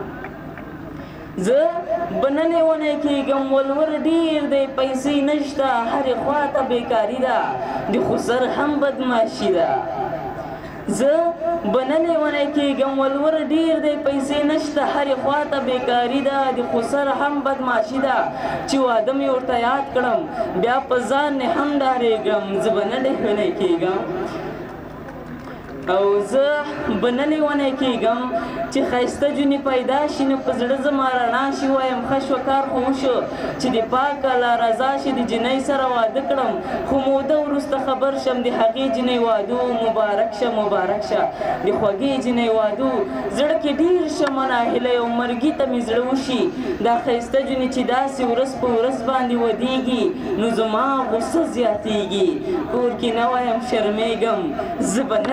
زه به نه لیونی کېږم، ولور ډېر دی پیسې نشته، هرې خوا ته بېکاري ده، د خسر هم بدماشي ده، زه به نه لیونی کېږم، ولور ډېر دی پیسې نشته، هرې خوا ته بېکاري ده، د خسر هم بدماشي ده، چې واده مې ورته یاد کړم بیا په ځان نه هم ډارېږم، زه به نه لیونی کېږم، او زه به نه لیونی کېږم چې ښایسته جونې پیدا شي نو په زړه زما رڼا شي، وایم ښه شوه کار خو وشو چې د پاک الله رضا شي، د جنۍ سره واده کړم، خو موده وروسته خبر شم د هغې جنۍ واده مبارک شه مبارک شه، د خوږې جنۍ واده زړه کې ډېر شمه ناهیلی او مرګي ته مې زړه وشي، دا ښایسته جونې چې داسې ورځ په ورځ باندې ودېږي نو زما غصه زیاتېږي، کور کې نه وایم شرمېږم، زه به نه لیونی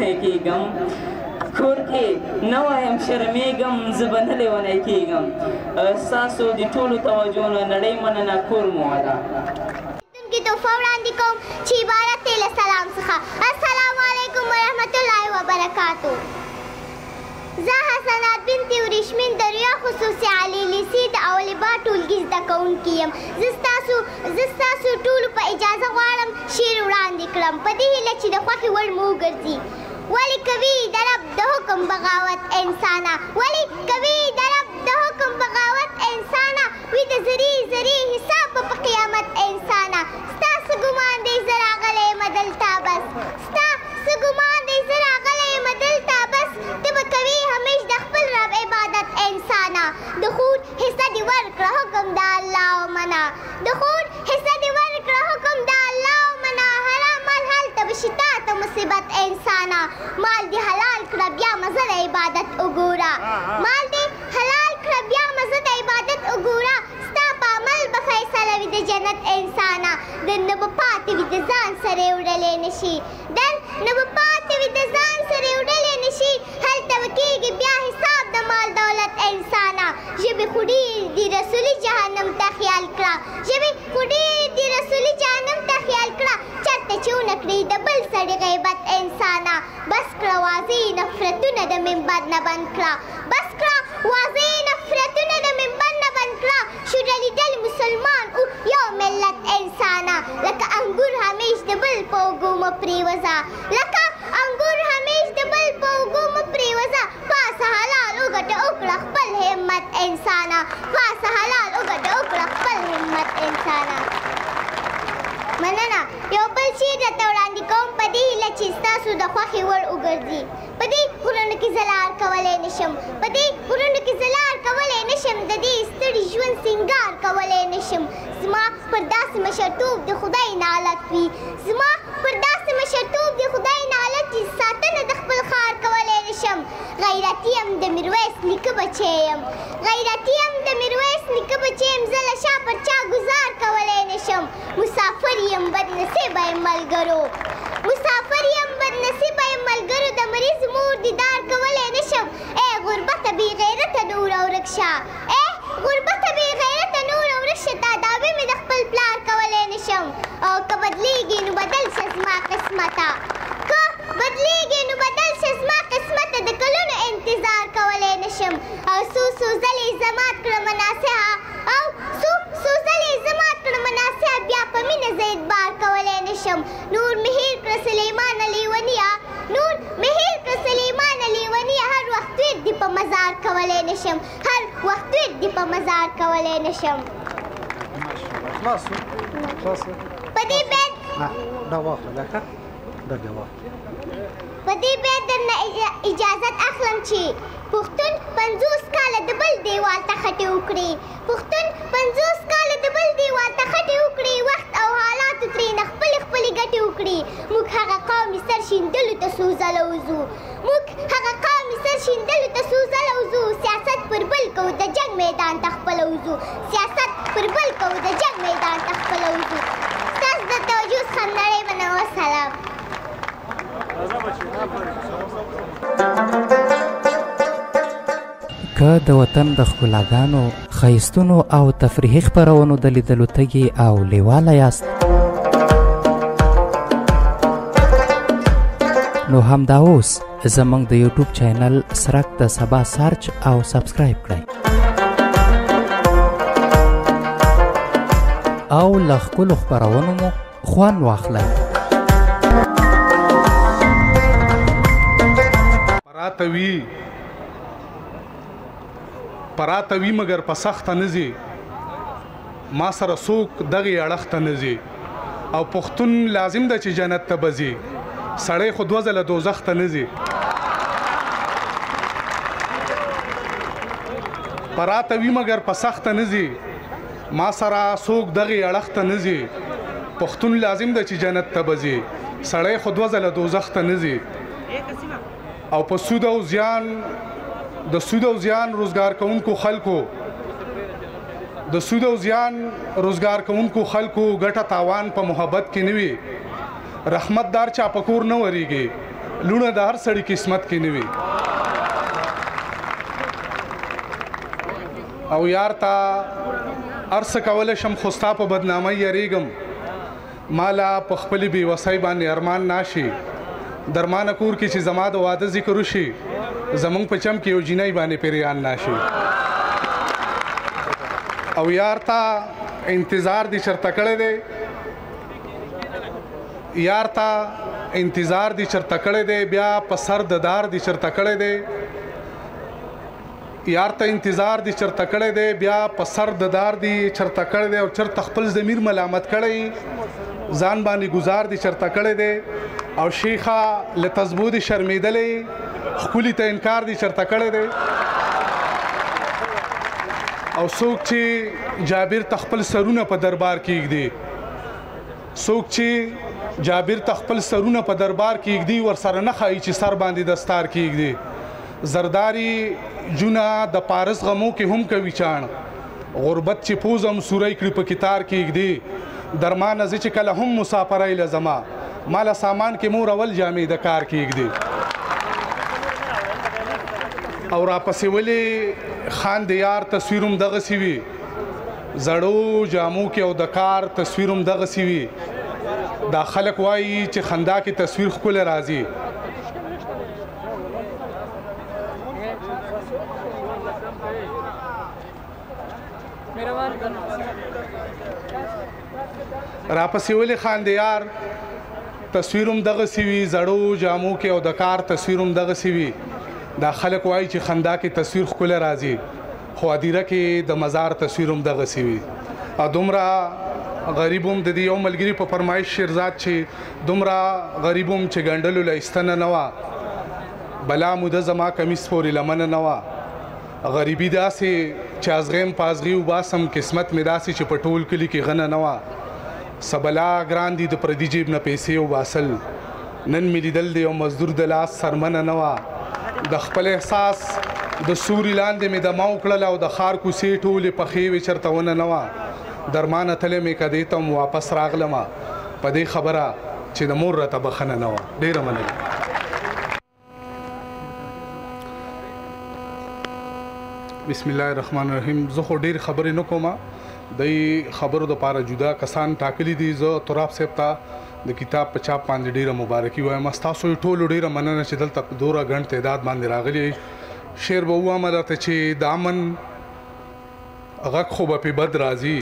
لیونی کېږم کور کې نه وایم شرمېږم زه به نه لیونی کېږم ستاسو د ټولو توجه نه نړۍ مننه کور مو وده کی تحفه وړاندې کوم چې عبارت دی له سلام څخه السلام علیکم ورحمت الله وبرکاتو زه حسنات بنت وریشمین د ریا خصوصي عالی لیسې د اولبا ټولګي زده کوونکې یم زه ستاسو زه ستاسو ټولو په اجازه غواړم شعر وړاندې کړم په دې هیله چې د خوښې وړ مو وګرځي ولی کوي د رب د حکم بغاوت انسانه ولی کوي د رب د حکم بغاوت انسانه وي د زری زری حساب په قیامت انسانه ستا څه ګمان دی زه راغلی یم دلته بس ستا څه ګمان دی زه راغلی یم دلته بس ته به کوې همیش د خپل رب عبادت انسانه د خور حصه دې ورکړه حکم د الله ومنه د خور حصه دې ورکړه حکم د الله ومنه حرام مال هلته به شي تا ته مصیبت انسانه مال دې حلال کړه بیا مزه د عبادت وګوره مال دې حلال کړه بیا مزه د عبادت وګوره ستا په عمل به فیصله وي د جنت انسانه در نه به پاتې وي د ځان سره یې وړلی نه شي در نه به پاتې وي د ځان سره یې وړلی نه شي هلته به کېږي بیا حساب د مال دولت انسانه ژبې خو ډېر دي رسولي جهنم ته خیال کړه ژبې خو ډېر دي رسولي جهنم ته خیال کړه چېرته چې ونه کړي د بل سړي غیبت انسانه بس کړه واضح نفرتونه د منبر نه بند کړه بس کړه واضح نفرتونه د منبر نه بند کړه شو ډلې مسلمان او یو ملت انسانه لکه انګور همیش د بل په اوږو مه پرېوځه لکه انګور همیش د بل په اوږو مه پرېوځه پاسه حلال وګټه وکړه خپل همت انسانه پاسه حلال وګټه وکړه خپل همت انسانه مننه یو بل شعر درته وړاندې کوم په دې هیله چې ستاسو د خوښې وړ وګرځي په دې غرونو کې زه لار کولی نه شم په دې غرونو کې زه لار کولی نه شم د دې ستړي ژوند سینګار کولی نه شم زما پر داسې مشرتوب د خدای نالت وي زما پر داسې مشرتوب د خدای نالت چې ساتنه د خپل ښار کولی نه شم غیرتي یم د میرویس نیکه بچی یم غیرتي یم د میرویس نیکه بچی یم زه له شا پر چا ګزار کولی نه شم مسافر یم بدنصیبه یم ملګرو مسافر یم بدنصیبه یم ملګرو د مریض مور دیدار کولی نه شم ای غربته بې غیرته نوره ورک شه ای غربته بې غیرته نوره ورک شه تا دعوې مې د خپل پلار کولی نه شم او که بدلېږي نو بدل شه زما قسمته که بدلېږي نو بدل شه زما قسمته د کلونو انتظار کولی نه شم او څو څو ځلې زه مات کړم ناصحه او څو څو ځلې زه مات کړم ناصحه بیا په مینه زه اعتبار کولی نه شم نور مې هېر کړه سلیمانه لیونیه نور مې هېر کړه سلیمانه لیونیه هر وخت ویر دې په مزار کولی نه شم هر وخت ویر دې په مزار کولی نه شم په دې بیت په دې بیت درنه اجازت اخلم چې پښتون پنځوس کاله د بل دیوال ته خټې وکړي پښتون پنځوس کاله د بل دیوال ته خټې وکړي وخت او حالاتو ترېنه خپلې خپلې ګټې وکړي موږ هغه قوم یې سر شیندلو ته څو ځله وځو موږ هغه قوم یې سر شیندلو ته څو ځله وځو سیاست پر بل کوو د جنګ میدان ته خپله وځو سیاست پر بل کوو د جنګ میدان ته خپله وځو ستاسو د توجه څخه نړۍ مننه وسلام که د وطن د ښکلاګانو ښایستونو او تفریحي خپرونو د لیدلو تږي او لیواله یاست نو همدا اوس زموږ د یوټیوب چینل سرک د سبا سرچ او سبسکرایب کړئ او له ښکلو خپرونو مو خوند واخلئ پراته وي پراته وي مګر په سخته نه ځي ما سره څوک دغې اړخ ته نه ځي او پښتون لازم ده چې جنت ته به ځي سړی خو دوه ځله دوزخ ته نه ځي پراته وي مګر په سخته نه ځي ما سره څوک دغې اړخ ته نه ځي پښتون لازم ده چې جنت ته به ځي سړی خو دوه ځله دوزخ ته نه ځي او په سود او زیان د سود او زیان روزګار کوونکو خلکو د سود او زیان روزګار کوونکو خلکو ګټه تاوان په محبت کې نه وي رحمت دار چا په کور نه ورېږي لونه د هر سړي قسمت کې نه وي. او یار تا هر څه کولی شم خو ستا په بدنامۍ یریږم. مالا په خپلې بېوسۍ باندې ارمان ناشي. درمانه کور کې چې زما د واده ذکر وشي زمونږ په چم کې یو جینۍ باندې پیریان ناشي. او یار تا انتظار دی چرته کړی دی یار تا انتظار دی چرته کړی دی بیا په سر د دار دی چرته کړی دی یار ته انتظار دی چرته کړی دی بیا په سر د دار دی چرته کړی دی او چرته خپل ضمیر ملامت کړی ځان باندې گزار دی چرته کړی دی او شیخه له تزبو دی شرمیدلې ښکلي ته انکار دی چرته کړی دی او څوک چې جابر ته خپل سرونه په دربار کې ایږدي څوک چې جابر ته خپل سرونه په دربار کې ایږدي ورسره نه ښایي چې سر باندې دستار کې ایږدي زرداری جونه د پارس غمو کې هم کوي چاڼ غربت چې پوزم سوری کړي په کتار کې ایږدي درمانه زه چې کله هم مسافرۍ لزما ماله سامان کې مور اول جامې د کار کې ایږدي او راپسې ولې خان د یار تصویروم دغسې وي زړو جامو کې او د کار تصویروم دغسې وي دا خلک وایي چې خندا کې تصویر ښکلی راځي راپسې ولې خان د یار تصویروم دغسې وي زړو جامو کې او د کار تصویروم دغسې وي دا خلک وایي چې خندا کې تصویر ښکلی راځي خو هدیره کې د مزار تصویر هم دغسې وي او دومره غریب هم د دې یو ملګري په فرمایش شیرزاد چې دومره غریب هم چې ګنډلو له ایستنه نه وه بلا موده زما کمیس پورې لمنه نه وه غریبي داسې چې ازغیم په ازغي وباسم قسمت مې داسې چې په ټول کلي کې غنه نه وه سبلا ګران دي د پردي جیب نه پیسې وباسل نن مې لیدل د یو مزدور د لاس سرمنه نه وه د خپل احساس د سوري لاندې مې دمه وکړله او د ښار کوڅې ټولې پخې وې چېرته ونه نه وه درمانه تلې مې که دې ته م واپس راغلمه په دې خبره چې د مور راته بخښنه نه وه ډېره مننه بسم الله الرحمن الرحیم زه خو ډېرې خبرې نه کومه د خبرو دپاره جدا کسان ټاکلي دي زه تراب صاحب ته د کتاب په چاپ باندې ډیره مبارکي وایم ستاسو ټولو ډیره مننه چې دلته په دوره غن تعداد باندې راغلي شعر به ووایم درته چې د امن غږ خو به پې بد راځي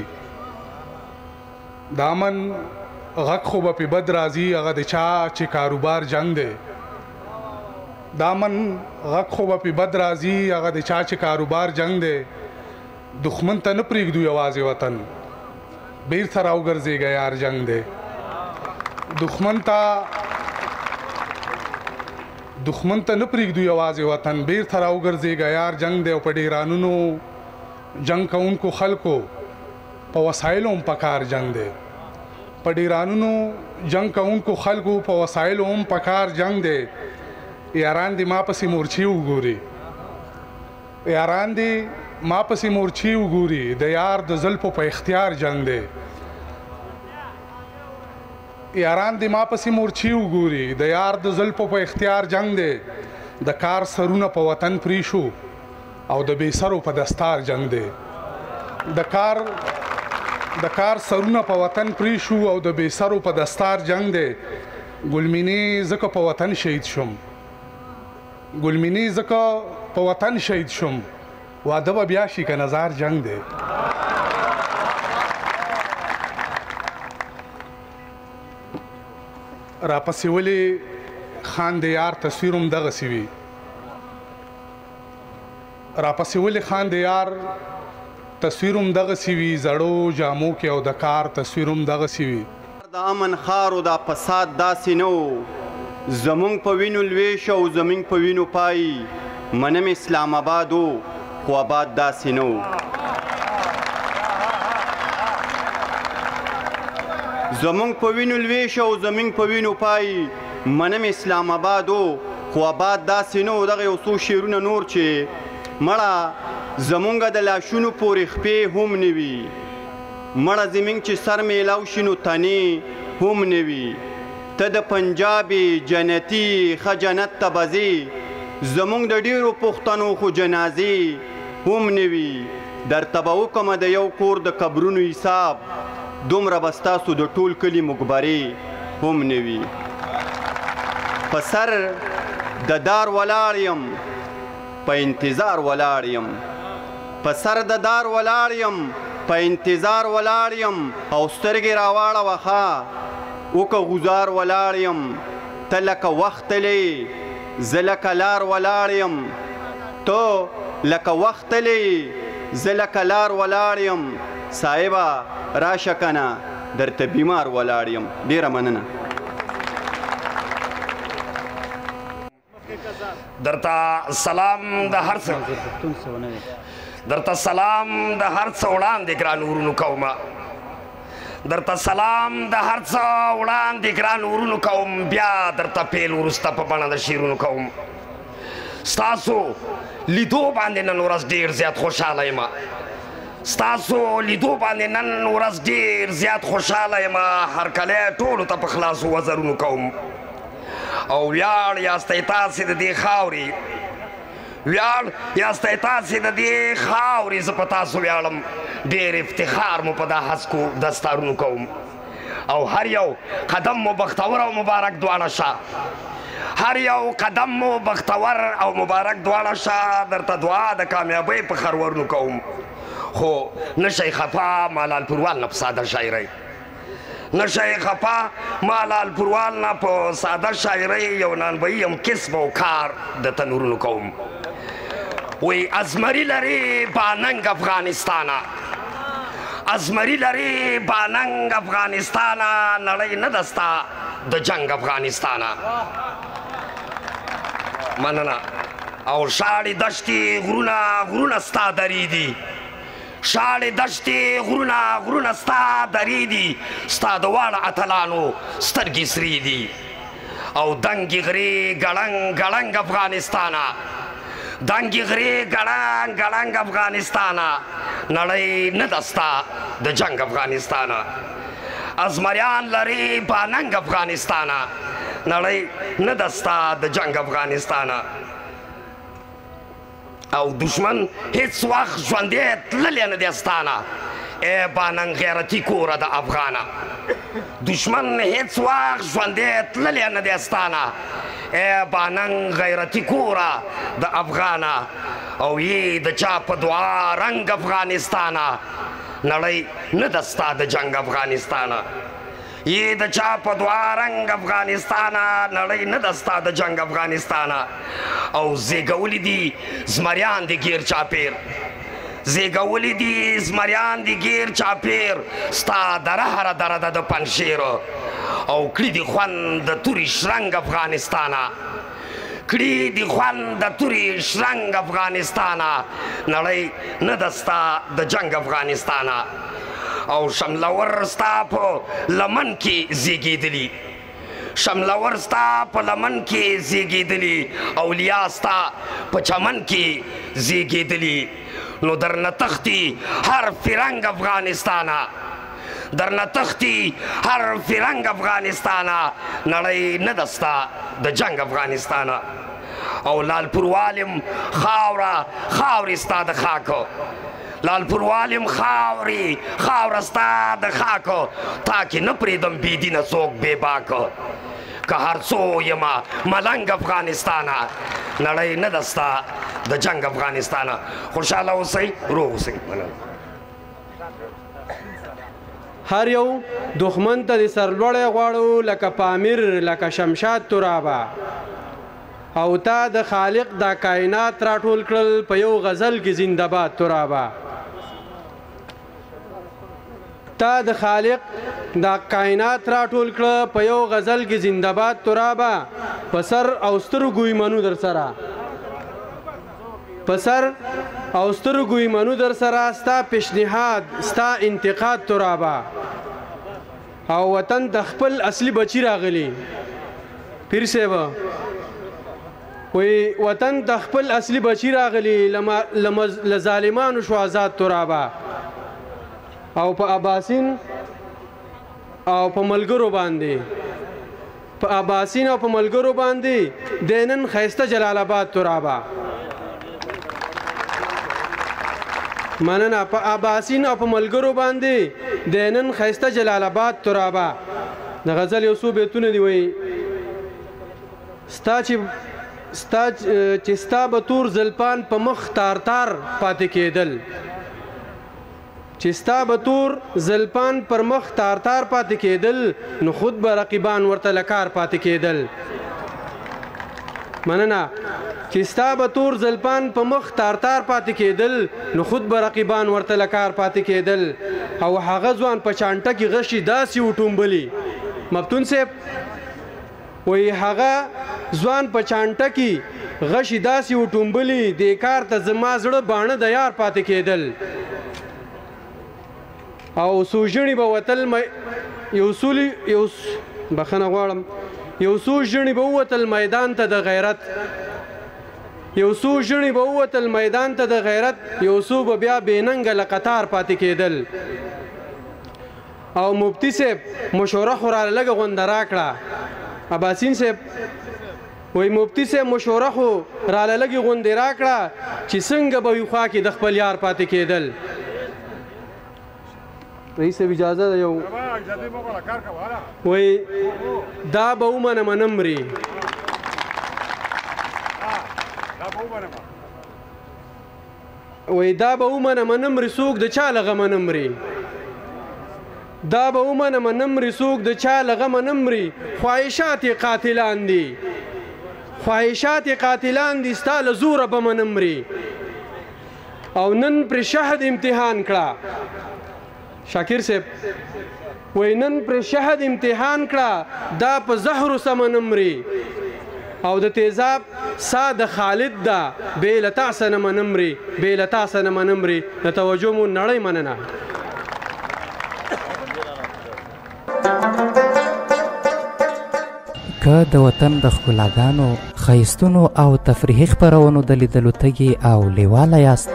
د امن غږ خو به پې بد راځي هغه د چا چې کاروبار جنگ دی د امن غږ خو به پې بد راځي هغه د چا چې کاروبار جنگ دی دښمن ته نه پرېږدو یوازې وطن بیرته راوګرځېږه یار جنگ دی دښمن ته دښمن ته نه پرېږدو یوازې وطن بیرته راوګرځېږه یار جنگ دی او په ډیرانونو جنگ کوونکو خلکو په وسایلو هم پکار جنگ دی په ډیرانونو جنگ کوونکو خلکو په وسایلو هم پکار جنگ دی یاران دې ما پسې مورچې وګوري یاران دې ما پسې مورچې وګوري د یار د زلفو په اختیار جنگ دی یاران دې ما پسې مورچې وګوري د یار د زلفو په اختیار جنگ دی د کار سرونه په وطن پرې شو او د بې سرو په دستار جنگ دی د کار د کار سرونه په وطن پرې شو او د بې سرو په دستار جنگ دی ګلمینې ځکه په وطن شهید شم ګلمینې ځکه په وطن شهید شم واده به بیا شي که نظار جنگ دی راپسې ولې خان د یار تصویر هم دغسې وي راپسې ولې خان د یار تصویر هم دغسې وي زړو جامو کې او د کار تصویر هم دغسې وي د امن خارو دا فساد داسې نه و زمونږ په وینو لویش او زمونږ په وینو پای منم اسلام آباد و خو آباد داسې نه و زمونږ په وینو لویش او زمونږ په وینو پای منم اسلام آباد و خو آباد داسې نه و دغه یو څو شعرونه نور چې مړه زمونږ د لاشونو پورې خپې هم نه وي مړه زمونږ چې سر میلاو شي نو تنې هم نه وي ته د پنجابي جنتي ښه جنت ته به ځې زموږ د ډېرو پښتنو خو جنازې هم نه وي درته به وکړمه د یو کور د قبرونو حساب دومره به ستاسو د ټول کلي مقبرې هم نه وي په سر د دار ولاړ یم په انتظار ولاړ یم په سر د دار ولاړ یم په انتظار ولاړ یم او سترګې راواړوه ښه وکه غوزار ولاړ یم ته لکه وختلی زه لکه لار ولاړ یم ته لکه وختلی زه لکه لار ولاړ یم صاحبه راشه کنه درته بیمار ولاړ یم ډېره مننه درته سلام د هر څه درته سلام د هر څه وړاندې ګران ورونو کومه درته سلام د هر څه وړاندې ګران ورونو کوم بیا درته پیل وروسته په بڼه د شعرونو کوم ستاسو لیدو باندې نن ورځ ډېر زیات خوشحاله یم ستاسو لیدو باندې نن ورځ ډېر زیات خوشحاله یم هرکلی ټولو ته په خلاصو وزرونو کوم او ویاړ یاستی تاسې د دې خاورې ویاړ یاستی تاسې د دې خاورې زه په تاسو ویاړم ډېر افتخار مو په دا هسکو دستارونو کوم او هر یو قدم مو بختور او مبارک دواړه شه هر یو قدم مو بختور او مبارک دواړه شه درته دعا د کامیابۍ په خرورونو کوم خو نشئ خفا مالال پروال نه په ساده شاعرۍ نشئ خفا مالال پروال نه په ساده شاعرۍ یو نانبهي یم کسب او کار د تنورونو کوم وی ازمري لري باننګ افغانستانه ازمري لري باننګ افغانستانه نړۍ نه ده ستا د جنګ افغانستانه مننه او شاړې دشتې غرونه غرونه ستا درې دي شاړې دشتې غرونه غرونه ستا درې دي ستا د واړه اتلانو سترګې سرې دي او دنګې غرې ګړنګ ګړنګ افغانستانه دنګې غرې ګړنګ ګړنګ افغانستانه نړۍ نه ده ستا د جنګ افغانستانه ازمریان لري باننګ افغانستانه نړۍ نه ده ستا د جنګ افغانستانه او دشمن هیڅ وخت ژوندی تللی نه دی ستانه ای باننګ غیرتي کوره د افغانه دشمن هیڅ وخت ژوندی تللی نه دی ستانه ای باننګ غیرتي کوره د افغانه او یې د چا په دعا رنګ افغانستانه نړۍ نه ده ستا د جنګ افغانستانه یې د چا په دعا رنګ افغانستانه نړۍ نه ده ستا د جنګ افغانستانه او زیږولي دي زمریان د ګیر چاپیر زیږولي دي زمریان د ګیر چاپیر ستا دره هره دره ده د پنجشیر او کړي دي خوند د تورې شرنګ افغانستانه کړي دي خوند د تورې شرنګ افغانستانه نړۍ نه ده ستا د جنګ افغانستانه او شملور ستا په لمن کې زیږېدلي شملور ستا په لمن کې زیږېدلي اولیا ستا په چمن کې زیږېدلي نو درنه تښتي هر فرنګ افغانستانه درنه تښتي هر فرنګ افغانستانه نړۍ نه ده ستا د جنګ افغانستانه او لال پروالم خاوره خاورې ستا د خاکو لال پروالم خاورې خاوره ستا د خاکو تا کې نه پرېږدم بېدینه څوک بې باکو که هر څو یمه ملنګ افغانستانه نړۍ نه ده ستا د جنګ افغانستانه خوشحاله اوسئ روغ اوسئ هر یو دښمن ته د سرلوړی غواړو لکه پامیر لکه شمشاد ترابه او تا د خالق دا کائنات راټول کړل په یو غزل کې زنده‌باد ترابه تا د خالق دا کائنات راټول کړه په یو غزل کې زنده‌باد ترابه په سر او سترګو یې منو در سره په سر او سترګو یې منو در سره ستا پیشنهاد ستا انتقاد ترابه او وطن ته خپل اصلي بچي راغلی پیر صاحب وی وطن ته خپل اصلي بچي راغلی له ظالمانو شو آزاد ترابه او په اباسین او په ملګرو باندې په اباسین او په ملګرو باندې د نن ښایسته جلال آباد ترابه مننه په اباسین او په ملګرو باندې د نن ښایسته جلال آباد ترابه د غزل یو څو بیتونه دي وایي ستا چې ستا چې ستا به تور زلپان په مخ تار تار پاتې کېدل چې ستا به تور زلپان پر مخ تار تار پاتې کېدل نو خود به رقیبان ورته لکار پاتې کېدل مننه چې ستا به تور زلپان په مخ تار تار پاتې کېدل نو خود به رقیبان ورته لکار پاتې کېدل او هغه ځوان په چانټه کې غشي داسې وټومبلي مفتون صاحب وایي هغه ځوان په چانټه کې غشي داسې وټومبلي دې کار ته زما زړه باڼه د یار پاتې کېدل او سوژنې به وتل یو سولي یو بخښنه غواړم یو څو ژڼې به ووتل میدان ته د غیرت یو څو ژڼې به ووتل میدان ته د غیرت یو څو به بیا بېننګه له قطار پاتې کېدل او مفتي صاحب مشوره خو راله لږه غونده راکړه اباسین صاحب وایي مفتي صاحب مشوره خو راله لږې غوندې راکړه چې څنګه به وي خوا کې د خپل یار پاتې کېدل رئیس صاحب اجازه ده یو وایي دا به ومنمه نه مري وایي دا به ومنمه نه مري څوک د چا له غمه نه مري دا به ومنمه نه مري څوک د چا له غمه نه مري خواهشات یې قاتلان دي خواهشات یې قاتلان دي ستا له زوره به مه نه مري او نن پرې شهد امتحان کړه شاکر صاحب وایي نن پرې شهد امتحان کړه دا په زهرو سمه نه مري او د تیزاب سا د خالد ده بې له تا څه نه مه نه مري بې له تا څه نه مه نه مري د توجه مو نړۍ مننه که د وطن د ښکلاګانو ښایستونو او تفریحي خپرونو د لیدلو تږي او لیواله یاست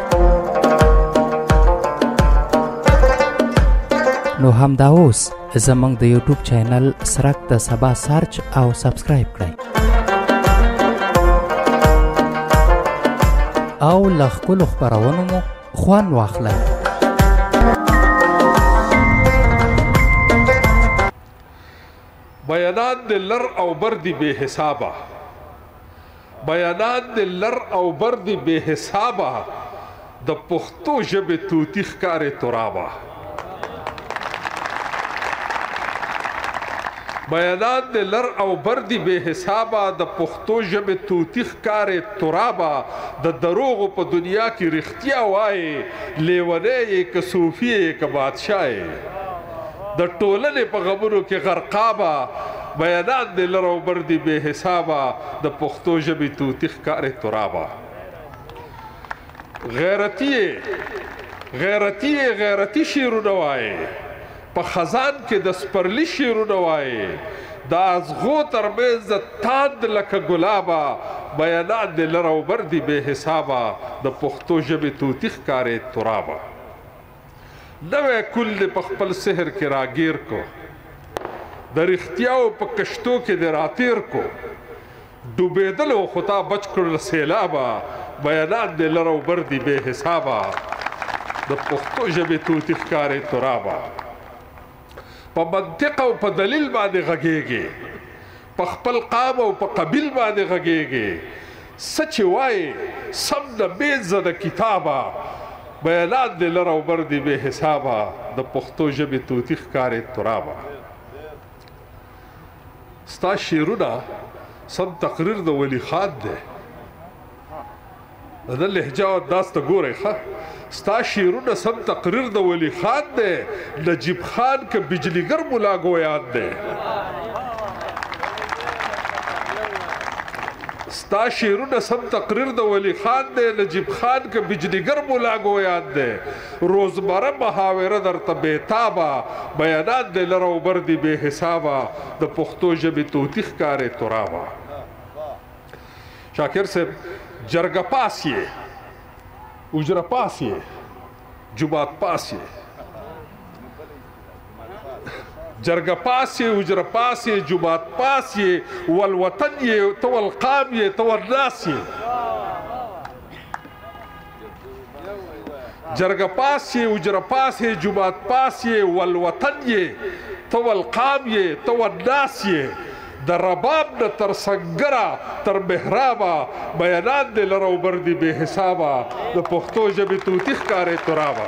نو همدا اوس زموږ د یوټیوب چینل سرک د سبا سرچ او سبسکرایب کړئ او له ښکلو خپرونو مو خوند واخلئ بیانات د لر او بر دی بے حسابه بیانات د لر او بر دی بے حسابه د پښتو ژبې توتي ښکارې ترابه بیانات د لر او بر دی بے حسابه د پښتو ژبې توتي ښکارې ترابه د دروغو په دنیا کې رښتیا وایې لیونی یې که صوفي یې که بادشاه یې د ټولنې په غمونو کې غرقابه بیانات د لر او بر دی بے حسابه د پښتو ژبې توتي ښکارې ترابه غیرتي غیرتي غیرتي شعرونه وایې په خزان کې د سپرلي شعرونه وایې د ازغو ترمنځ د تاند لکه ګلابه بیانات د لر او بر دی بے حسابه د پښتو ژبې توتي ښکارې ترابه نوی کل دی په خپل سحر کې راگیر کو د رښتیاو په کشتو کې دی راتیر کو ډوبېدل و خو تا بچ کړل سیلابه بیانات د لر او بر دی بے حسابه د پښتو ژبې توتي ښکارې ترابه په منطق او په دلیل باندې غږېږي په خپل قام او په قبیل باندې غږېږي څه چې وایې سم د میزه د کتابه بیانات د لر او بر دی بے حسابه د پښتو ژبې توتي ښکارې ترابه ستا شعرونه سم تقریر د ولی خان دی د لهجه او انداز ته ګورئ ښه ستا شعرونه سم تقریر د ولی خان دی نجیب خان که بجلیګر ملا ګویان دی ستا شعرونه سم تقریر د ولی خان دی نجیب خان که بجلیګر ملا ګویان دی روزمره محاوره درته بېتابه بیانات د لر او بر دی بې حسابه د پښتو ژبې توتي ښکارې ترابه شاکر صاحب جرګه پاس یې اجره پاس یې جماعت پاس یې جرګه پاس یې حجره پاس یې جومات پاس یې والوطن یې ته والقام یې ته والناس یې جرګه پاس یې حجره پاس یې جومات پاس یې والوطن یې ته والقام یې ته والناس یې د رباب نه تر سنګره تر محرابه بیانات دې لره اوبر دي بې حسابه د پښتو ژبې طوطي ښکارې ترابه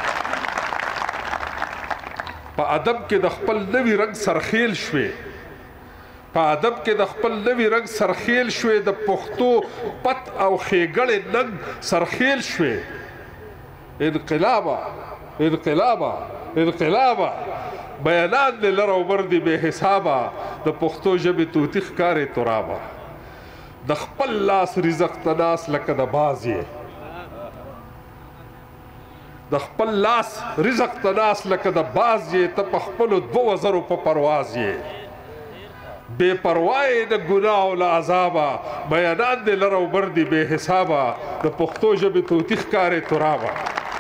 په ادب کې د خپل نوي رنګ سرخیل شوې په ادب کې د خپل نوي رنګ سرخیل شوې د پښتو پت او ښېګړې ننګ سرخیل شوې انقلابه انقلابه انقلابه بیانات دې لره اوبر دي بې حسابه د پښتو ژبې طوطي ښکارې ترابه د خپل لاس رزق ته ناس لکه د باز یې د خپل لاس رزق ته ناس لکه د باز یې ته په خپلو دوه وزرو په پرواز یې بې پروا یې د ګناه او له عذابه بیانات دې لره اوبر دي بې حسابه د پښتو ژبې طوطي ښکارې ترابه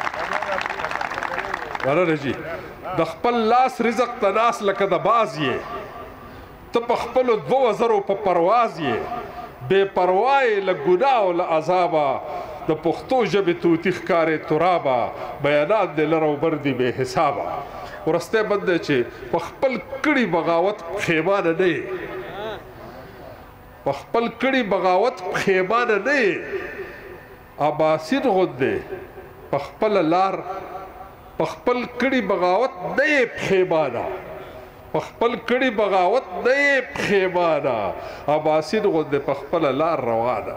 مننه جي د خپل لاس رزق ته ناس لکه د باز یې ته په خپلو دوه وزرو په پرواز یې بې پروا یې له ګناه او له عذابه د پښتو ژبې طوطي ښکارې ترابه بیانات دې لره اوبر دي بې حسابه وروستی بند دی چې په خپل کړي بغاوت پښیمانه نه یې په خپل کړي بغاوت پښیمانه نه یې اباسین غوندې په خپله لار په خپل کړي بغاوت نه یې پښیمانه په خپل کړي بغاوت نه یې پښیمانه اباسین غوندې په خپله لار روانه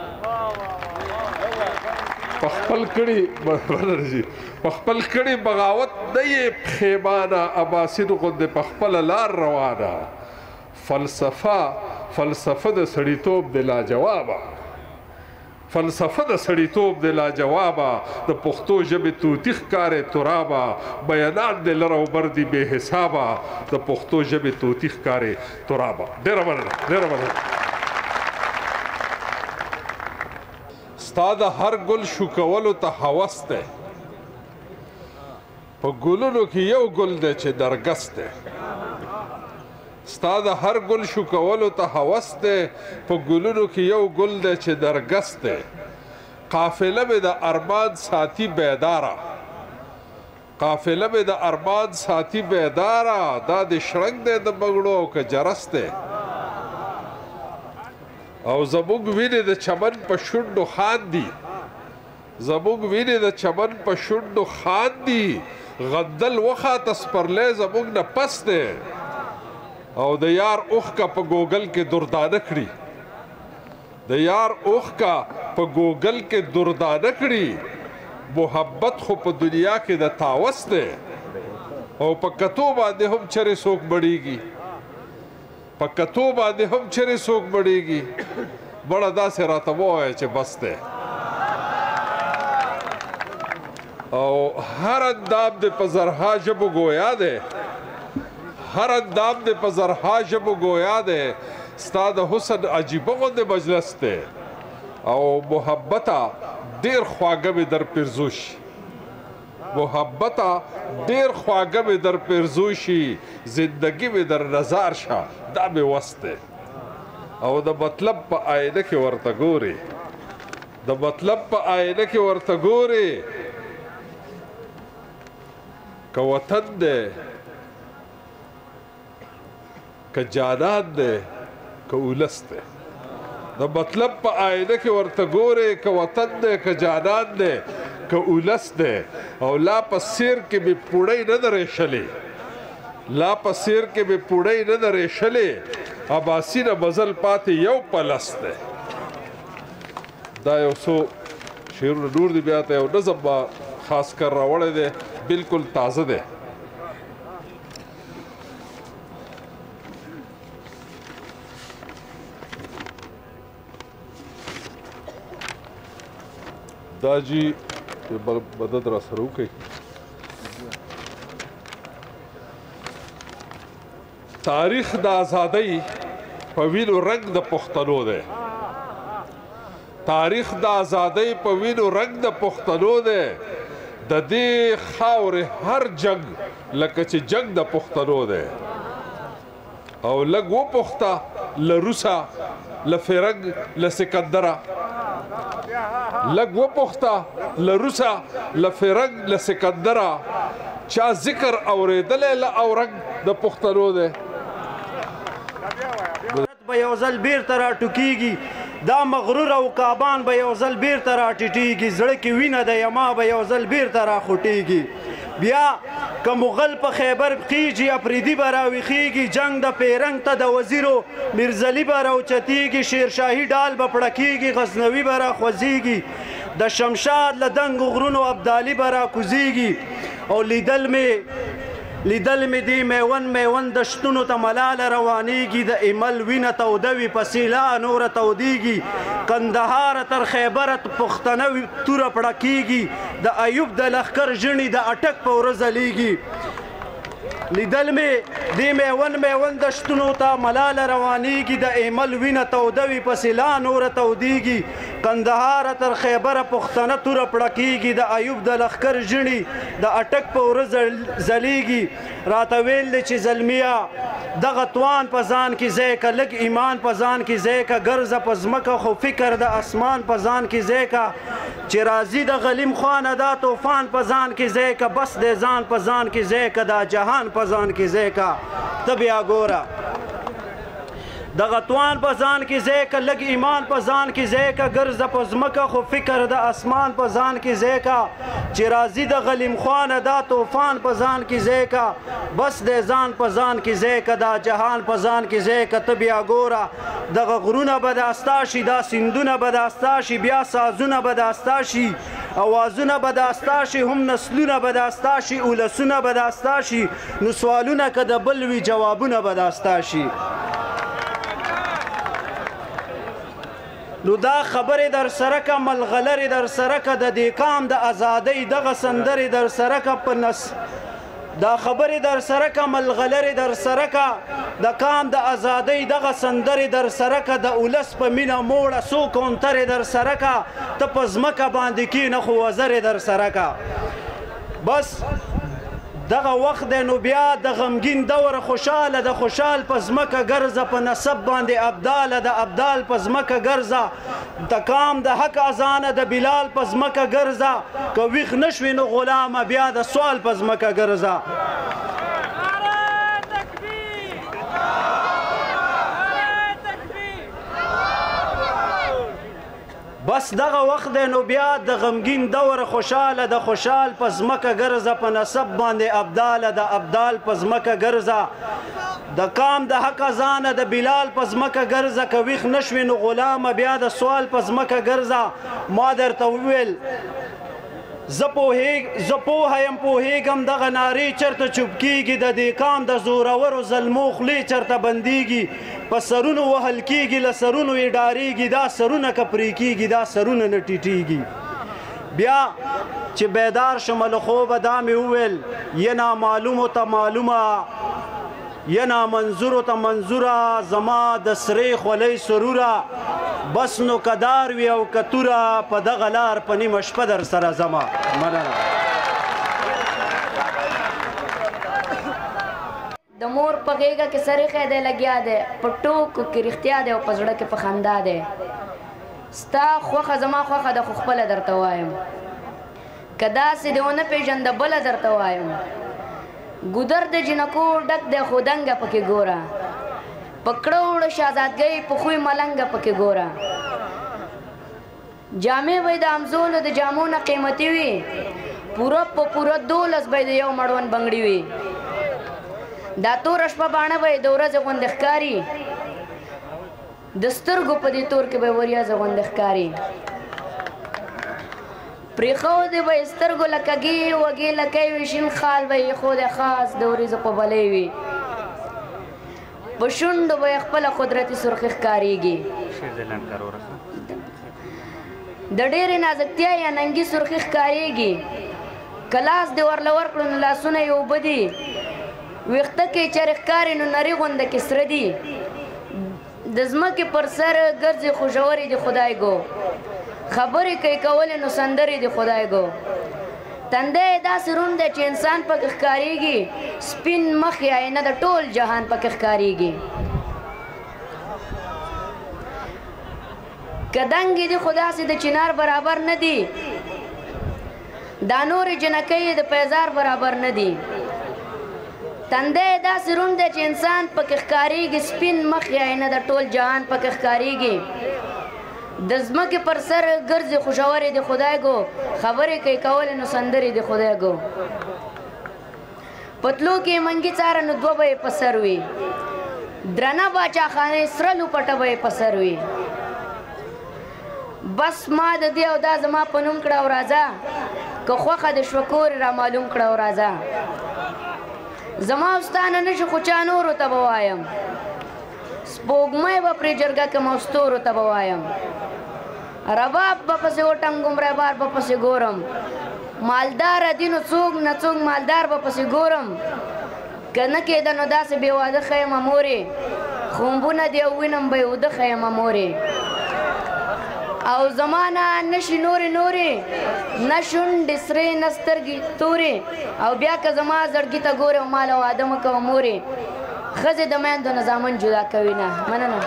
په خپل کړي په خپل کړي بغاوت نه یې پښیمانه اباسین غوندې په خپله لار روانه فلسفه فلسفه د سړیتوب د لاجوابه فلسفه د سړیتوب د لاجوابه د پښتو ژبې طوطي ښکارې ترابه بیانات دې لره اوبر دي بې حسابه د پښتو ژبې طوطي ښکارې ترابه ډېره مننه ډېره مننه ستا د هر ګل شو کولو ته هوس دی په ګلونو کې یو ګل دی چې نرګس دی ستا د هر ګل شو کولو ته هوس دی په ګلونو کې یو ګل دی چې نرګس دی قافله مې د ارمان ساتي بیداره قافله مې د ارمان ساتي بیداره دا د شرنګ دی د بنګړو او که جرس دی او زموږ وینې د چمن په شونډو خاندي زموږ وینې د چمن په شونډو خاندي غدل وخاته سپرلی زموږ نه پس دی او د یار اوښکه په ګوګل کې دردانه کړي د یار اوښکه په ګوګل کې دردانه کړي محبت خو په دنیا کې د تاوس دی او په کتو باندې هم چرې څوک مړېږي په کتو باندې هم چرې څوک مړېږي بړه داسې راته ووایه چې بس دی او هر اندام دې په زرها ژبو ګویا دی هر اندام دې په زرها ژبو ګویا دی ستا د حسن عجیبه غوندې مجلس دی او محبته ډېر خواږه مې در پیرزو شي محبته ډېر خواږه مې در پیرزو شي زندګي مې در نظار شه دا مې وس دی او د مطلب په آینه کې ورته ګورې د مطلب په آینه کې ورته ګورې که وطن دی که جانان دی که اولس دی د مطلب په آینه کې ورته ګورې که وطن دی که جانان دی که اولس دی او لا په سیر کې مې پوړۍ نه ده ریشلې لا په سیر کې مې پوړۍ نه ده ریشلې اباسینه مزل پاتې یو پلس دی دا یو څو شعرونه نور دي بیا ته یو نظم به خاص کر راوړی دی بالکل تازه دی دا جی مدد را سره وکړئ تاریخ د آزادۍ په وینو رنګ د پښتنو دی تاریخ د آزادۍ په وینو رنګ د پښتنو دی د دې خاورې هر جنګ لکه چې جنګ د پښتنو دی او لږ وپوښته له روسه له فرنګ له سکندره لږ وپوښته له روسه له فرنګ له سکندره چا ذکر اورېدلی له اورنګ د پښتنو دی به یو ځل بیرته راټوکېږي دا مغرور او کابان به یو ځل بیرته راټیټېږي زړه کې وینه د یما به یو ځل بیرته راخوټېږي بیا که مغل په خیبر خیږي افریدي به راویښېږي جنګ د پیرنګ ته د وزیرو میرزلي به راوچتېږي شیرشاهي ډال به پړکېږي غزنوي به راخوځېږي د شمشاد له دنګو غرونو ابدالي به راکوزېږي او لیدل مې لیدل مې دی میون میون د شتونو ته ملاله روانېږي د ایمل وینه توده وي په سیلا نوره تودېږي کندهار تر خیبره پښتنه توره پړه کېږي د ایوب د لښکر ژڼي د اټک په وره ځلیږي لیدل مې دی میون میون د شتونو ته ملاله روانېږي د ایمل وینه توده وي په سیلا نوره تودېږي کندهار تر خیبره پښتنه توره پړه کېږي د ایوب د لښکر ژڼي د اټک په وره ځلیږي راته ویل دی چې زلمیه دغه توان په ځان کې ځای که لږ ایمان په ځان کې ځای که ګرځه په ځمکه خو فکر د اسمان په ځان کې ځای که چې راځي د غلیم خوانه دا طوفان په ځان کې ځای که بس دی ځان په ځان کې ځای که دا جهان په ځان کې ځای که ته بیا ګوره دغه توان په ځان کې ځای که لږ ایمان په ځان کې ځای که ګرځه په ځمکه خو فکر د اسمان په ځان کې ځای که چې راځي د غلیم خوانه دا طوفان په ځان کې ځای که بس دی ځان په ځان کې ځای که دا جهان په ځان کې ځای که ته بیا ګوره دغه غرونه به داستا شي دا سیندونه به داستا شي بیا سازونه به داستا شي اوازونه به داستا شي هم نسلونه به داستا شي اولسونه به داستا شي نو سوالونه که د بل وي جوابونه به داستا شي نو دا خبرې در سره که ملغلرې در سره که د دې کام د ازادۍ دغه سندرې در سره که په نس دا خبرې در سره که ملغلرې در سره که د کام د ازادۍ دغه سندرې در سره که د اولس په مینه موړه څو کونترې در سره که ته په ځمکه باندې کښېنه خو وزرې در سره که بس دغه وخت دی نو بیا د غمګین دور خوشاله د خوشحال په ځمکه ګرځه په نسب باندې ابداله د ابدال په ځمکه ګرځه د کام د حق اذانه د بلال په ځمکه ګرځه که ویښ نه شوې نو غلامه بیا د سوال په ځمکه ګرځه بس دغه وخت دی نو بیا د غمګین دور خوشاله د خوشحال په ځمکه ګرځه په نسب باندې ابداله د ابدال په ځمکه ګرځه د کام د حق اذانه د بلال په ځمکه ګرځه که ویښ نه شوې نو غلامه بیا د سوال په ځمکه ګرځه ما درته وویل زه پوهه یم پوهېږم دغه نارې چېرته چوپ کېږي د دې کام د زورورو زلمو خولې چېرته بندېږي په سرونو وهل کېږي له سرونو یې ډارېږي دا سرونه که پرې کېږي دا سرونه نه ټیټېږي بیا چې بیدار شمه له خوبه دا مې وویل یه نامعلومو ته معلومه یه نامنظورو ته منظوره زما د سرې خولۍ سروره بس نو کدار وي او کتوره په دغه لار په نیمه شپه در سره ځمه مننه د مور په غېږه کې سریښی دی لګیا دی په ټوکو کې رښتیا دی او په زړه کې په خندا دی ستا خوښه زما خوښه ده خو خپله درته وایم که داسې دې ونه پېژنده بله درته وایم ګودر د جنکو ډک دی خو دنګه پکې ګوره په کړه وړه شهزادګۍ په خوی ملنګه پکې ګوره جامې به یې د امزولو د جامو نه قیمتي وي پوره په پوره دولس به یې د یو مړوند بنګړي وي دا توره شپه باڼه به یې د ورځې غوندې ښکاري د سترګو په دې تور کې به یې وریځه غوندې ښکاري پرېښودې به یې سترګو لکه ګې وږې لکۍ وي شین خال به یې ایښودی خاص د وریځو په بلۍ وي په شونډو به یې خپله قدرتي سرخي ښکارېږي د ډېرې نازکتیا یا ننګي سرخي ښکارېږي که لاس دې ورله ورکړو نو لاسونه یې اوبه دي ویښته کې چرې ښکاري نو نري غونده کې سره دي د ځمکې پر سر ګرځي خو ژورې دي خدای ګو خبرې کوي کولې نو سندرې دي خدای ګو تندی داسې روم دی چې انسان پکې ښکارېږي سپین مخ یې آینه د ټول جهان پکې ښکارېږي که دنګې دي خو داسې د چنار برابر نه دي دا نورې جنکۍ د پیزار برابر نه دي تندی داسې روم دی چې انسان پکې ښکارېږي سپین مخ یې آینه د ټول جهان پکې ښکارېږي د ځمکې پر سر ګرځي خوشورې د خدای ګو خبرې کوي کولې نو سندرې د خدای ګو پتلو کې منګي څاره نو دوه به یې په سر وي درنه باچاخانې سره لوپټه به یې په سر وي بس ما د دې او دا زما په نوم کړه او راځه که خوښه د شوه کورې را معلوم کړه او راځه زما او ستا نه نشي خو چا نورو ته به وایم سپوږمۍ به پرې جرګه کړم او ستورو ته به وایم رباب به پسې وټنګوم ربار به پسې ګورم مالدار دي نو څوک نه څوک مالدار به پسې ګورم که نه کېده نو داسې بې واده ښه یمه مورې خومبونه دي او وینم به یې اوده ښه یمه مورې او زما نه نشي نورې نورې نه شونډې سرې نه سترګې تورې او بیا که زما زړګي ته ګورې او ماله واده مه کوه مورې ښځې د میندو نه زامن جدا کوي نه مننه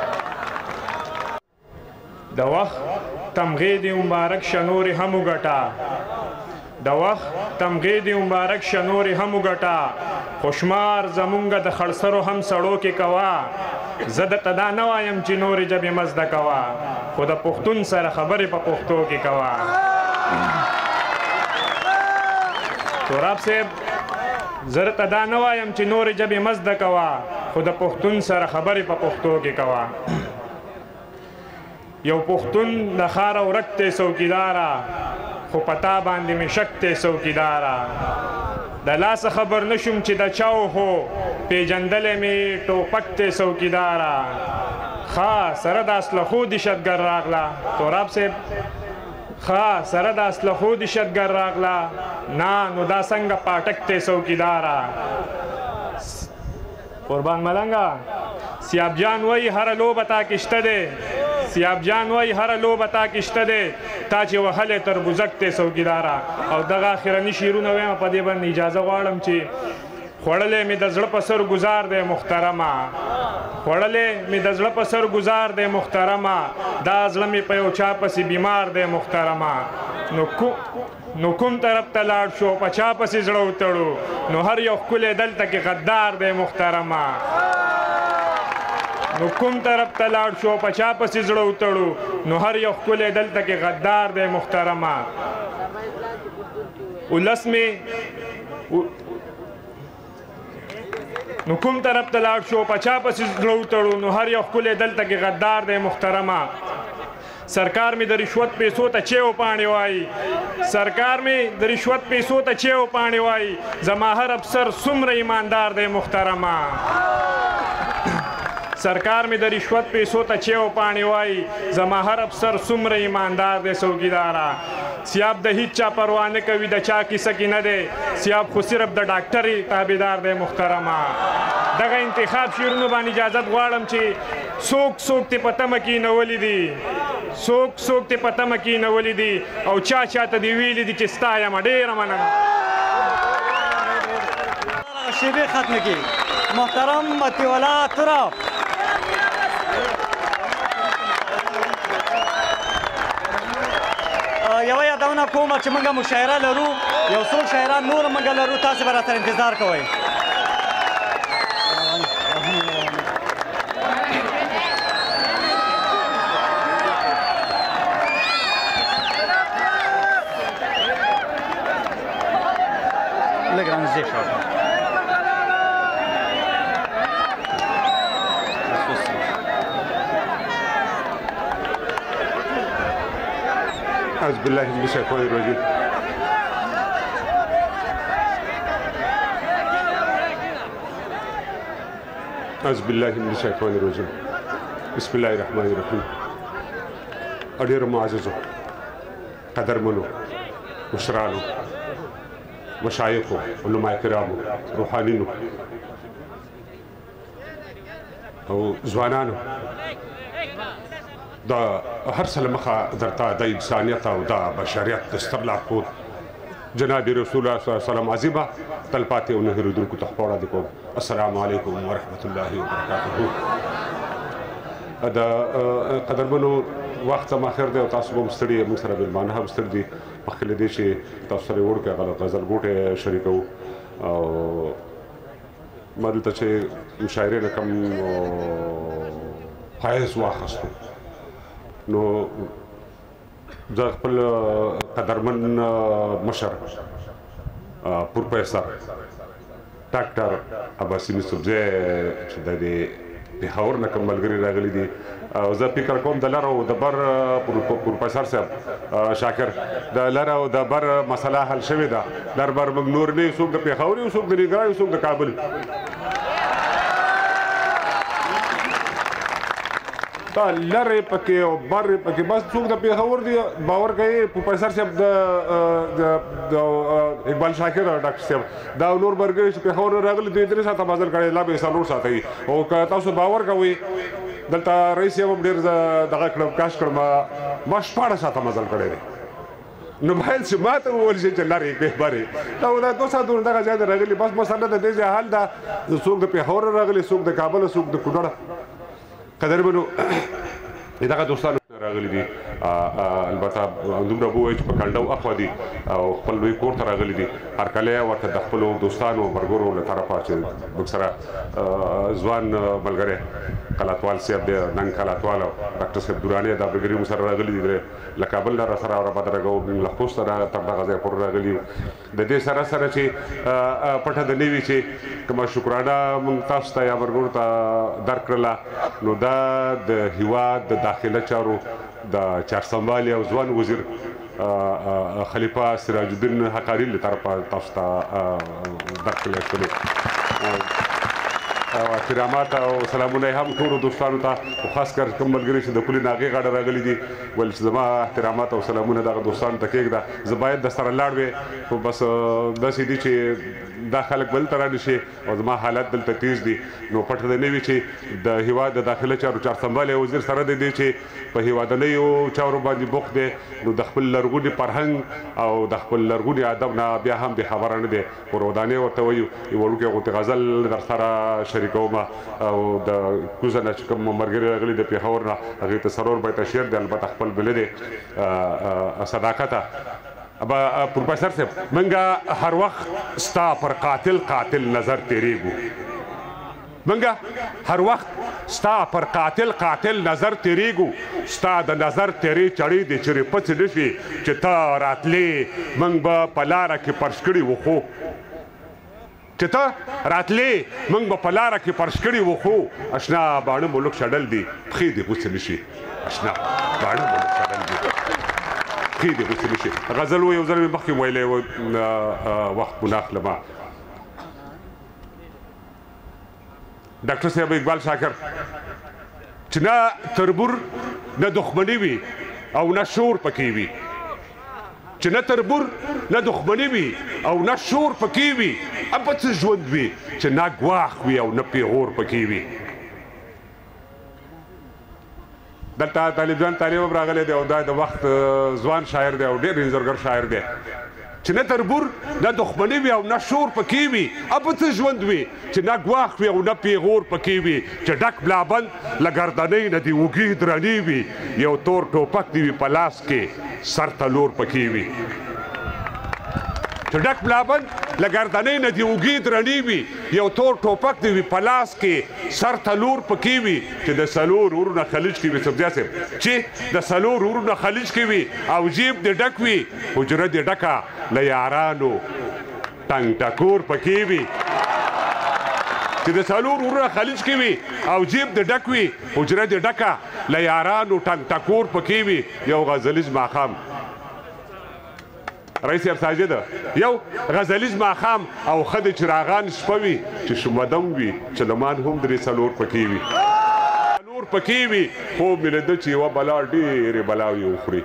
د وخت تمغې دې مبارک شه نورې هم وګټه د وخت تمغې دې مبارک شه نورې هم وګټه خوشمار زمونږ د خړسرو هم سړو کې کوه زه درته دا نه وایم چې نورې ژبې مه زده کوه خو د پښتون سره خبرې په پښتو کې کوه توراب صاحب زه درته دا نه وایم چې نورې ژبې مه زده کوه خو د پښتون سره خبرې په پښتو کې کوه یو پښتون د ښار ورک دی څوکیداره خو پتا باندې مې شک دی څوکیداره د لاسه خبر نشم چې د چاو هو پیژندلی مې ټوپک دی څوکیداره ښه سره د اسلحو دهشتګر راغله توراب صاحب ښه سره د اسلحو دهشتګر راغله نه نو دا څنګه پاټک دی څوکیداره قربان ملنګه سیاب جان وایي هره لوبه تا کې شته دی سیاب جان وایي هره لوبه تا کې شته دی تا چې وهلی تربوزک دی څوکیداره او دغه اخرني شعرونه وایم په دې باندې اجازه غواړم چې خوړلی مې د زړه په سر ګزار دی محترمه خوړلی مې د زړه په سر ګزار دی محترمه دا زړه مې په یو چا پسې بیمار دی محترمه نو کو نو کوم طرف ته لاړ شو په چا پسې زړه وتړو نو هر یو ښکلی دلته کې غدار دی محترمه نو کوم طرف ته لاړ شو په چا پسې زړه وتړو نو هر یو ښکلی دلته کې غدار دی محترمه ولس مې نو کوم طرف ته لاړ شو په چا پسې زړه وتړو نو هر یو ښکلی دلته کې غدار دی محترمه سرکار می د رشوت پیسو ته چیو پاڼې وایي سرکار می د رشوت پیسو ته چیو پاڼې وایي زما هر افسر څومره ایماندار دی محترمه سرکار می د رشوت پیسو ته چیو پاڼې وایي زما هر افسر څومره ایماندار دی څوکیداره سیاب د هیڅ چا پروا نه کوي د چا کیسه کې نه دی سیاب خو صرف د ډاکټري تابعدار دی محترمه دغه انتخاب شعرونو باندې اجازت غواړم چې څوک څوک تې په تمه کېنولي دي څوک څوک تې په تمه کېنولي دي او چا چاته دې ویلي دي چې ستا یم ډېره مننه شیبې ختمې کړي محترم مطیع الله تراب یوه یادونه کومه چې موږ مشاعره لرو یو څو شاعران نور موږ لرو تاسې به راسره انتظار کوئ لږ رانږدې شه أعوذ بالله من الشيطان الرجيم أعوذ بالله من الشيطان الرجيم بسم الله الرحمن الرحيم أدير معززو قدر منو مشرانو مشايخو علماء کرامو روحانينو او ځوانانو دا هر څه مخه درته د انسانیت او د بشریت د ستر لارښود جناب رسول الله صلی الله علیه وسلم عظیمه تلپاتې او نه هېرېدونکو تحفه وړاندې کوم. السلام علیکم ورحمة الله وبرکاته. د قدرمنو وخت زما خیر دی او تاسو به هم ستړي موږ سره مېلمانه هم ستړي دي. مخکې له دې چې تاسو سره یې وړوکی هغه غزل ګوټی شریکوو او ما دلته چې مشاعرې نه کوم فایز واخیستو نو زه خپل قدرمن مشر پروفیسر ډاکټر عباسي یوسفزی چې د دې پېښور نه کوم ملګري راغلي دي او زه فکر کوم د لر او د بر پروفیسر صاحب شاکر د لر او د بر مسله حل شوې ده. لر بر موږ نور نه یو څوک د پېښور یو څوک د ننګرهار یو څوک د کابل. دا لرې پکې او برې پکې بس څوک د پېښور دی باور کوي پروفیسر صاحب د اقبال شاکر او ډاکټر صاحب دا نور ملګري چې پېښور نه راغلي دوی درې ساعته مزل کړی لا به څلور ساعته وي او که تاسو باور کوئ دلته رئیس صاحب هم ډېر دغه کړم کاش کړم ما شپاړس ساعته مزل کړی دی. نو باید چې ما ته وویل شي چې لرې کې برې دا دا دوه ساعتونه دغه ځای ته راغلي بس مسله د دې ځای حل ده څوک د پېښور راغلي څوک د کابل څوک د کونړ. قدرمنو دغه دوستانو راغلي دي البته دومره به ووایي چې په کنډو اخوا دي او خپل لوی کور ته راغلي دي. هرکلی ورته د خپلو دوستانو ملګرو له طرفه چې موږ سره ځوان ملګری کلاتوال صاحب دی ننګ کلاتوال او ډاکټر صاحب دراني دا ملګري مو سره راغلي دي له کابل نه راسره رابدرګو له خوست نه تر دغه ځای پورې راغلي یو. د دې سره سره چې پټه د نوي چې کومه شکرانه موږ تاسو ته یا ملګرو ته درکړله نو دا د هېواد د داخله چارو د چارسنبالي او ځوان وزیر خلیفه سراج الدین حقاري له طرفه تاسو ته درکړل شوی او احترامات او سلامونه هم ټولو دوستانو ته او خاص کر کوم ملګري چې د پولې ناغې غاړه راغلي دي ول چې زما احترامات او سلامونه دغه دوستانو ته کېږده. زه باید د سره لاړ وې خو بس داسې دي چې دا خلک بل ته رانشي او زما حالات دلته تیز دي نو پټه د نه وي چې د هېواد د داخله چارو چارسنبالی وزیر سره د دې چې په هېوادنیو چارو باندې بوخت دی نو د خپل لرغوني فرهنګ او د خپل لرغوني ادب نه بیا هم بې خبره نه دی. ورودانې ورته وایو یو وړوکی غوندې غزل در سره شریکوم او د کوزه نه چې کوم ملګري راغلي د پېښور نه هغې ته څلور بیته شعر دی البته خپل بله دی صداقته. پروفیسر صاحب منګه هر وخت ستا پر قاتل قاتل نظر تیریږو منګه هر وخت ستا پر قاتل قاتل نظر تیریږو ستا د نظر تیری چړې دې چیرې پڅې نه شي چې ته راتلې موږ به په لاره کې پرش کړي وخو چې ته راتلې موږ به په لاره کې پرش کړي وخو اشنا باڼه ملک شډل دي پښې دې غوڅې نه شي اشنا باڼه ملک شډل دي پښې دې غوڅې نه شي. غزل و یو ځل مې مخکې ویلی وخت مو نه اخلمه. ډاکټر صاحب اقبال شاکر چې نه تربور نه دښمني وي او نه شور پکې وي چې نه تربور نه دښمني وي او نه شور پکې وي ابه څه ژوند وي چې نه ګواښ وي او نه پیغور پکې وي. دلته طالب جان طالب هم راغلی دی او دا د وخت ځوان شاعر دی او ډېر انځورګر شاعر دی چې نه تربور نه دښمني وي او نه شور پکې وي ابه څه ژوند وي چې نه ګواښ وي او نه پیغور پکې وي چې ډک بلابند له ګردنۍ نه دې اوږې درنې وي یو تور ټوپک دې وي په لاس کې سر ته لور پکې وي چې ډک بلابند له ګردنۍ نه دې اوږې درنې وي یو تور ټوپک دې وي په لاس کې سر ته لور پکې وي چې د څلور ورونه خلیج کې وي سبزیه صاحب چې د څلور ورونه خلیج کې وي او جیب دې ډک وي حجره دې ډکه له یارانو ټنګ ټکور پکې وي چې د څلور ورونه خلیج کې وي او جیب دې ډک وي حجره دې ډکه له یارانو ټنګ ټکور پکې وي. یو غزلیز ماښام رئیس صاحب ساجد یو غزلیز ماښام او ښه د چراغان شپه وي چې شمدم وي چلمان هم درې څلور پکې وي څلور پکې وي خوب مې لیده چې یوه بلا ډېرې بلاوې وخوري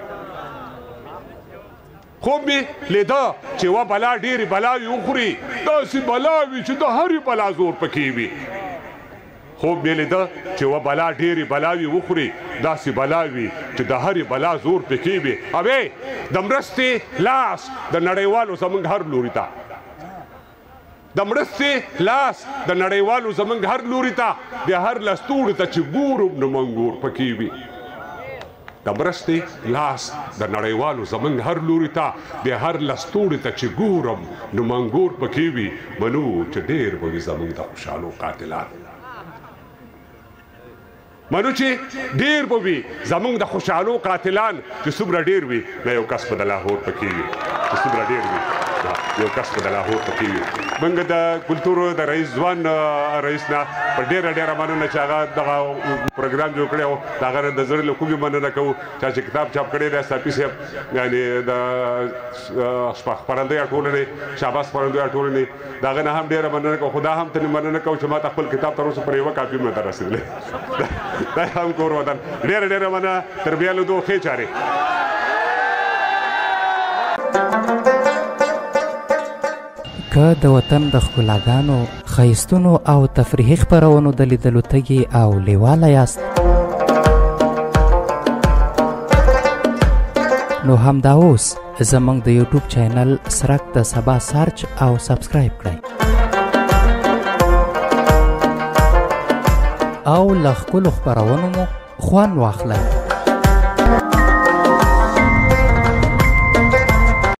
خوب مې لیده چې یوه بلا ډېرې بلاوې وخوري داسې بلا وي چې د هرې بلا زور پکې وي خوب مې لیده چې و بلا ډېرې بلاوي وخوري داسې بلا وي چې د هرې بلا زور پکې وي اوې د مرستې لاس د نړیوالو زموږ هر لوري ته د مرستې لاس د نړیوالو زموږ هر لوري ته د هر لستوړي ته چې ګورم نو منګور پکې وي د مرستې لاس د نړیوالو زموږ هر لوري ته د هر لستوړي ته چې ګورم نو منګور پکې وي منو چې ډېر به وي زموږ د خوشحالو قاتلان منو چې ډېر به وي زموږ د خوشحالو قاتلان چې څومره ډېر وي نه یو کس به د لاهور پکې وي چې څومره ډېر وي یو کس به د لاهور پکې وي موږ د کلتور د رئیس ځوان رئیس نه په ډېره ډېره مننه چې هغه دغه پروګرام جوړ کړی و د هغه د زړه له کومې مننه کوو چا چې کتاب چاپ کړی دی ساپي صاحب یعنې د خپرندویه ټولنې شهباز خپرندویه ټولنې د هغه نه هم ډېره مننه کوو خو دا هم ترې مننه کوو چې ما ته خپل کتاب تر اوسه پر یوه کاپي هم نه ده رسېدلی دا هم کور وطن ډېره ډېره مننه تر بیا لیدو ښې چارې که د وطن د ښکلاګانو ښایستونو او تفریحي خپرونو د لیدلو تږي او لیواله یاست نو همدا اوس زموږ د یوټیوب چینل سرک د سبا سرچ او سبسکرایب کړئ او له ښکلو خپرونو مو خوند واخلئ